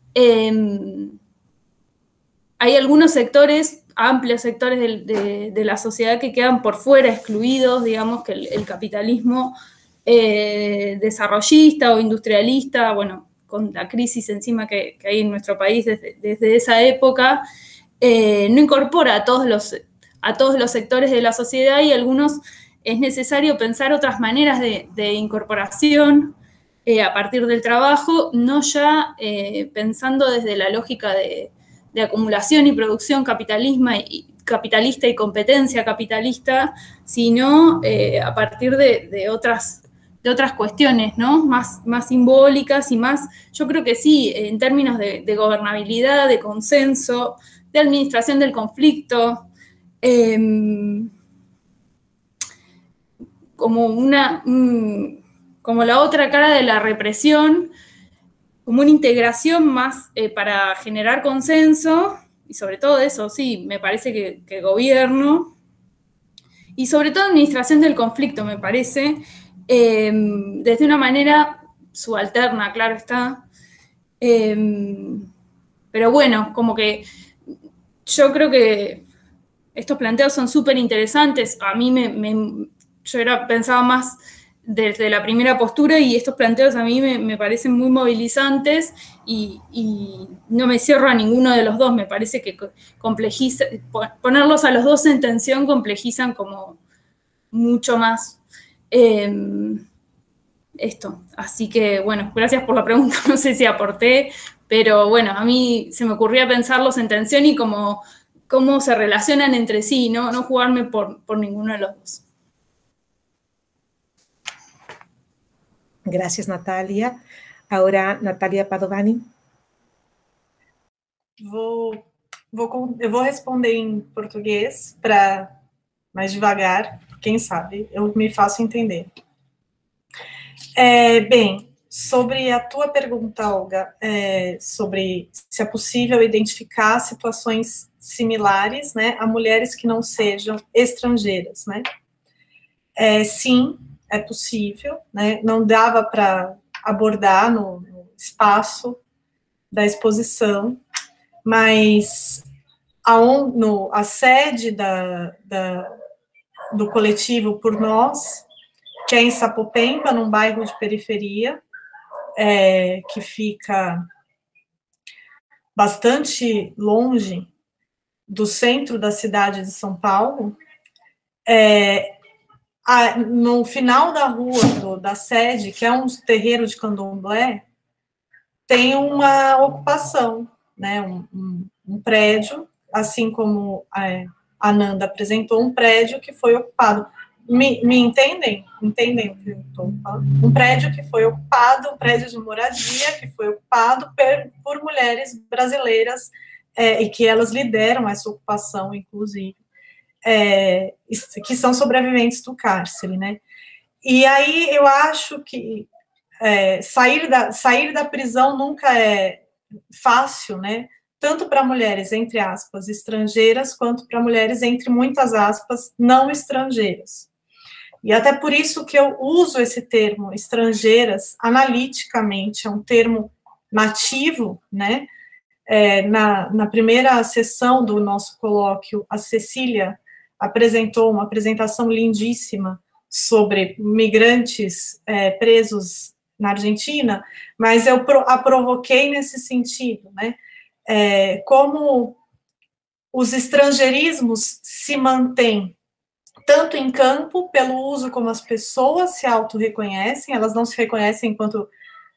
hay algunos sectores, amplios sectores de la sociedad que quedan por fuera, excluidos, digamos, que el capitalismo desarrollista o industrialista, bueno, con la crisis encima que hay en nuestro país desde esa época, no incorpora a todos los sectores de la sociedad, y algunos es necesario pensar otras maneras de incorporación a partir del trabajo, no ya pensando desde la lógica de acumulación y producción capitalista y competencia capitalista, sino a partir de otras cuestiones, ¿no? Más simbólicas y más, yo creo que sí, en términos de gobernabilidad, de consenso, de administración del conflicto, como la otra cara de la represión, como una integración más para generar consenso, y sobre todo eso, sí, me parece que gobierno, y sobre todo administración del conflicto, me parece, desde una manera subalterna, claro está, pero bueno, como que yo creo que estos planteos son súper interesantes. A mí yo pensaba más desde la primera postura, y estos planteos a mí me parecen muy movilizantes, y no me cierro a ninguno de los dos. Me parece que ponerlos a los dos en tensión complejizan como mucho más esto. Así que, bueno, gracias por la pregunta, no sé si aporté, pero bueno, a mí se me ocurría pensarlos en tensión y cómo se relacionan entre sí, no jugarme por ninguno de los dos. Gracias, Natalia. Ahora, Natalia Padovani. Eu vou responder em português para mais devagar, quem sabe eu me faço entender. Bem, sobre a tua pergunta, Olga, sobre se é possível identificar situações similares, né, a mulheres que não sejam estrangeiras, né? Sim, é possível, né? Não dava para abordar no espaço da exposição, mas a sede do coletivo Por Nós, que é em Sapopemba, num bairro de periferia, que fica bastante longe do centro da cidade de São Paulo, no final da rua da sede, que é um terreiro de candomblé, tem uma ocupação, né, um prédio, assim como a Nanda apresentou, um prédio que foi ocupado. Me entendem? Entendem o que eu estou falando? Um prédio que foi ocupado, um prédio de moradia que foi ocupado por mulheres brasileiras, e que elas lideram essa ocupação, inclusive, que são sobreviventes do cárcere, né? E aí eu acho que sair da prisão nunca é fácil, né? Tanto para mulheres, entre aspas, estrangeiras, quanto para mulheres, entre muitas aspas, não estrangeiras. E até por isso que eu uso esse termo estrangeiras analiticamente, é um termo nativo, né? Na primeira sessão do nosso colóquio, a Cecília apresentou uma apresentação lindíssima sobre migrantes presos na Argentina, mas eu a provoquei nesse sentido, né? Como os estrangeirismos se mantêm tanto em campo, pelo uso como as pessoas se auto-reconhecem, elas não se reconhecem enquanto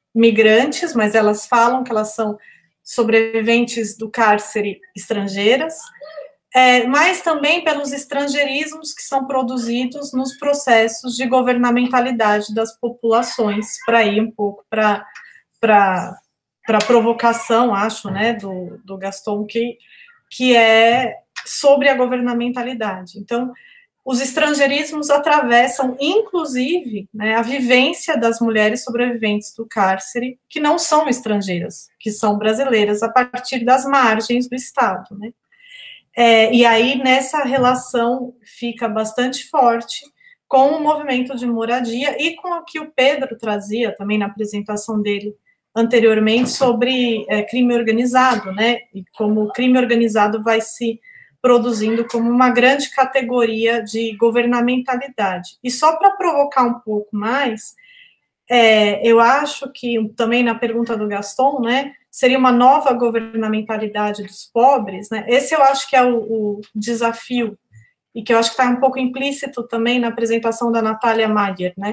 migrantes, mas elas falam que elas são sobreviventes do cárcere estrangeiras, mas também pelos estrangeirismos que são produzidos nos processos de governamentalidade das populações, para ir um pouco para a provocação, acho, né, do Gaston, que é sobre a governamentalidade. Então, os estrangeirismos atravessam, inclusive, né, a vivência das mulheres sobreviventes do cárcere, que não são estrangeiras, que são brasileiras, a partir das margens do Estado, né? E aí, nessa relação, fica bastante forte com o movimento de moradia e com o que o Pedro trazia também na apresentação dele anteriormente sobre crime organizado, né? E como o crime organizado vai se produzindo como uma grande categoria de governamentalidade. E só para provocar um pouco mais, eu acho que, também na pergunta do Gaston, né, seria uma nova governamentalidade dos pobres, né? Esse eu acho que é o desafio, e que eu acho que está um pouco implícito também na apresentação da Natália Mayer, né?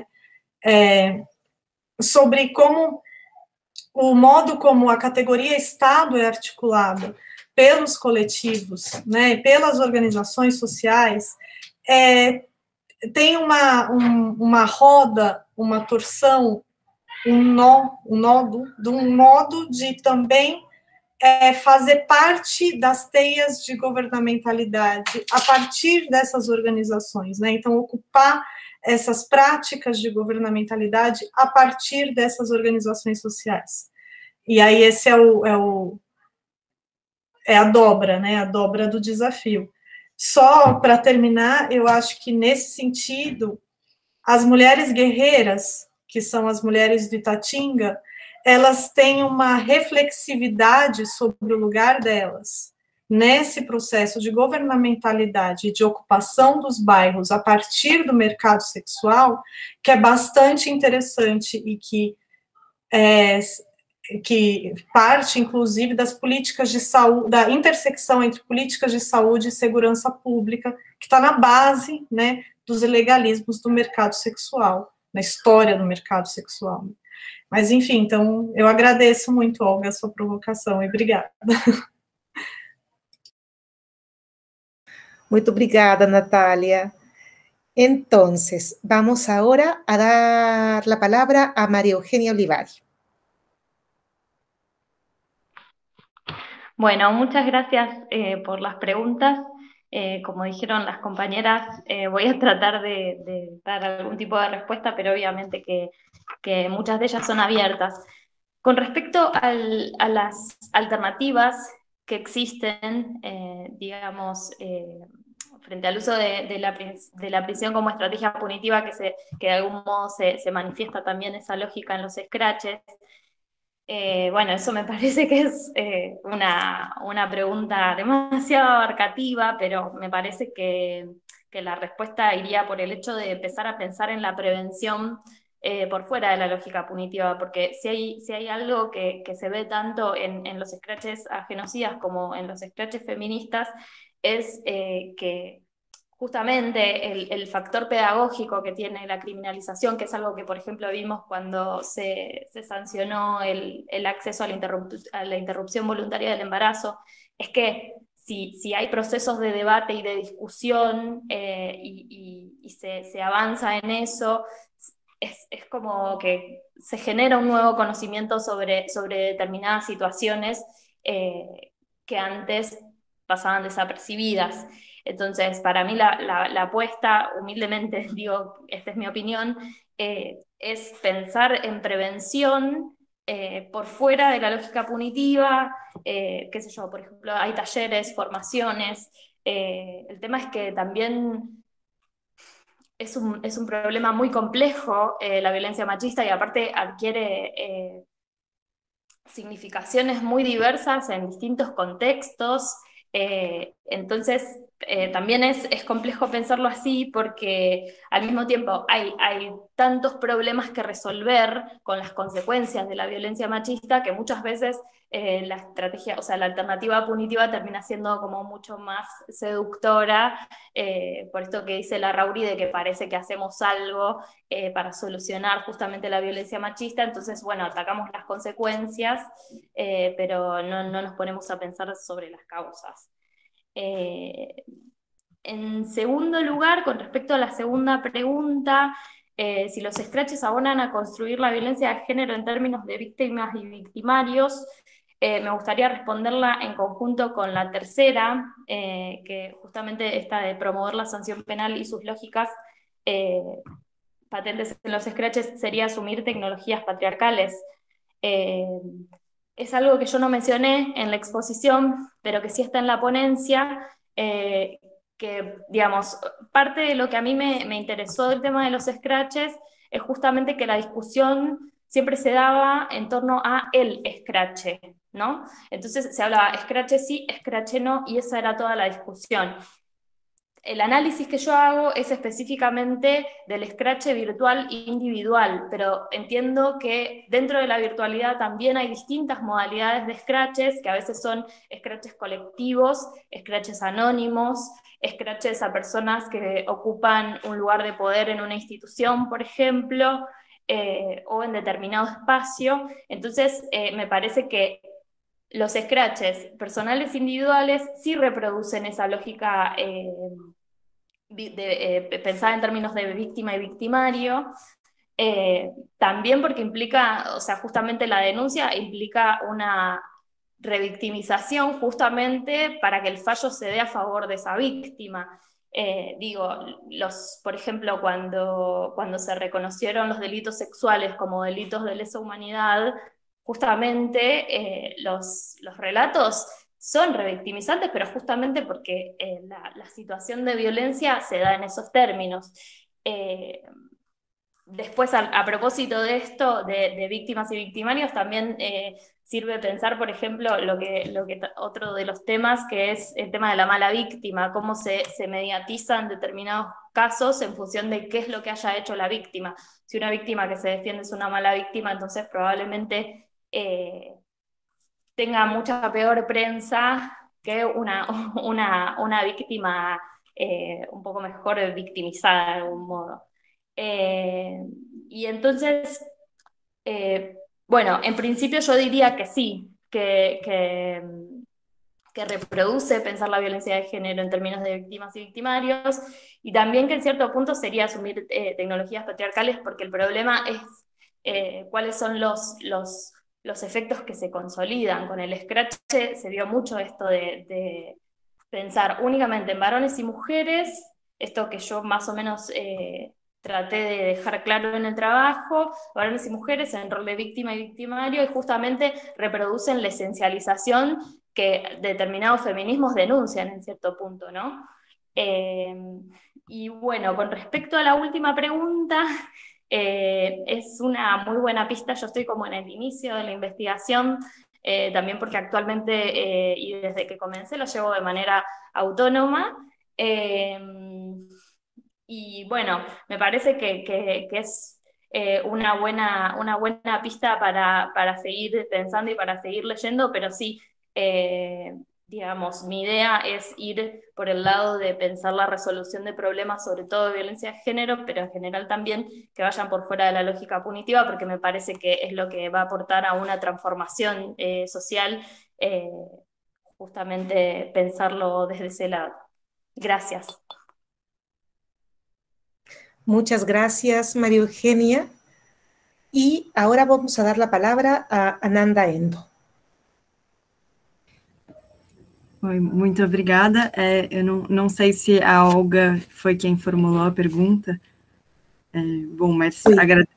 Sobre como o modo como a categoria Estado é articulada pelos coletivos, né, pelas organizações sociais, tem uma roda, uma torção, um modo de também fazer parte das teias de governamentalidade a partir dessas organizações, né? Então, ocupar essas práticas de governamentalidade a partir dessas organizações sociais. E aí esse é a dobra, né? A dobra do desafio. Só para terminar, eu acho que nesse sentido, as mulheres guerreiras, que são as mulheres do Itatinga, elas têm uma reflexividade sobre o lugar delas nesse processo de governamentalidade e de ocupação dos bairros a partir do mercado sexual, que é bastante interessante e que parte, inclusive, das políticas de saúde, da intersecção entre políticas de saúde e segurança pública, que está na base, né, dos ilegalismos do mercado sexual, na história do mercado sexual. Mas, enfim, então, eu agradeço muito, Olga, a sua provocação, e obrigada. Muito obrigada, Natalia. Entonces, vamos ahora a dar la palabra a María Eugenia Olivari. Bueno, muchas gracias por las preguntas. Como dijeron las compañeras, voy a tratar de dar algún tipo de respuesta, pero obviamente que muchas de ellas son abiertas. Con respecto a las alternativas que existen, digamos, frente al uso de la prisión como estrategia punitiva, que de algún modo se manifiesta también esa lógica en los scratches, bueno, eso me parece que es una pregunta demasiado abarcativa, pero me parece que la respuesta iría por el hecho de empezar a pensar en la prevención por fuera de la lógica punitiva, porque si hay algo que se ve tanto en los scratches a genocidas como en los scratches feministas, es que justamente el factor pedagógico que tiene la criminalización, que es algo que, por ejemplo, vimos cuando se sancionó el acceso a la interrupción voluntaria del embarazo, es que si hay procesos de debate y de discusión y se avanza en eso, es como que se genera un nuevo conocimiento sobre determinadas situaciones que antes pasaban desapercibidas. Entonces, para mí la apuesta, humildemente digo, esta es mi opinión, es pensar en prevención por fuera de la lógica punitiva, qué sé yo, por ejemplo, hay talleres, formaciones, el tema es que también es un problema muy complejo la violencia machista y aparte adquiere significaciones muy diversas en distintos contextos. Entonces, también es complejo pensarlo así porque al mismo tiempo hay tantos problemas que resolver con las consecuencias de la violencia machista que muchas veces la estrategia, o sea, la alternativa punitiva termina siendo como mucho más seductora, por esto que dice Larrauri de que parece que hacemos algo para solucionar justamente la violencia machista, entonces, bueno, atacamos las consecuencias, pero no nos ponemos a pensar sobre las causas. En segundo lugar, con respecto a la segunda pregunta, si los scratches abonan a construir la violencia de género en términos de víctimas y victimarios, me gustaría responderla en conjunto con la tercera, que justamente esta de promover la sanción penal y sus lógicas patentes en los scratches sería asumir tecnologías patriarcales. Es algo que yo no mencioné en la exposición, pero que sí está en la ponencia, que, digamos, parte de lo que a mí me interesó del tema de los scratches es justamente que la discusión siempre se daba en torno a el scratch, ¿no? Entonces se hablaba scratch sí, scratch no, y esa era toda la discusión. El análisis que yo hago es específicamente del scratch virtual e individual, pero entiendo que dentro de la virtualidad también hay distintas modalidades de scratches, que a veces son scratches colectivos, scratches anónimos, scratches a personas que ocupan un lugar de poder en una institución, por ejemplo, o en determinado espacio. Entonces, me parece que los scratches personales individuales sí reproducen esa lógica pensada en términos de víctima y victimario, también porque implica, o sea, justamente la denuncia implica una revictimización justamente para que el fallo se dé a favor de esa víctima. Digo, por ejemplo, cuando se reconocieron los delitos sexuales como delitos de lesa humanidad, justamente los relatos son revictimizantes, pero justamente porque la situación de violencia se da en esos términos. Después, a propósito de esto, de víctimas y victimarios, también sirve pensar, por ejemplo, lo que otro de los temas, que es el tema de la mala víctima, cómo se mediatizan determinados casos en función de qué es lo que haya hecho la víctima. Si una víctima que se defiende es una mala víctima, entonces probablemente tenga mucha peor prensa que una víctima un poco mejor victimizada de algún modo. Y entonces, bueno, en principio yo diría que sí, que reproduce pensar la violencia de género en términos de víctimas y victimarios, y también que en cierto punto sería asumir tecnologías patriarcales, porque el problema es cuáles son los efectos que se consolidan. Con el scratch se vio mucho esto de pensar únicamente en varones y mujeres, esto que yo más o menos traté de dejar claro en el trabajo, varones y mujeres en rol de víctima y victimario, y justamente reproducen la esencialización que determinados feminismos denuncian en cierto punto, ¿no? Y bueno, con respecto a la última pregunta, es una muy buena pista. Yo estoy como en el inicio de la investigación, también porque actualmente y desde que comencé lo llevo de manera autónoma, y bueno, me parece que es una buena pista para seguir pensando y para seguir leyendo, pero sí, digamos, mi idea es ir por el lado de pensar la resolución de problemas, sobre todo de violencia de género, pero en general también que vayan por fuera de la lógica punitiva, porque me parece que es lo que va a aportar a una transformación social, justamente pensarlo desde ese lado. Gracias. Muchas gracias, María Eugenia. Y ahora vamos a dar la palabra a Ananda Endo. Oi, muito obrigada. Eu não sei se a Olga foi quem formulou a pergunta. Bom, mas agradeço.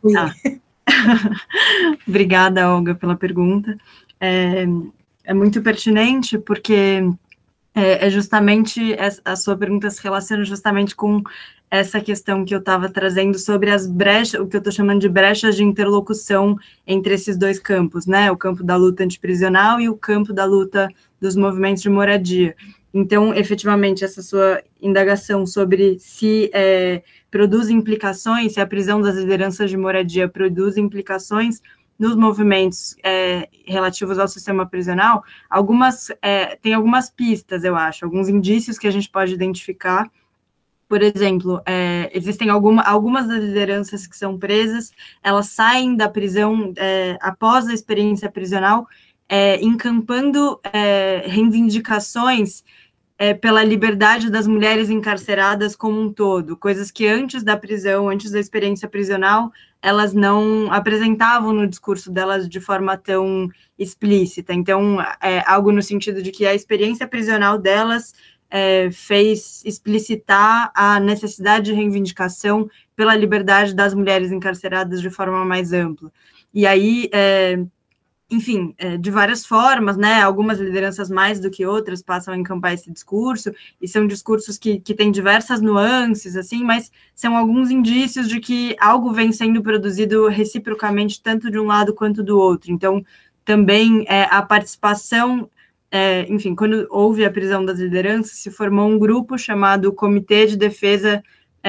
Obrigada, Olga, pela pergunta. É muito pertinente porque justamente a sua pergunta se relaciona justamente com essa questão que eu estava trazendo sobre as brechas, o que eu estou chamando de brechas de interlocução entre esses dois campos, né? O campo da luta antiprisional e o campo da luta dos movimentos de moradia. Então, efetivamente, essa sua indagação sobre se produz implicações, se a prisão das lideranças de moradia produz implicações nos movimentos relativos ao sistema prisional, tem algumas pistas, eu acho, alguns indícios que a gente pode identificar. Por exemplo, existem algumas das lideranças que são presas, elas saem da prisão após a experiência prisional, encampando reivindicações pela liberdade das mulheres encarceradas como um todo, coisas que antes da prisão, antes da experiência prisional, elas não apresentavam no discurso delas de forma tão explícita. Então, algo no sentido de que a experiência prisional delas fez explicitar a necessidade de reivindicação pela liberdade das mulheres encarceradas de forma mais ampla. E aí, enfim, de várias formas, né, algumas lideranças mais do que outras passam a encampar esse discurso, e são discursos que têm diversas nuances, assim, mas são alguns indícios de que algo vem sendo produzido reciprocamente, tanto de um lado quanto do outro. Então, também a participação, enfim, quando houve a prisão das lideranças, se formou um grupo chamado Comitê de Defesa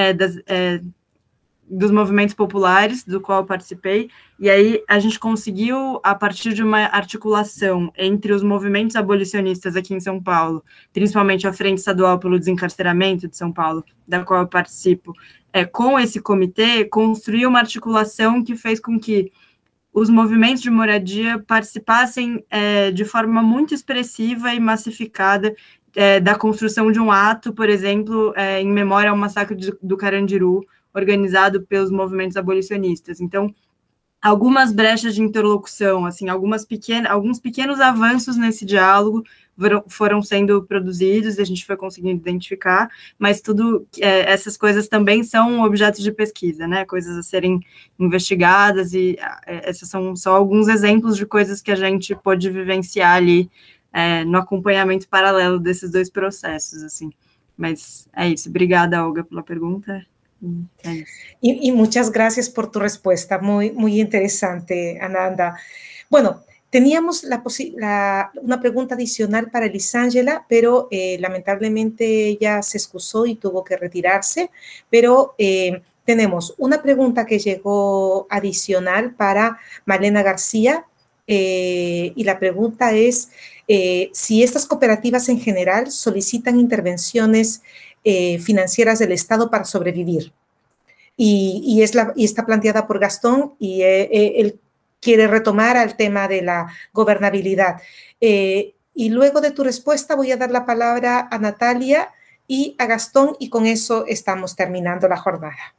dos Movimentos Populares, do qual eu participei, e aí a gente conseguiu, a partir de uma articulação entre os movimentos abolicionistas aqui em São Paulo, principalmente a Frente Estadual pelo Desencarceramento de São Paulo, da qual eu participo, com esse comitê, construir uma articulação que fez com que os movimentos de moradia participassem de forma muito expressiva e massificada da construção de um ato, por exemplo, em memória ao massacre do Carandiru, organizado pelos movimentos abolicionistas. Então, algumas brechas de interlocução, assim, alguns pequenos avanços nesse diálogo foram sendo produzidos e a gente foi conseguindo identificar, mas essas coisas também são objetos de pesquisa, né, coisas a serem investigadas, e esses são só alguns exemplos de coisas que a gente pôde vivenciar ali no acompanhamento paralelo desses dois processos, assim. Mas é isso. Obrigada, Olga, pela pergunta. Y muchas gracias por tu respuesta, muy interesante, Ananda. Bueno, teníamos una pregunta adicional para Elisangela, pero lamentablemente ella se excusó y tuvo que retirarse, pero tenemos una pregunta que llegó adicional para Malena García, y la pregunta es si estas cooperativas en general solicitan intervenciones financieras del Estado para sobrevivir. Y está planteada por Gastón, y él quiere retomar al tema de la gobernabilidad. Y luego de tu respuesta voy a dar la palabra a Natalia y a Gastón, y con eso estamos terminando la jornada.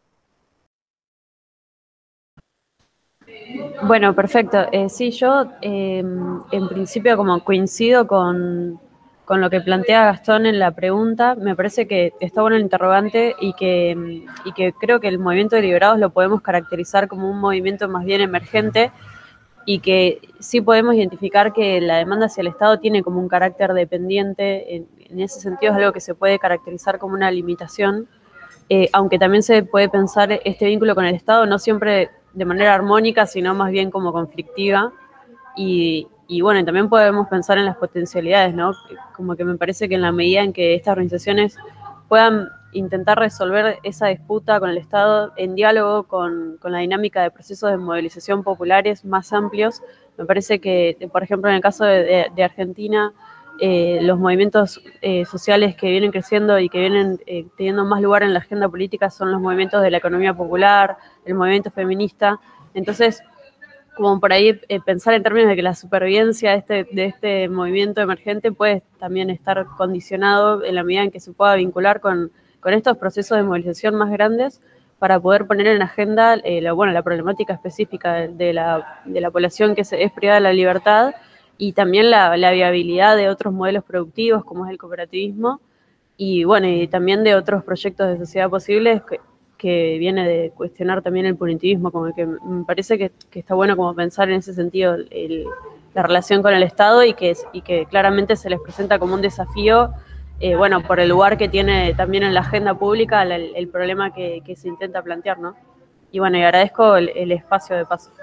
Bueno, perfecto. Sí, yo en principio como coincido con lo que plantea Gastón en la pregunta. Me parece que está bueno el interrogante y que creo que el movimiento de liberados lo podemos caracterizar como un movimiento más bien emergente, y que sí podemos identificar que la demanda hacia el Estado tiene como un carácter dependiente. En ese sentido es algo que se puede caracterizar como una limitación, aunque también se puede pensar este vínculo con el Estado no siempre de manera armónica, sino más bien como conflictiva. Y bueno, también podemos pensar en las potencialidades, ¿no? Como que me parece que en la medida en que estas organizaciones puedan intentar resolver esa disputa con el Estado en diálogo con la dinámica de procesos de movilización populares más amplios, me parece que, por ejemplo, en el caso de Argentina, los movimientos sociales que vienen creciendo y que vienen teniendo más lugar en la agenda política son los movimientos de la economía popular, el movimiento feminista. Entonces, como por ahí pensar en términos de que la supervivencia de este movimiento emergente puede también estar condicionado en la medida en que se pueda vincular con estos procesos de movilización más grandes, para poder poner en agenda la problemática específica de la población que es privada de la libertad, y también la viabilidad de otros modelos productivos como es el cooperativismo, y bueno, y también de otros proyectos de sociedad posibles que viene de cuestionar también el punitivismo. Como que me parece que está bueno como pensar en ese sentido la relación con el Estado, y que claramente se les presenta como un desafío bueno, por el lugar que tiene también en la agenda pública el problema que se intenta plantear, ¿no? Y bueno, y agradezco el espacio de paso.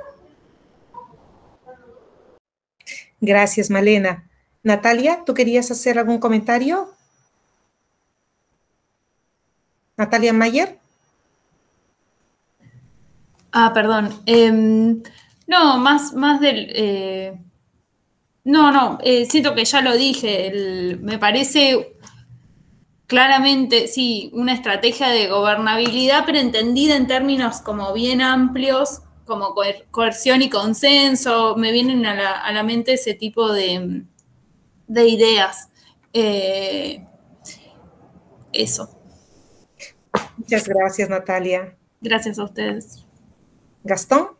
Gracias, Malena. Natalia, ¿tú querías hacer algún comentario? Natalia Mayer. Perdón. No, más del... no, siento que ya lo dije. Me parece claramente, sí, una estrategia de gobernabilidad, pero entendida en términos como bien amplios, como coerción y consenso. Me vienen a la mente ese tipo de ideas. Eso. Muchas gracias, Natalia. Gracias a ustedes. Gastón.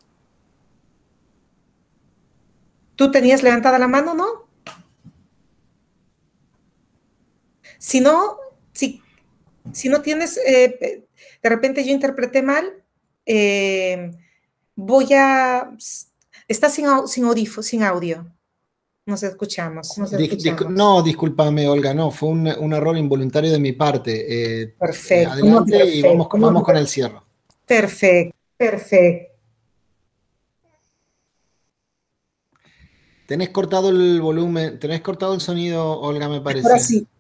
¿Tú tenías levantada la mano, no? Si no, si no tienes, de repente yo interpreté mal, voy a... Está sin audio. Nos escuchamos. No, discúlpame, Olga, no, fue un error involuntario de mi parte. Perfecto. Adelante y vamos con el cierre. Perfecto. Tenés cortado el volumen, tenés cortado el sonido, Olga, me parece. Ahora sí.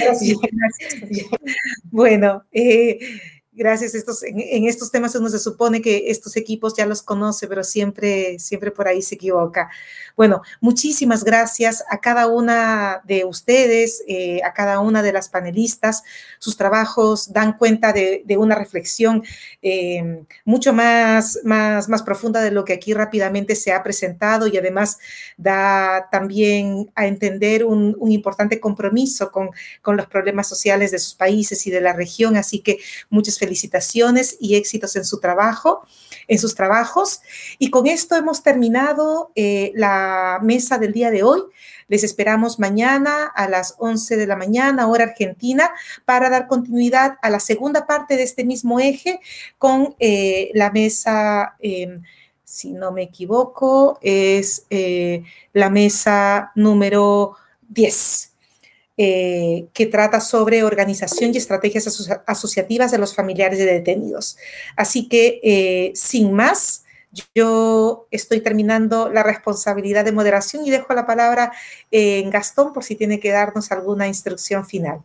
Bueno, gracias. En estos temas uno se supone que estos equipos ya los conoce, pero siempre por ahí se equivoca. Bueno, muchísimas gracias a cada una de ustedes, a cada una de las panelistas. Sus trabajos dan cuenta de una reflexión mucho más profunda de lo que aquí rápidamente se ha presentado, y además da también a entender un importante compromiso con los problemas sociales de sus países y de la región. Así que muchas felicitaciones y éxitos en su trabajo, en sus trabajos. Y con esto hemos terminado la mesa del día de hoy. Les esperamos mañana a las 11 de la mañana, hora argentina, para dar continuidad a la segunda parte de este mismo eje con la mesa, si no me equivoco, es la mesa número 10. Que trata sobre organización y estrategias asociativas de los familiares de detenidos. Así que, sin más, yo estoy terminando la responsabilidad de moderación y dejo la palabra en Gastón por si tiene que darnos alguna instrucción final.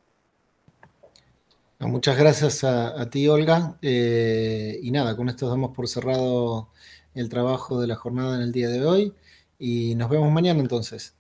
Muchas gracias a ti, Olga. Y nada, con esto damos por cerrado el trabajo de la jornada en el día de hoy y nos vemos mañana entonces.